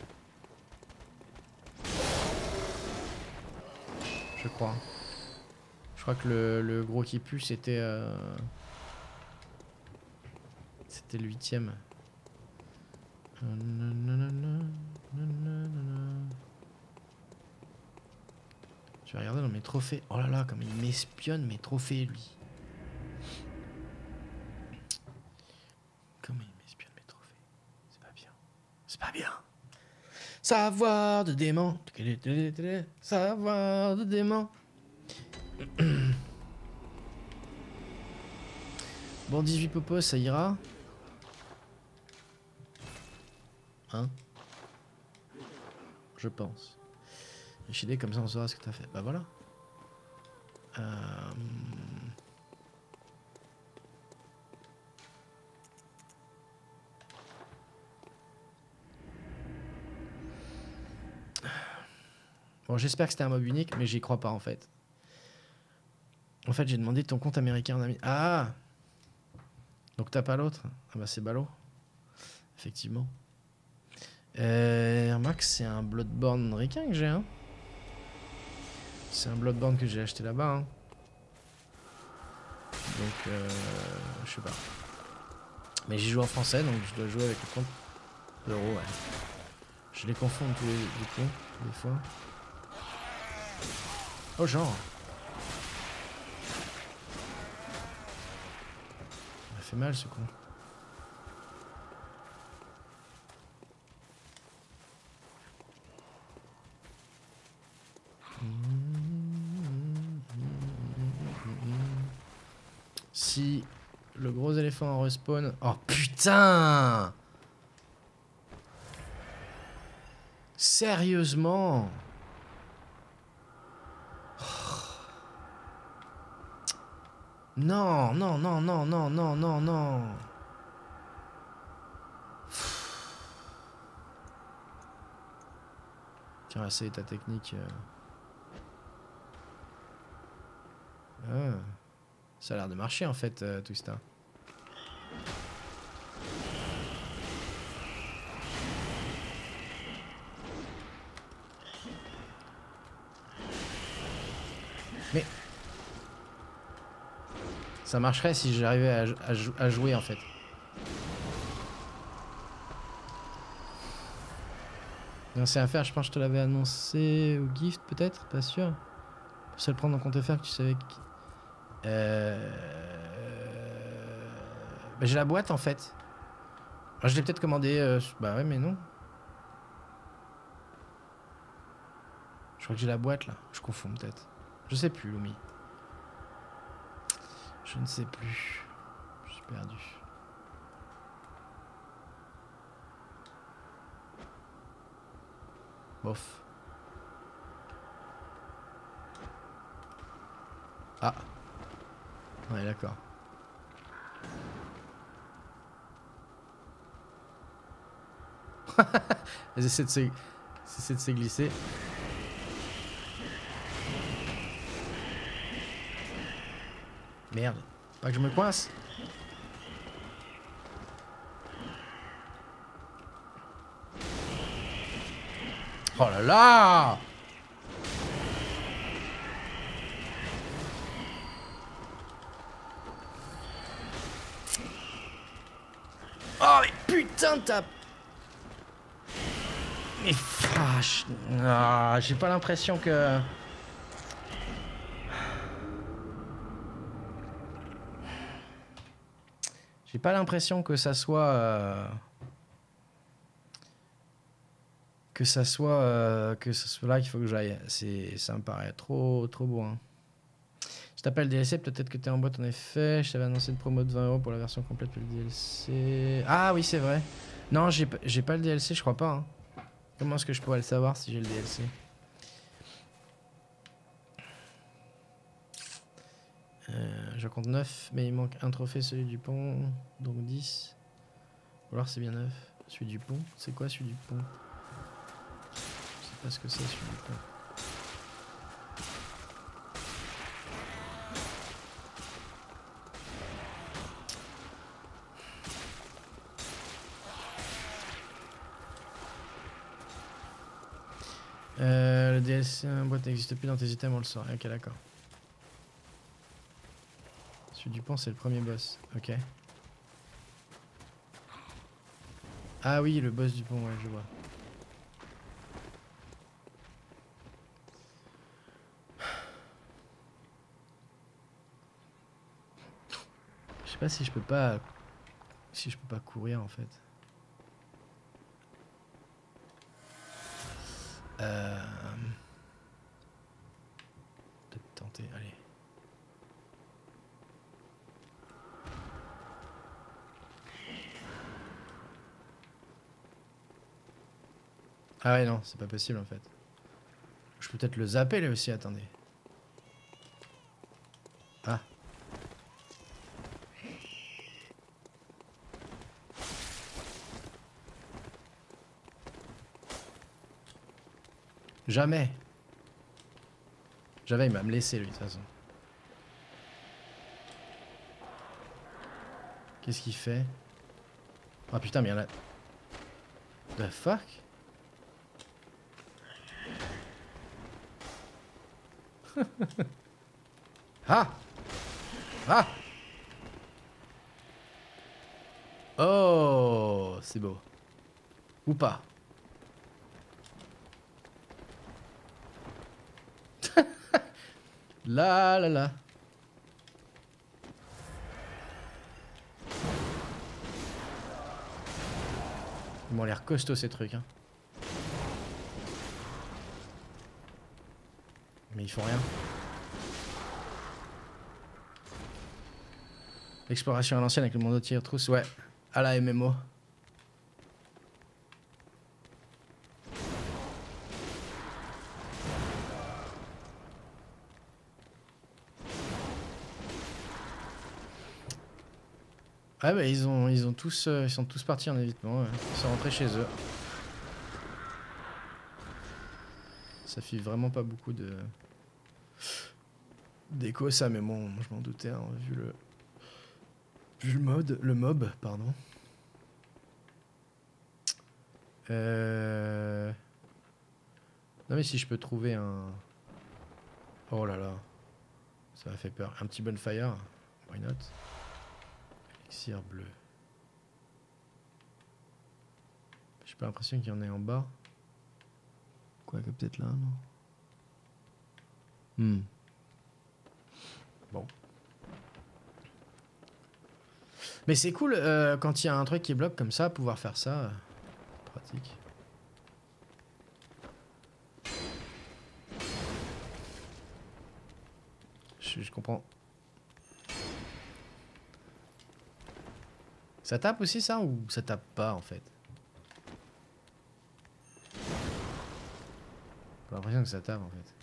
Je crois. Je crois que le, le gros qui pue c'était... Euh... C'était le huitième. Je vais regarder dans mes trophées. Oh là là, comme il m'espionne mes trophées, lui. Comment il m'espionne mes trophées. C'est pas bien. C'est pas bien. Savoir de dément. Savoir de dément. Bon, dix-huit popos, ça ira. Hein? Je pense. Richidé, comme ça on saura ce que t'as fait. Bah voilà. Euh... Bon, j'espère que c'était un mob unique, mais j'y crois pas en fait. En fait, j'ai demandé ton compte américain en ami. Ah! Donc t'as pas l'autre? Ah bah c'est ballot. Effectivement. Euh, remarque, c'est un Bloodborne ricain que j'ai, hein. C'est un Bloodborne que j'ai acheté là-bas, hein. Donc, euh, je sais pas. Mais j'y joue en français, donc je dois jouer avec le compte euro, ouais. Je les confonds tous les, du coup, des fois. Oh, genre. Il m'a fait mal, ce con. Si le gros éléphant en respawn... Oh putain! Sérieusement? Non, non, non, non, non, non, non, non. Tiens, essaye ta technique. Ah. Ça a l'air de marcher en fait, euh, Twista. Mais ça marcherait si j'arrivais à, à, à jouer en fait. Non, c'est à faire, je pense que je te l'avais annoncé au gift peut-être, pas sûr. Pour se le prendre en compte faire que tu savais que... Euh... Bah, j'ai la boîte en fait. Alors, je l'ai peut-être commandé. Euh... Bah ouais, mais non. Je crois que j'ai la boîte là. Je confonds peut-être. Je sais plus, Lumi. Je ne sais plus. Je suis perdu. Bof. Ah. Ouais, d'accord. Elles essaient de se... Elles essaient de se glisser. Merde. Pas que je me coince. Oh là là! Oh mais putain t'as... Mais vache... Ah, j'ai pas l'impression que... J'ai pas l'impression que ça soit... Euh... Que ça soit... Euh... Que ce soit là qu'il faut que j'aille. C'est... Ça me paraît trop... Trop beau, hein. Je t'appelle D L C, peut-être que t'es en boîte en effet. Je t'avais annoncé une promo de vingt euros pour la version complète pour le D L C. Ah oui, c'est vrai. Non, j'ai pas le D L C, je crois pas. Hein. Comment est-ce que je pourrais le savoir si j'ai le D L C? euh, J'en compte neuf, mais il manque un trophée, celui du pont. Donc dix. Ou alors c'est bien neuf. Celui du pont, c'est quoi celui du pont? Je sais pas ce que c'est celui du pont. Euh, le D L C en boîte n'existe plus dans tes items, on le sort. Ok, d'accord. Celui du pont, c'est le premier boss. Ok. Ah oui, le boss du pont, ouais, je vois. Je sais pas si je peux pas... Si je peux pas courir, en fait. Euh... Peut-être tenter, allez. Ah ouais, non, c'est pas possible en fait. Je peux peut-être le zapper là aussi, attendez. Ah. Jamais. Jamais il va me laisser lui de toute façon. Qu'est-ce qu'il fait? Ah putain mais il y en a... The fuck? Ah! Ah! Oh! C'est beau. Ou pas? Là là là. Ils m'ont l'air costauds ces trucs hein. Mais ils font rien. L'exploration à l'ancienne avec le monde entier retrousse, ouais. À la M M O. Ah bah ils ont ils ont tous euh, ils sont tous partis en évitement, ouais. Ils sont rentrés chez eux. Ça fait vraiment pas beaucoup de d'écho ça, mais bon, je m'en doutais hein, vu le vu le mode, le mob, pardon. Euh... Non mais si je peux trouver un... Oh là là, ça m'a fait peur. Un petit bonfire, why not? Elixir bleu. J'ai pas l'impression qu'il y en ait en bas. Quoi que peut-être là, non? Hmm. Bon. Mais c'est cool euh, quand il y a un truc qui bloque comme ça, pouvoir faire ça. Euh, pratique. Je, je comprends. Ça tape aussi ça ou ça tape pas en fait? J'ai l'impression que ça tape en fait.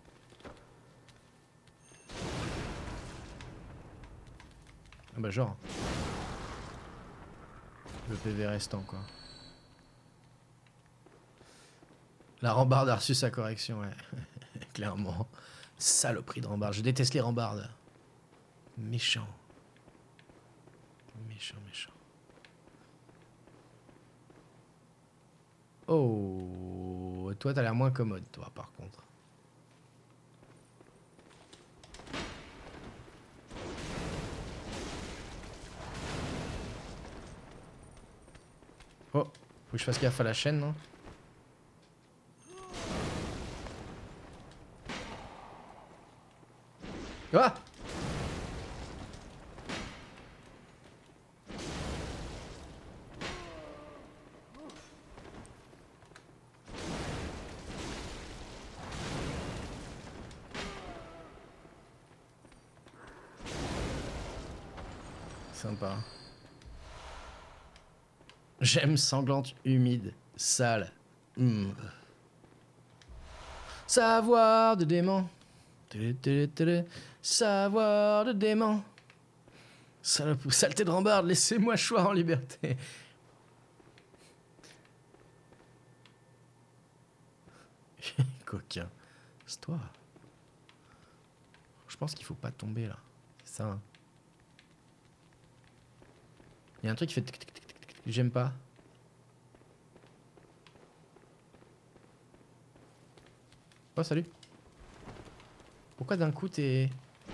Ah bah genre. Le P V restant quoi. La rambarde a reçu sa correction, ouais. Clairement. Saloperie de rambarde. Je déteste les rambardes. Méchant. Méchant, méchant. Oh, toi t'as l'air moins commode, toi par contre. Oh, faut que je fasse gaffe à la chaîne, non? Ah! Sympa. J'aime sanglante, humide, sale. Mmh. Savoir de dément. Savoir de dément. Salope, saleté de rambarde, laissez-moi choir en liberté. Coquin. C'est toi. Je pense qu'il faut pas tomber là. C'est ça. Hein. Il y a un truc qui fait tic, tic, tic, tic, tic. J'aime pas. Oh salut. Pourquoi d'un coup t'es...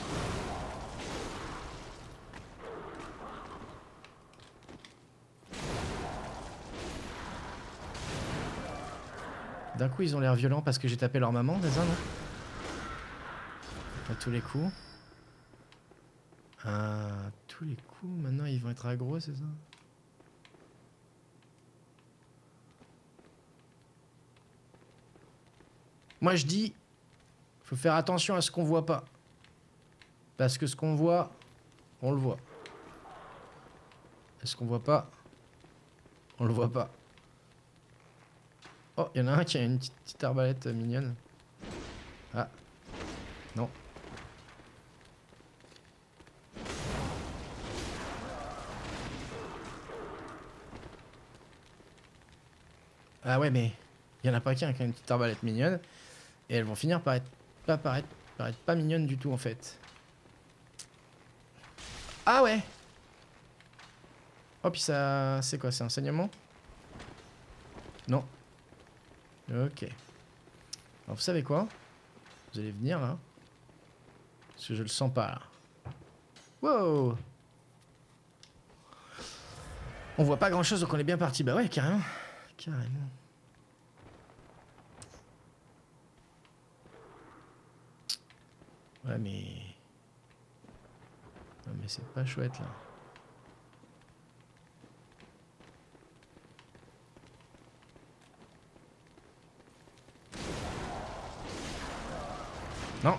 D'un coup ils ont l'air violents parce que j'ai tapé leur maman, c'est ça non? À tous les coups. Ah, tous les coups, maintenant ils vont être aggro, c'est ça? Moi je dis, faut faire attention à ce qu'on voit pas. Parce que ce qu'on voit, on le voit. Et ce qu'on voit pas, on le voit pas. Oh, il y en a un qui a une petite, petite arbalète mignonne. Ah. Non. Ah ouais, mais il y en a pas qu'un qui a une petite arbalète mignonne. Et elles vont finir par être pas, paraître, paraître pas mignonnes du tout en fait. Ah ouais. Oh, puis ça... C'est quoi? C'est un saignement? Non. Ok. Alors vous savez quoi? Vous allez venir là. Parce que je le sens pas là. Wow. On voit pas grand chose donc on est bien parti. Bah ouais, carrément. Carrément. Ouais mais... Ouais mais c'est pas chouette là. Non.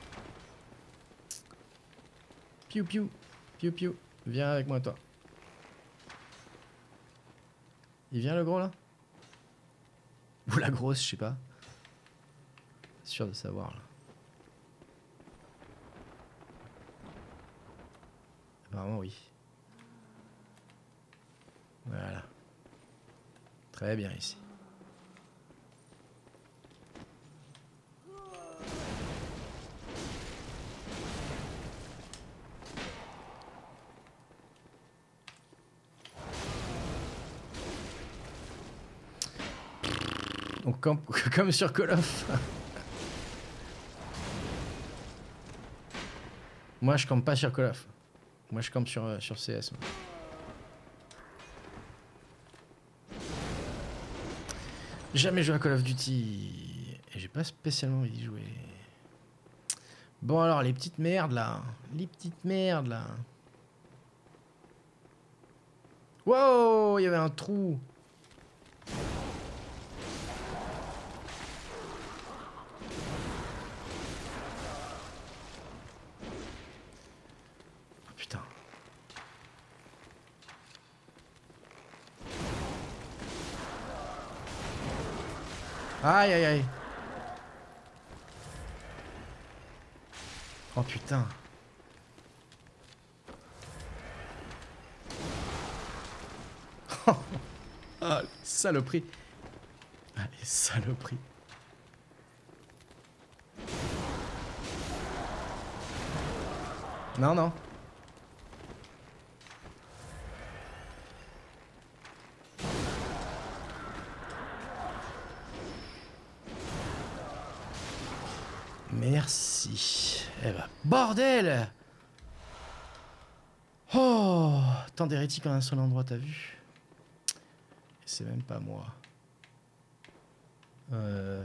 Piou piou. Piou piou. Viens avec moi toi. Il vient le gros là? Ou la grosse, je sais pas. Sûr de savoir là. Apparemment oui. Voilà. Très bien ici. Donc comme, comme sur Call of. Moi je campe pas sur Call of. Moi je campe sur, euh, sur C S. Moi. Jamais joué à Call of Duty. Et j'ai pas spécialement envie d'y jouer. Bon alors les petites merdes là. Les petites merdes là. Wow, il y avait un trou. Aïe aïe aïe. Oh putain. Ah, les saloperies. Ah, les saloperies. Non, non. Merci. Eh ben, bordel! Oh! Tant d'hérétiques en un seul endroit, t'as vu? Et c'est même pas moi. Euh...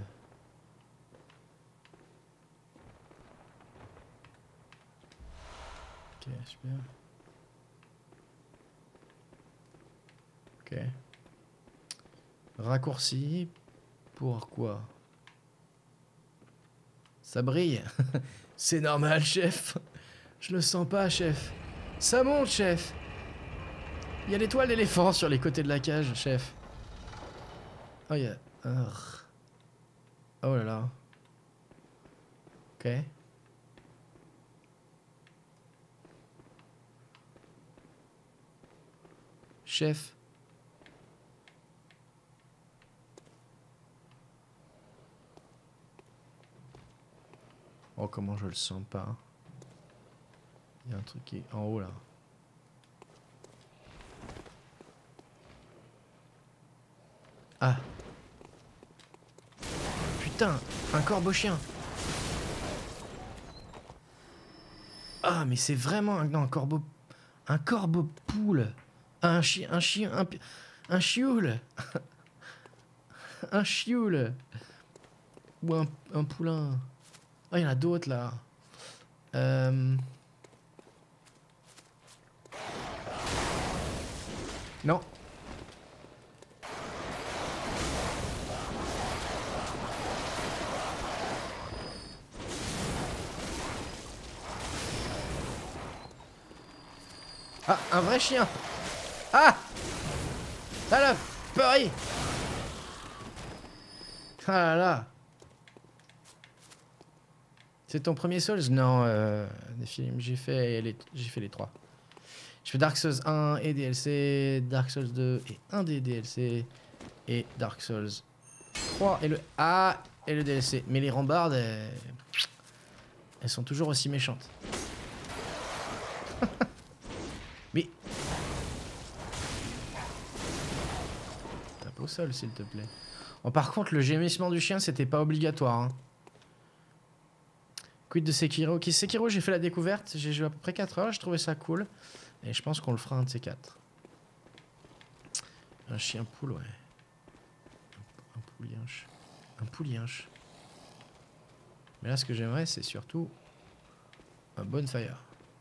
Ok, super. Ok. Raccourci. Pourquoi? Ça brille. C'est normal, chef. Je le sens pas, chef. Ça monte, chef. Il y a l'étoile d'éléphant sur les côtés de la cage, chef. Oh, il y a... Oh là là. Ok. Chef. Oh, comment je le sens pas. Il y a un truc qui est en haut là. Ah. Putain, un corbeau chien. Ah, mais c'est vraiment un, non, un corbeau. Un corbeau poule. Un chien. Un chien. Un, un chioule. Un chioule. Ou un, un poulain. Ah, il y en a d'autres là. Euh... Non. Ah, un vrai chien. Ah. Ah là, purée. Ah là là. C'est ton premier Souls? Non, euh, des films, j'ai fait, les... j'ai fait les trois. Je fais Dark Souls un et D L C, Dark Souls deux et un des D L C, et Dark Souls trois et le A et le D L C. Mais les rambardes, elles, elles sont toujours aussi méchantes. Mais... Tape au sol, s'il te plaît. Bon, par contre, le gémissement du chien, c'était pas obligatoire. Hein. Quid de Sekiro? Ok, Sekiro, j'ai fait la découverte. J'ai joué à peu près quatre heures. Je trouvais ça cool. Et je pense qu'on le fera un de ces quatre. Un chien poule, ouais. Un poulienche. Un poulienche. Mais là, ce que j'aimerais, c'est surtout un bonfire.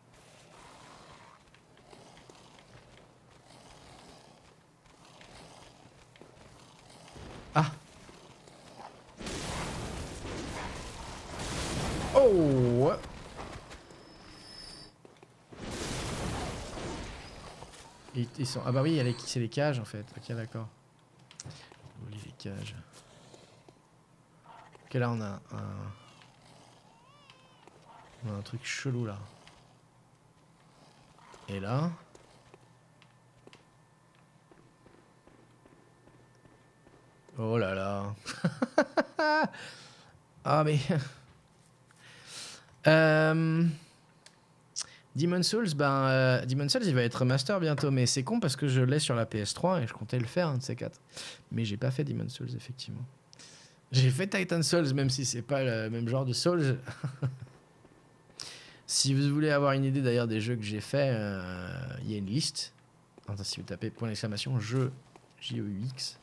Ah! Oh! Ils, ils sont... Ah bah oui, c'est les cages en fait. Ok, d'accord. Oui, les cages. Ok, là on a un... On a un truc chelou là. Et là... Oh là là. Ah mais... euh... Demon's Souls, ben... Euh, Demon's Souls, il va être master bientôt, mais c'est con parce que je l'ai sur la P S trois et je comptais le faire, un de ces quatre. Mais j'ai pas fait Demon's Souls, effectivement. J'ai fait Titan Souls, même si c'est pas le même genre de Souls. Si vous voulez avoir une idée d'ailleurs des jeux que j'ai fait, il euh, y a une liste. Enfin, si vous tapez point d'exclamation jeu J E U X,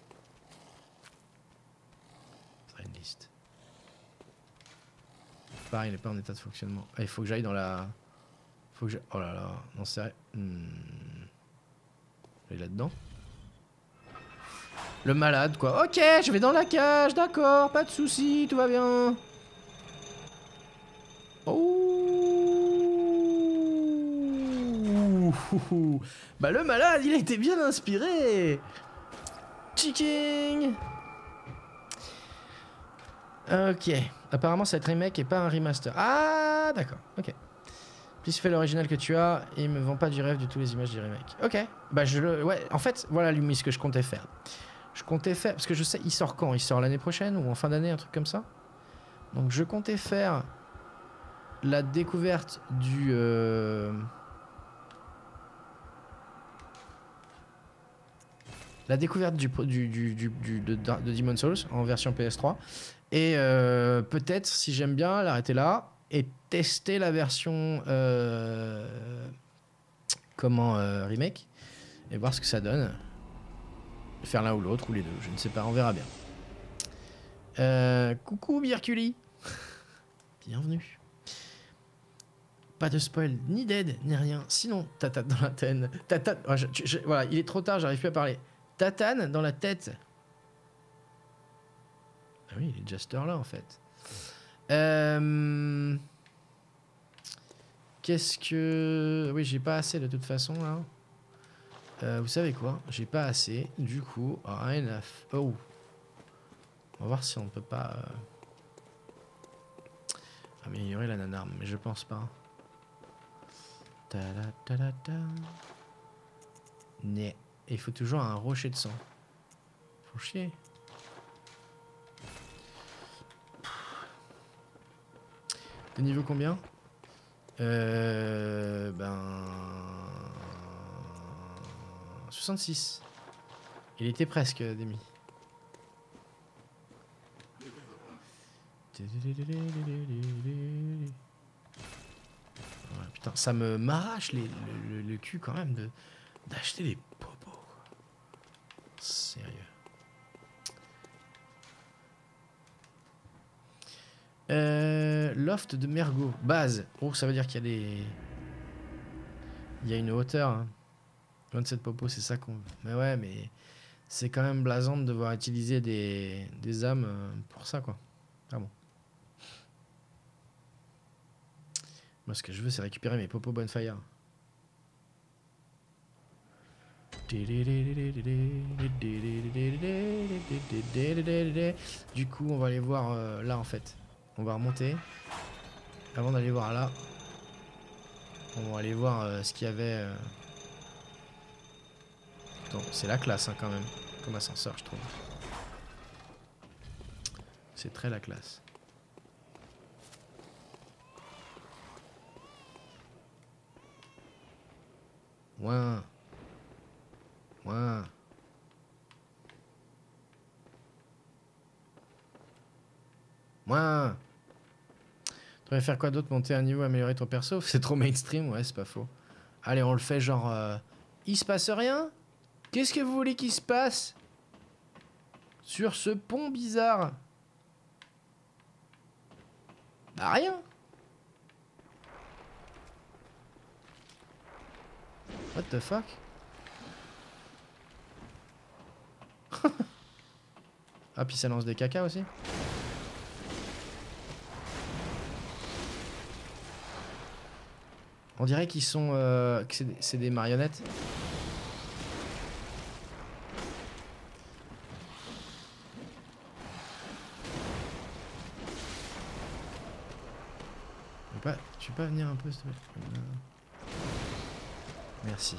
ça sera une liste. Pareil, il n'est pas en état de fonctionnement. Ah, il faut que j'aille dans la... Faut que je... Oh là là, non c'est... Hmm. Je vais là-dedans. Le malade, quoi. Ok, je vais dans la cage, d'accord, pas de soucis, tout va bien. Oh. Bah le malade, il a été bien inspiré. Chicking. Ok. Apparemment, cette remake est pas un remaster. Ah, d'accord. Ok. Plus fais l'original que tu as et me vend pas du rêve du tout les images du remake. Ok. Bah je le... Ouais, en fait, voilà Lumi, ce que je comptais faire. Je comptais faire... Parce que je sais, il sort quand? Il sort l'année prochaine ou en fin d'année, un truc comme ça? Donc je comptais faire la découverte du... Euh... La découverte du, du, du, du, du de, de Demon's Souls en version P S trois. Et euh, peut-être, si j'aime bien, l'arrêter là et tester la version euh, comment euh, remake et voir ce que ça donne. Faire l'un ou l'autre ou les deux, je ne sais pas, on verra bien. Euh, coucou Birculi. Bienvenue. Pas de spoil, ni dead, ni rien. Sinon, tatane dans la tête. Tatane. Oh, je, je, voilà, il est trop tard, j'arrive plus à parler. Tatane dans la tête. Ah oui, il est Jester là en fait. Euh... Qu'est-ce que... Oui, j'ai pas assez de toute façon là. Euh, vous savez quoi? J'ai pas assez. Du coup, rien à... Oh. On va voir si on peut pas... Euh... améliorer la nanarme, mais je pense pas. Ta -da -ta -da -ta. Né. Il faut toujours un rocher de sang. Faut chier. De niveau combien? Euh... Ben... soixante-six. Il était presque, Demi. Voilà, putain, ça me m'arrache le, le, le cul quand même de d'acheter des popos. Sérieux. Euh, loft de Mergot. Base. Oh, ça veut dire qu'il y a des... Il y a une hauteur. Hein. vingt-sept popos, c'est ça qu'on... Mais ouais, mais... C'est quand même blasant de devoir utiliser des, des âmes pour ça, quoi. Ah bon. Moi, ce que je veux, c'est récupérer mes popos bonfire. Du coup, on va aller voir euh, là en fait. On va remonter. Avant d'aller voir là, on va aller voir euh, ce qu'il y avait. Euh... C'est la classe hein, quand même, comme ascenseur, je trouve. C'est très la classe. Ouais. Ouais. Ouais. Tu devrais faire quoi d'autre? Monter un niveau, améliorer ton perso? C'est trop mainstream, ouais, c'est pas faux. Allez, on le fait genre... Euh... Il se passe rien? Qu'est-ce que vous voulez qu'il se passe? Sur ce pont bizarre? Bah rien. What the fuck? Ah, puis ça lance des caca aussi. On dirait qu'ils sont... Euh, que c'est des marionnettes. Tu peux pas, tu peux pas venir un peu, s'il te plaît? Merci.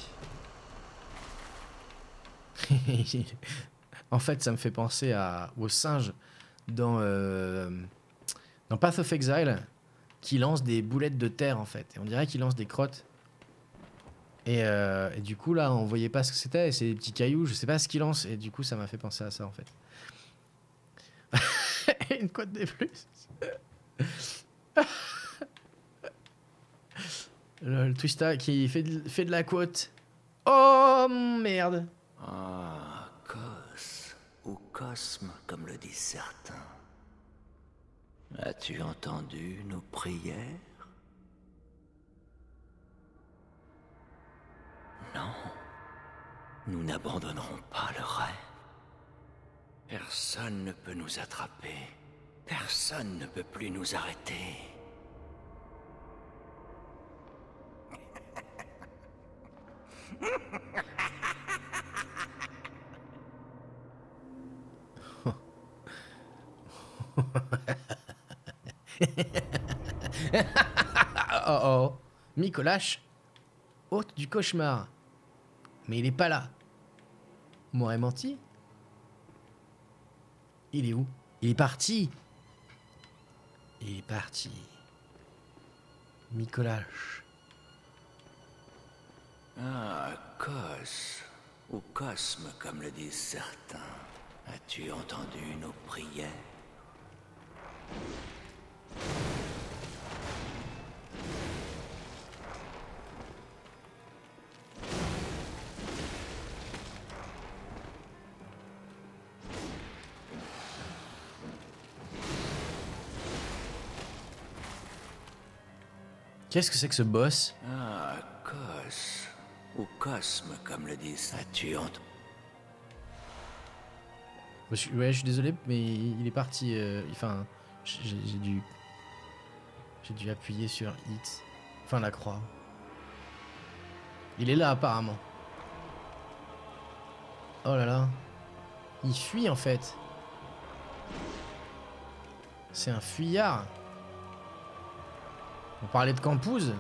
En fait, ça me fait penser à, aux singes dans, euh, dans Path of Exile qui lancent des boulettes de terre en fait. Et on dirait qu'ils lancent des crottes. Et, euh, et du coup, là, on voyait pas ce que c'était. C'est des petits cailloux, je sais pas ce qu'ils lancent. Et du coup, ça m'a fait penser à ça en fait. Une côte de plus. Le, le Twista qui fait de, fait de la côte. Oh merde. Ah, Cos, ou Cosme, comme le disent certains. As-tu entendu nos prières? Non, nous n'abandonnerons pas le rêve. Personne ne peut nous attraper. Personne ne peut plus nous arrêter. Oh oh. Micolash, hôte du cauchemar. Mais il est pas là. M'aurait menti. Il est où? Il est parti. Il est parti. Micolash. Ah, Cos, ou Cosme, comme le disent certains. As-tu entendu nos prières? Qu'est-ce que c'est que ce boss? Ah, Cos, ou Cosme, comme le disent. As-tu entendu? Ouais, je suis désolé, mais il est parti. Euh, enfin, j'ai dû... J'ai dû appuyer sur X. Enfin, la croix. Il est là, apparemment. Oh là là. Il fuit, en fait. C'est un fuyard. On parlait de Campouze.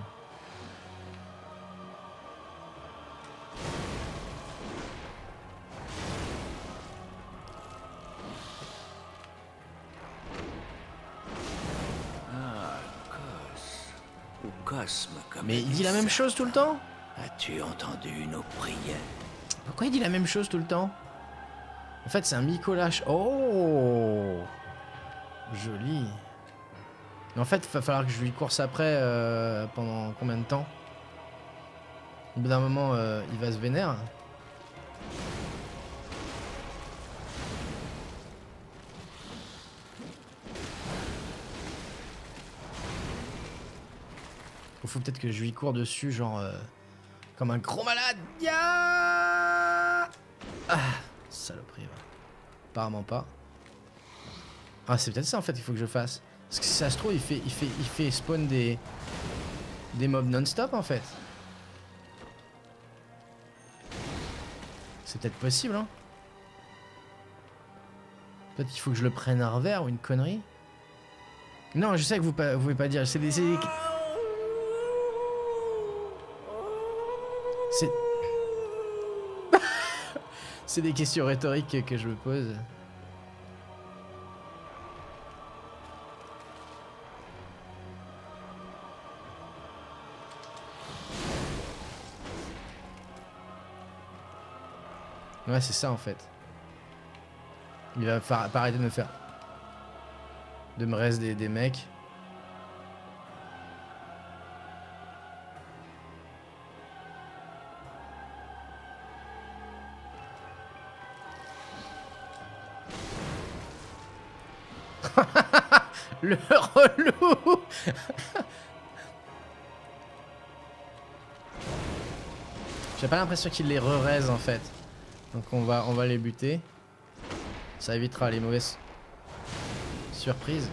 Ah, Cos, ou Cosme, comme Mais le il dit disent la même certains. chose tout le temps? As-tu entendu nos prières? Pourquoi il dit la même chose tout le temps? En fait, c'est un Micolash. Oh! Joli. Mais en fait, il va falloir que je lui course après euh, pendant combien de temps? Au bout d'un moment, euh, il va se vénère. Il faut peut-être que je lui cours dessus, genre euh, comme un gros malade. Ya ah, saloperie. Ouais. Apparemment pas. Ah, c'est peut-être ça en fait qu'il faut que je fasse. Parce que si ça se trouve, il fait, il fait, il fait spawn des, des mobs non-stop en fait. C'est peut-être possible, hein. Peut-être qu'il faut que je le prenne à revers ou une connerie. Non, je sais que vous, pas, vous pouvez pas dire. C'est des... C'est... C'est... C'est des questions rhétoriques que je me pose. Ouais, c'est ça en fait. Il va pas arrêter de me faire... De me reste des, des mecs. Le relou. J'ai pas l'impression qu'il les re-raise en fait. Donc on va, on va les buter. Ça évitera les mauvaises surprises.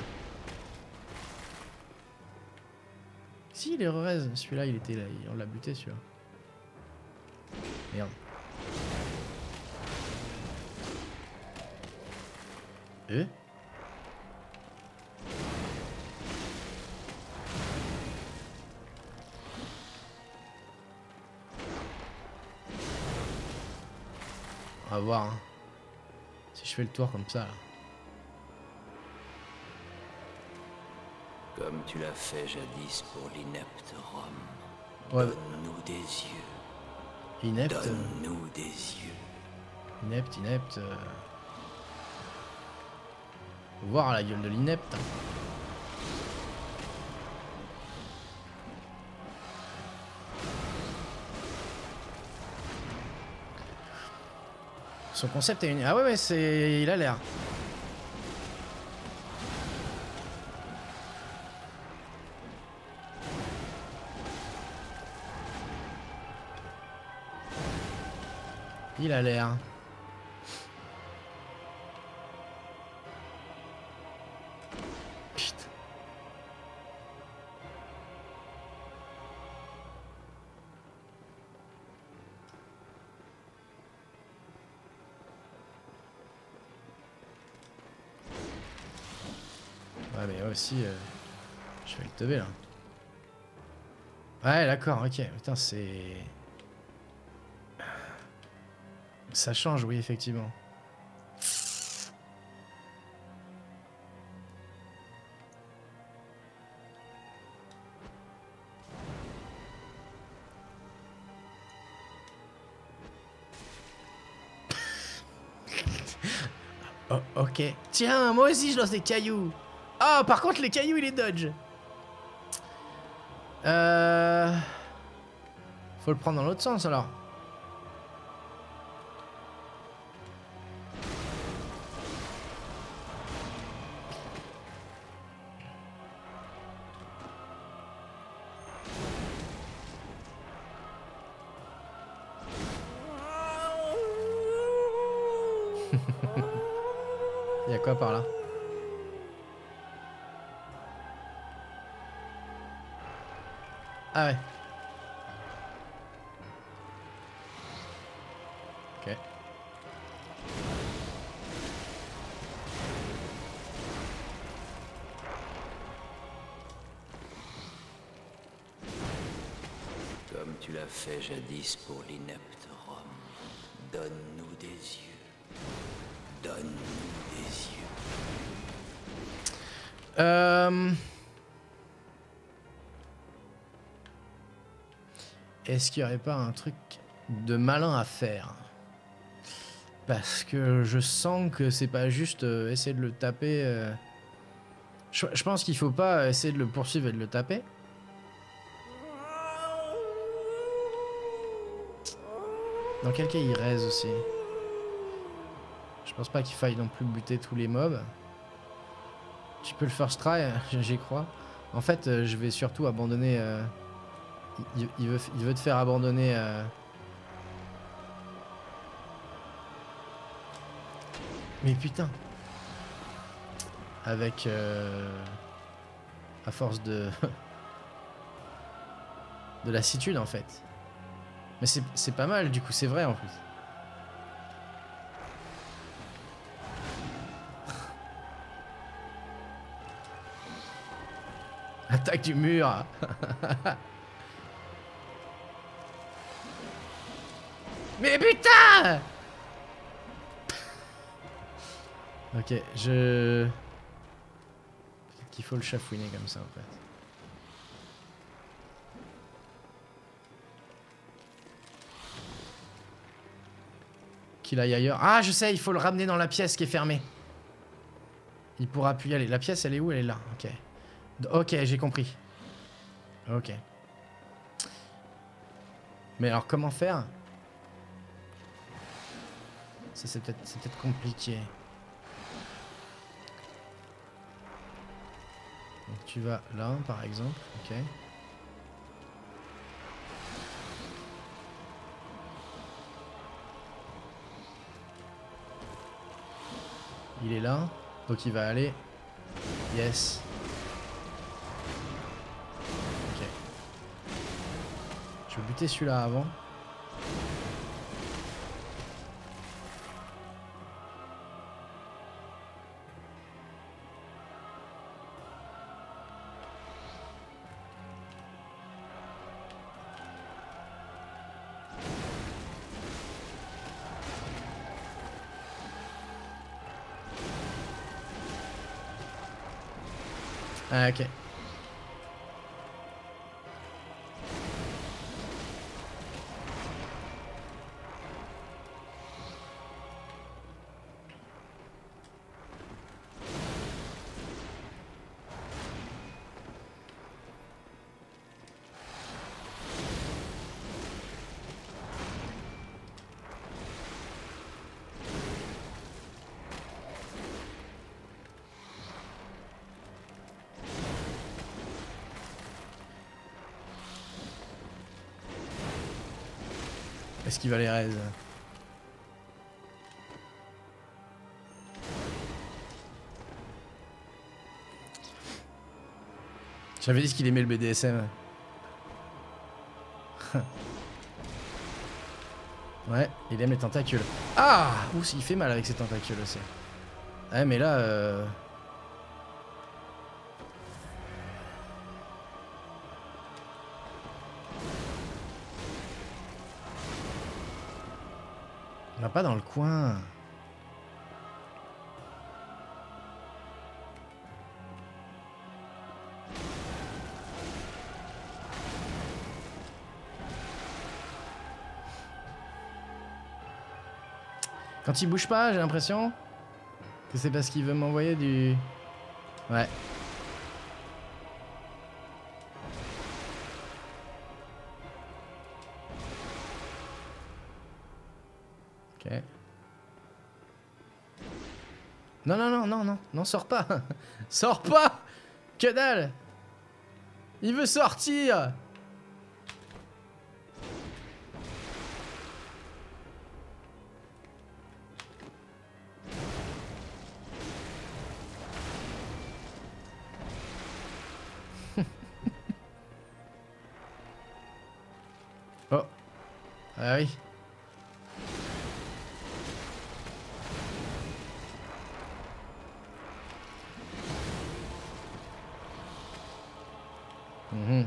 Si, il est re-raise. Celui-là, il était là. On l'a buté celui-là. Merde. Euh On va voir hein. Si je fais le tour comme ça là. Comme tu l'as fait jadis pour l'inepte Rome. Ouais. Donne-nous des yeux. Inepte. Donne-nous des yeux. Inepte, inepte. Euh... Faut voir la gueule de l'inepte. Son concept est une... Ah ouais, ouais, c'est... Il a l'air. Il a l'air. Putain. Ouais mais aussi euh, je vais le teubé là. Ouais d'accord, ok. Putain c'est... Ça change, oui, effectivement. Oh, ok. Tiens, moi aussi je lance des cailloux. Ah, oh, par contre, les cailloux, il les dodge. Euh... Faut le prendre dans l'autre sens, alors. Il y a quoi par là? Ah ouais. Ok. Comme tu l'as fait jadis pour l'inepte Rome. Donne-nous des yeux. Donne-nous des yeux. Euh... Est-ce qu'il n'y aurait pas un truc de malin à faire? Parce que je sens que c'est pas juste euh, essayer de le taper. Euh... Je, je pense qu'il faut pas essayer de le poursuivre et de le taper. Dans quel cas il raise aussi? Je pense pas qu'il faille non plus buter tous les mobs. Tu peux le first try, j'y crois. En fait, euh, je vais surtout abandonner... Euh... Il, il, veut, il veut te faire abandonner... Euh... Mais putain. Avec... Euh... À force de... de lassitude, en fait. Mais c'est pas mal, du coup, c'est vrai, en plus. Attaque du mur. Mais putain! Ok, je... Peut-être qu'il faut le chafouiner comme ça, en fait. Qu'il aille ailleurs. Ah, je sais, il faut le ramener dans la pièce qui est fermée. Il pourra plus y aller. La pièce, elle est où? Elle est là. Ok. Ok, j'ai compris. Ok. Mais alors, comment faire? Ça, c'est peut-être c'est peut-être compliqué. Donc, tu vas là, par exemple. Ok. Il est là. Donc, il va aller. Yes. Ok. Je vais buter celui-là avant. Ah, ok. Est-ce qu'il va les raise? J'avais dit qu'il aimait le B D S M. Ouais, il aime les tentacules. Ah! Ouh, il fait mal avec ses tentacules aussi. Ouais, mais là... Euh... On va pas dans le coin. Quand il bouge pas, j'ai l'impression que c'est parce qu'il veut m'envoyer du... Ouais. Ok. Non, non, non, non, non, non, sors pas. Sors pas. Que dalle. Il veut sortir. Oh. Ah oui. Mhm.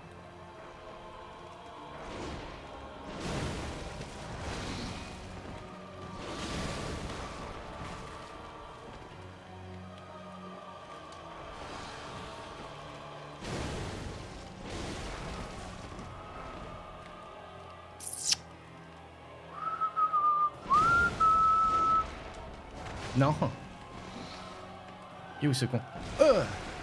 Non. Et où ce con? euh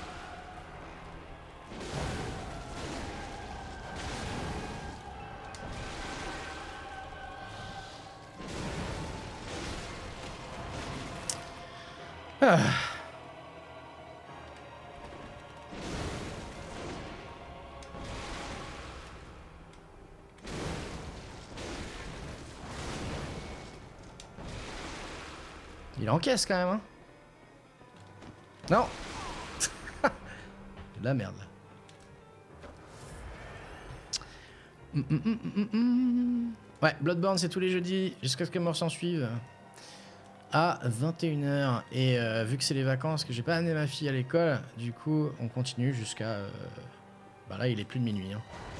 ah. Il encaisse quand même, hein. Non. De la merde. Mm, mm, mm, mm, mm. Ouais, Bloodborne c'est tous les jeudis jusqu'à ce que mort s'en suive. à vingt et une heures. Et euh, vu que c'est les vacances, que j'ai pas amené ma fille à l'école, du coup, on continue jusqu'à... Euh... Bah là, il est plus de minuit. Hein.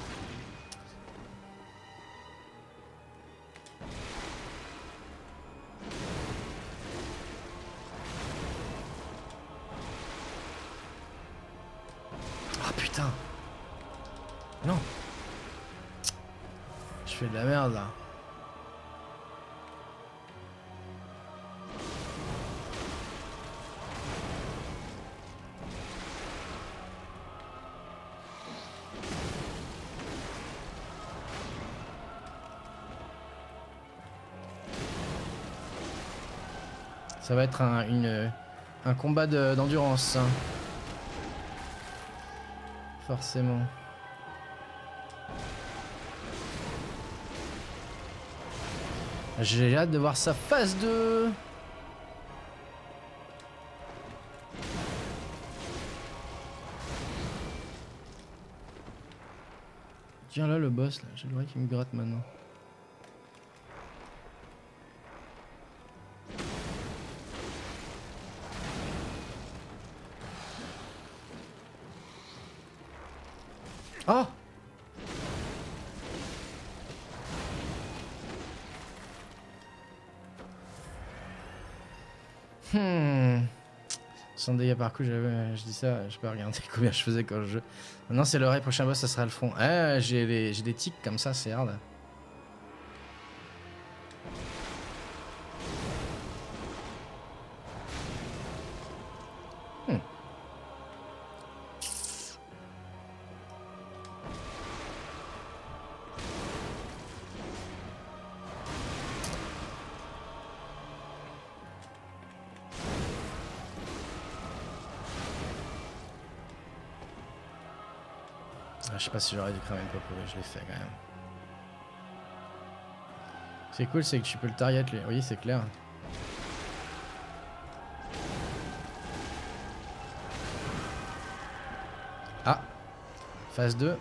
Ah putain. Non. Je fais de la merde là. Ça va être un, une, un combat d'endurance. Hein. Forcément. J'ai hâte de voir sa phase deux. Tiens là le boss là, j'ai le vrai qu'il me gratte maintenant. Oh! Hmm. Sans dégâts par coup, j'avais, je dis ça, je peux regarder combien je faisais quand je joue. Maintenant c'est l'oreille, prochain boss ça sera le fond. Ah, j'ai les, j'ai des tics comme ça, c'est hard. Hmm. Ah, je sais pas si j'aurais dû cramer une popo, je l'ai fait quand même. C'est cool, c'est que tu peux le target, lui. Oui, c'est clair. Ah, phase deux.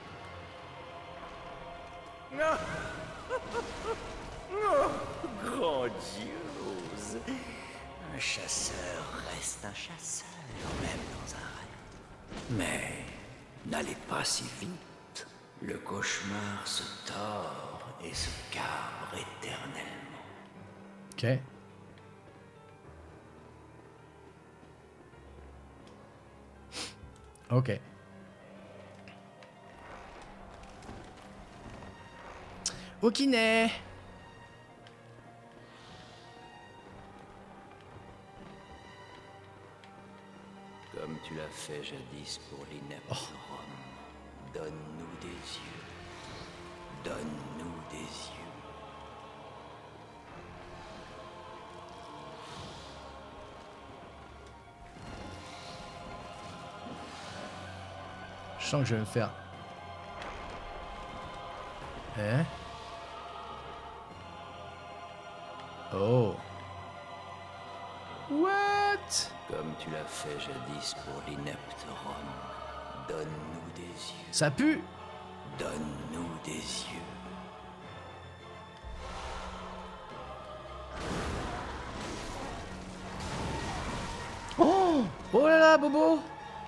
Grandiose. Un chasseur reste un chasseur, même dans un rêve. Mais n'allez pas si vite. Le cauchemar se tord et se cabre éternellement. Ok. Ok. Au kiné. Comme tu l'as fait jadis pour l'inepte Oh. Rome, donne-nous des yeux. Donne-nous des yeux. Je sens que je vais me faire. Eh? Oh. What? Comme tu l'as fait jadis pour l'inepte Rome, donne-nous des yeux. Ça pue? Donne-nous des yeux. Oh! Oh là là, Bobo!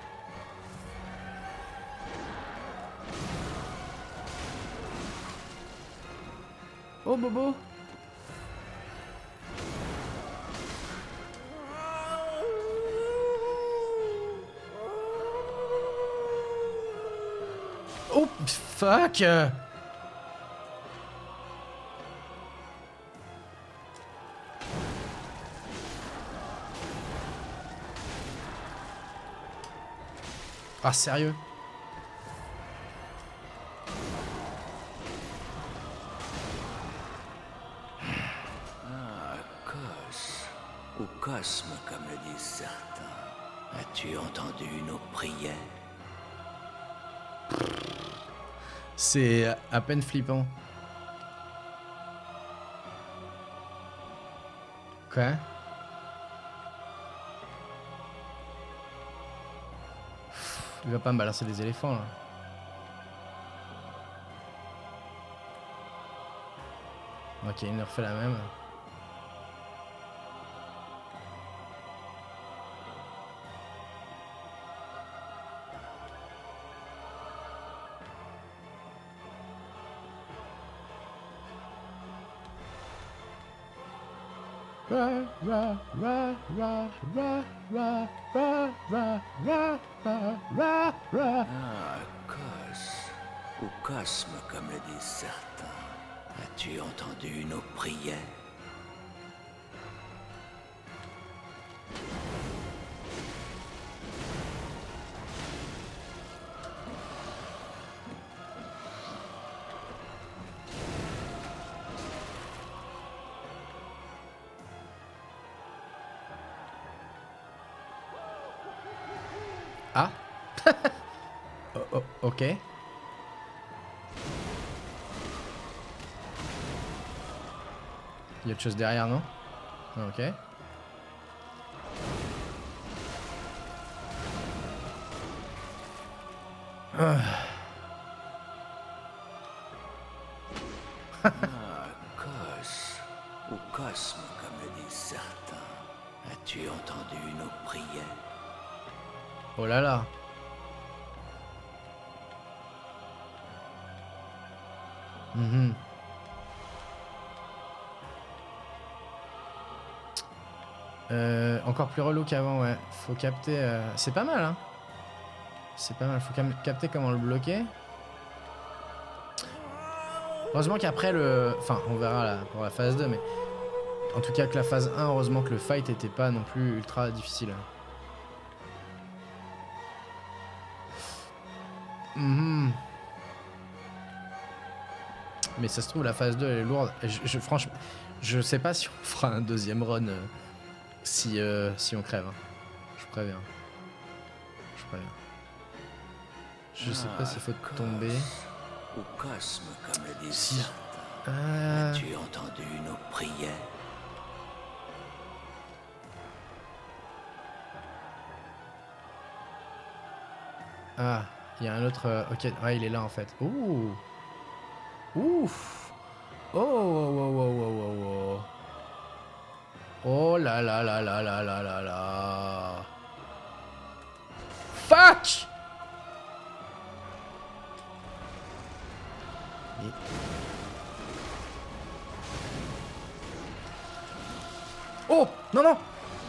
Oh, Bobo! Oh, fuck! Ah, sérieux? Ah, Cos, ou Cosme comme le disent certains. As-tu entendu nos prières? C'est à peine flippant. Quoi? Il va pas me balancer des éléphants là. Ok, il nous refait la même. Ra, ra, ra, ra, ra, ra, ra, ra, ra, ra, ra, ra. Ah, Cos, ou Cosme comme le disent certains. As-tu entendu nos prières? Ah. oh, oh, ok. Il y a autre chose derrière, non? Ok. Ah. Ah, Cos, ou Cosme comme le disent certains. As-tu entendu nos prières? Oh là là. Mhm. Euh, encore plus relou qu'avant, ouais. Faut capter... Euh... C'est pas mal, hein. C'est pas mal. Faut cam capter comment le bloquer. Heureusement qu'après le... Enfin, on verra là pour la phase deux, mais... En tout cas que la phase un, heureusement que le fight était pas non plus ultra difficile. Mhm. Mais ça se trouve, la phase deux, elle est lourde. Et je, je, franchement, je sais pas si on fera un deuxième run euh, si, euh, si on crève. Hein. Je préviens. Je préviens. Je sais pas s'il faut Cos, tomber. ou Cosme comme le disent Si. certains. Euh... As-tu entendu nos prières? Ah, il y a un autre... euh, ok, ouais, il est là en fait. Ouh. Ouf. Oh, oh, oh, oh, oh, oh, oh. Oh là là là là là là là là. Fuck. Et... Oh, non, non.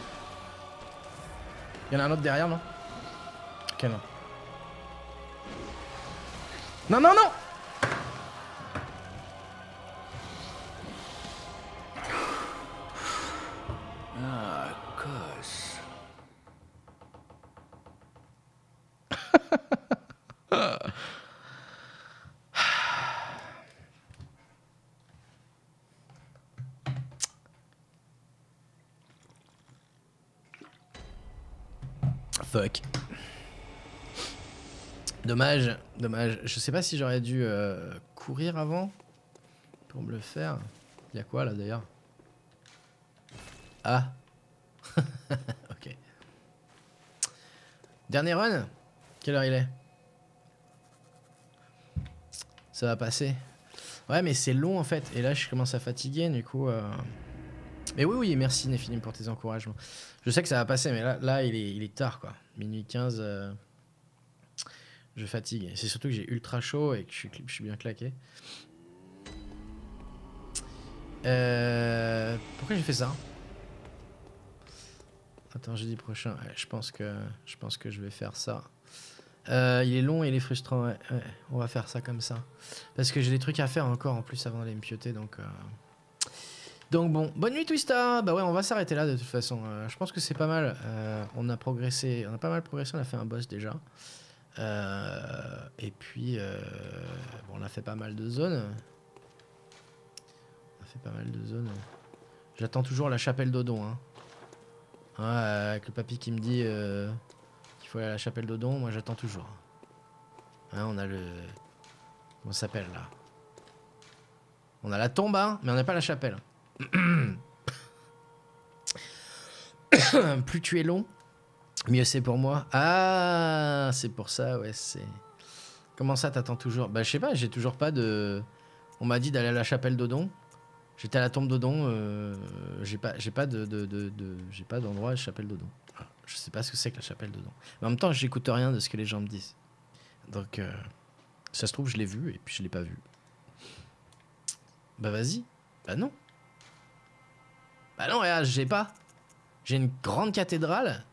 Il y en a un autre derrière, non? Ok, non. Non, non, non. Ah, Cos. Fuck. Dommage, dommage. Je sais pas si j'aurais dû euh, courir avant pour me le faire. Il y a quoi là d'ailleurs? Ah. Ok. Dernier run? Quelle heure il est? Ça va passer. Ouais, mais c'est long en fait. Et là, je commence à fatiguer, du coup. Euh... Mais oui, oui, merci Néphilim pour tes encouragements. Je sais que ça va passer, mais là, là il, est, il est tard, quoi. Minuit quinze, euh... je fatigue. C'est surtout que j'ai ultra chaud et que je suis, je suis bien claqué. Euh... Pourquoi j'ai fait ça? Attends, jeudi prochain. Ouais, je pense que je pense que je vais faire ça. Euh, il est long et il est frustrant. Ouais, ouais. On va faire ça comme ça. Parce que j'ai des trucs à faire encore en plus avant d'aller me pioter. Donc, euh... donc bon. Bonne nuit Twista. Bah ouais, on va s'arrêter là de toute façon. Euh, je pense que c'est pas mal. Euh, on a progressé. On a pas mal progressé. On a fait un boss déjà. Euh, et puis, euh, bon, on a fait pas mal de zones. On a fait pas mal de zones. J'attends toujours la chapelle d'Odon. Hein. Ouais, avec le papy qui me dit euh, qu'il faut aller à la chapelle d'Odon, moi j'attends toujours. Hein, on a le... Comment ça s'appelle là? On a la tombe, hein, mais on n'a pas la chapelle. Plus tu es long, mieux c'est pour moi. Ah, c'est pour ça, ouais, c'est... Comment ça t'attends toujours? Bah je sais pas, j'ai toujours pas de... On m'a dit d'aller à la chapelle d'Odon. J'étais à la tombe d'Odon, euh, j'ai pas, j'ai pas de, de, de, de j'ai pas d'endroit à la chapelle d'Odon. Je sais pas ce que c'est que la chapelle d'Odon. Mais en même temps, j'écoute rien de ce que les gens me disent. Donc, euh, ça se trouve, je l'ai vu et puis je l'ai pas vu. Bah vas-y. Bah non. Bah non, regarde, j'ai pas. J'ai une grande cathédrale.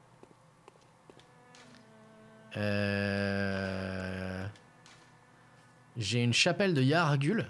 Euh... J'ai une chapelle de Yargul.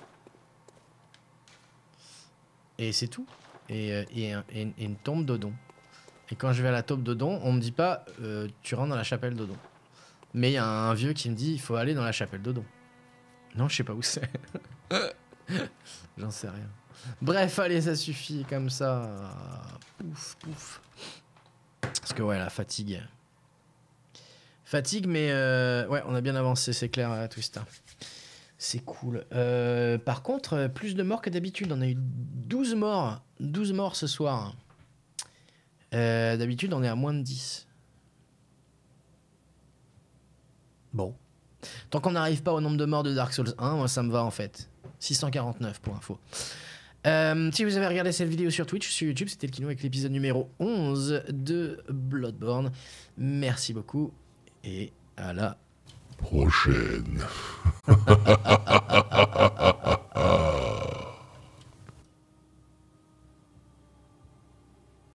Et c'est tout. Et, et, et, et une tombe d'Odon. Et quand je vais à la tombe d'Odon, on me dit pas euh, tu rentres dans la chapelle d'Odon. Mais il y a un vieux qui me dit il faut aller dans la chapelle d'Odon. Non, je sais pas où c'est. J'en sais rien. Bref, allez, ça suffit comme ça. Pouf, pouf. Parce que ouais, la fatigue. Fatigue, mais euh, ouais, on a bien avancé, c'est clair, à Twista. C'est cool. Euh, par contre, plus de morts que d'habitude. On a eu douze morts. douze morts ce soir. Euh, d'habitude, on est à moins de dix. Bon. Tant qu'on n'arrive pas au nombre de morts de Dark Souls un, moi ça me va en fait. six cent quarante-neuf pour info. Euh, si vous avez regardé cette vidéo sur Twitch, sur YouTube, c'était le Kino avec l'épisode numéro onze de Bloodborne. Merci beaucoup et à la prochaine.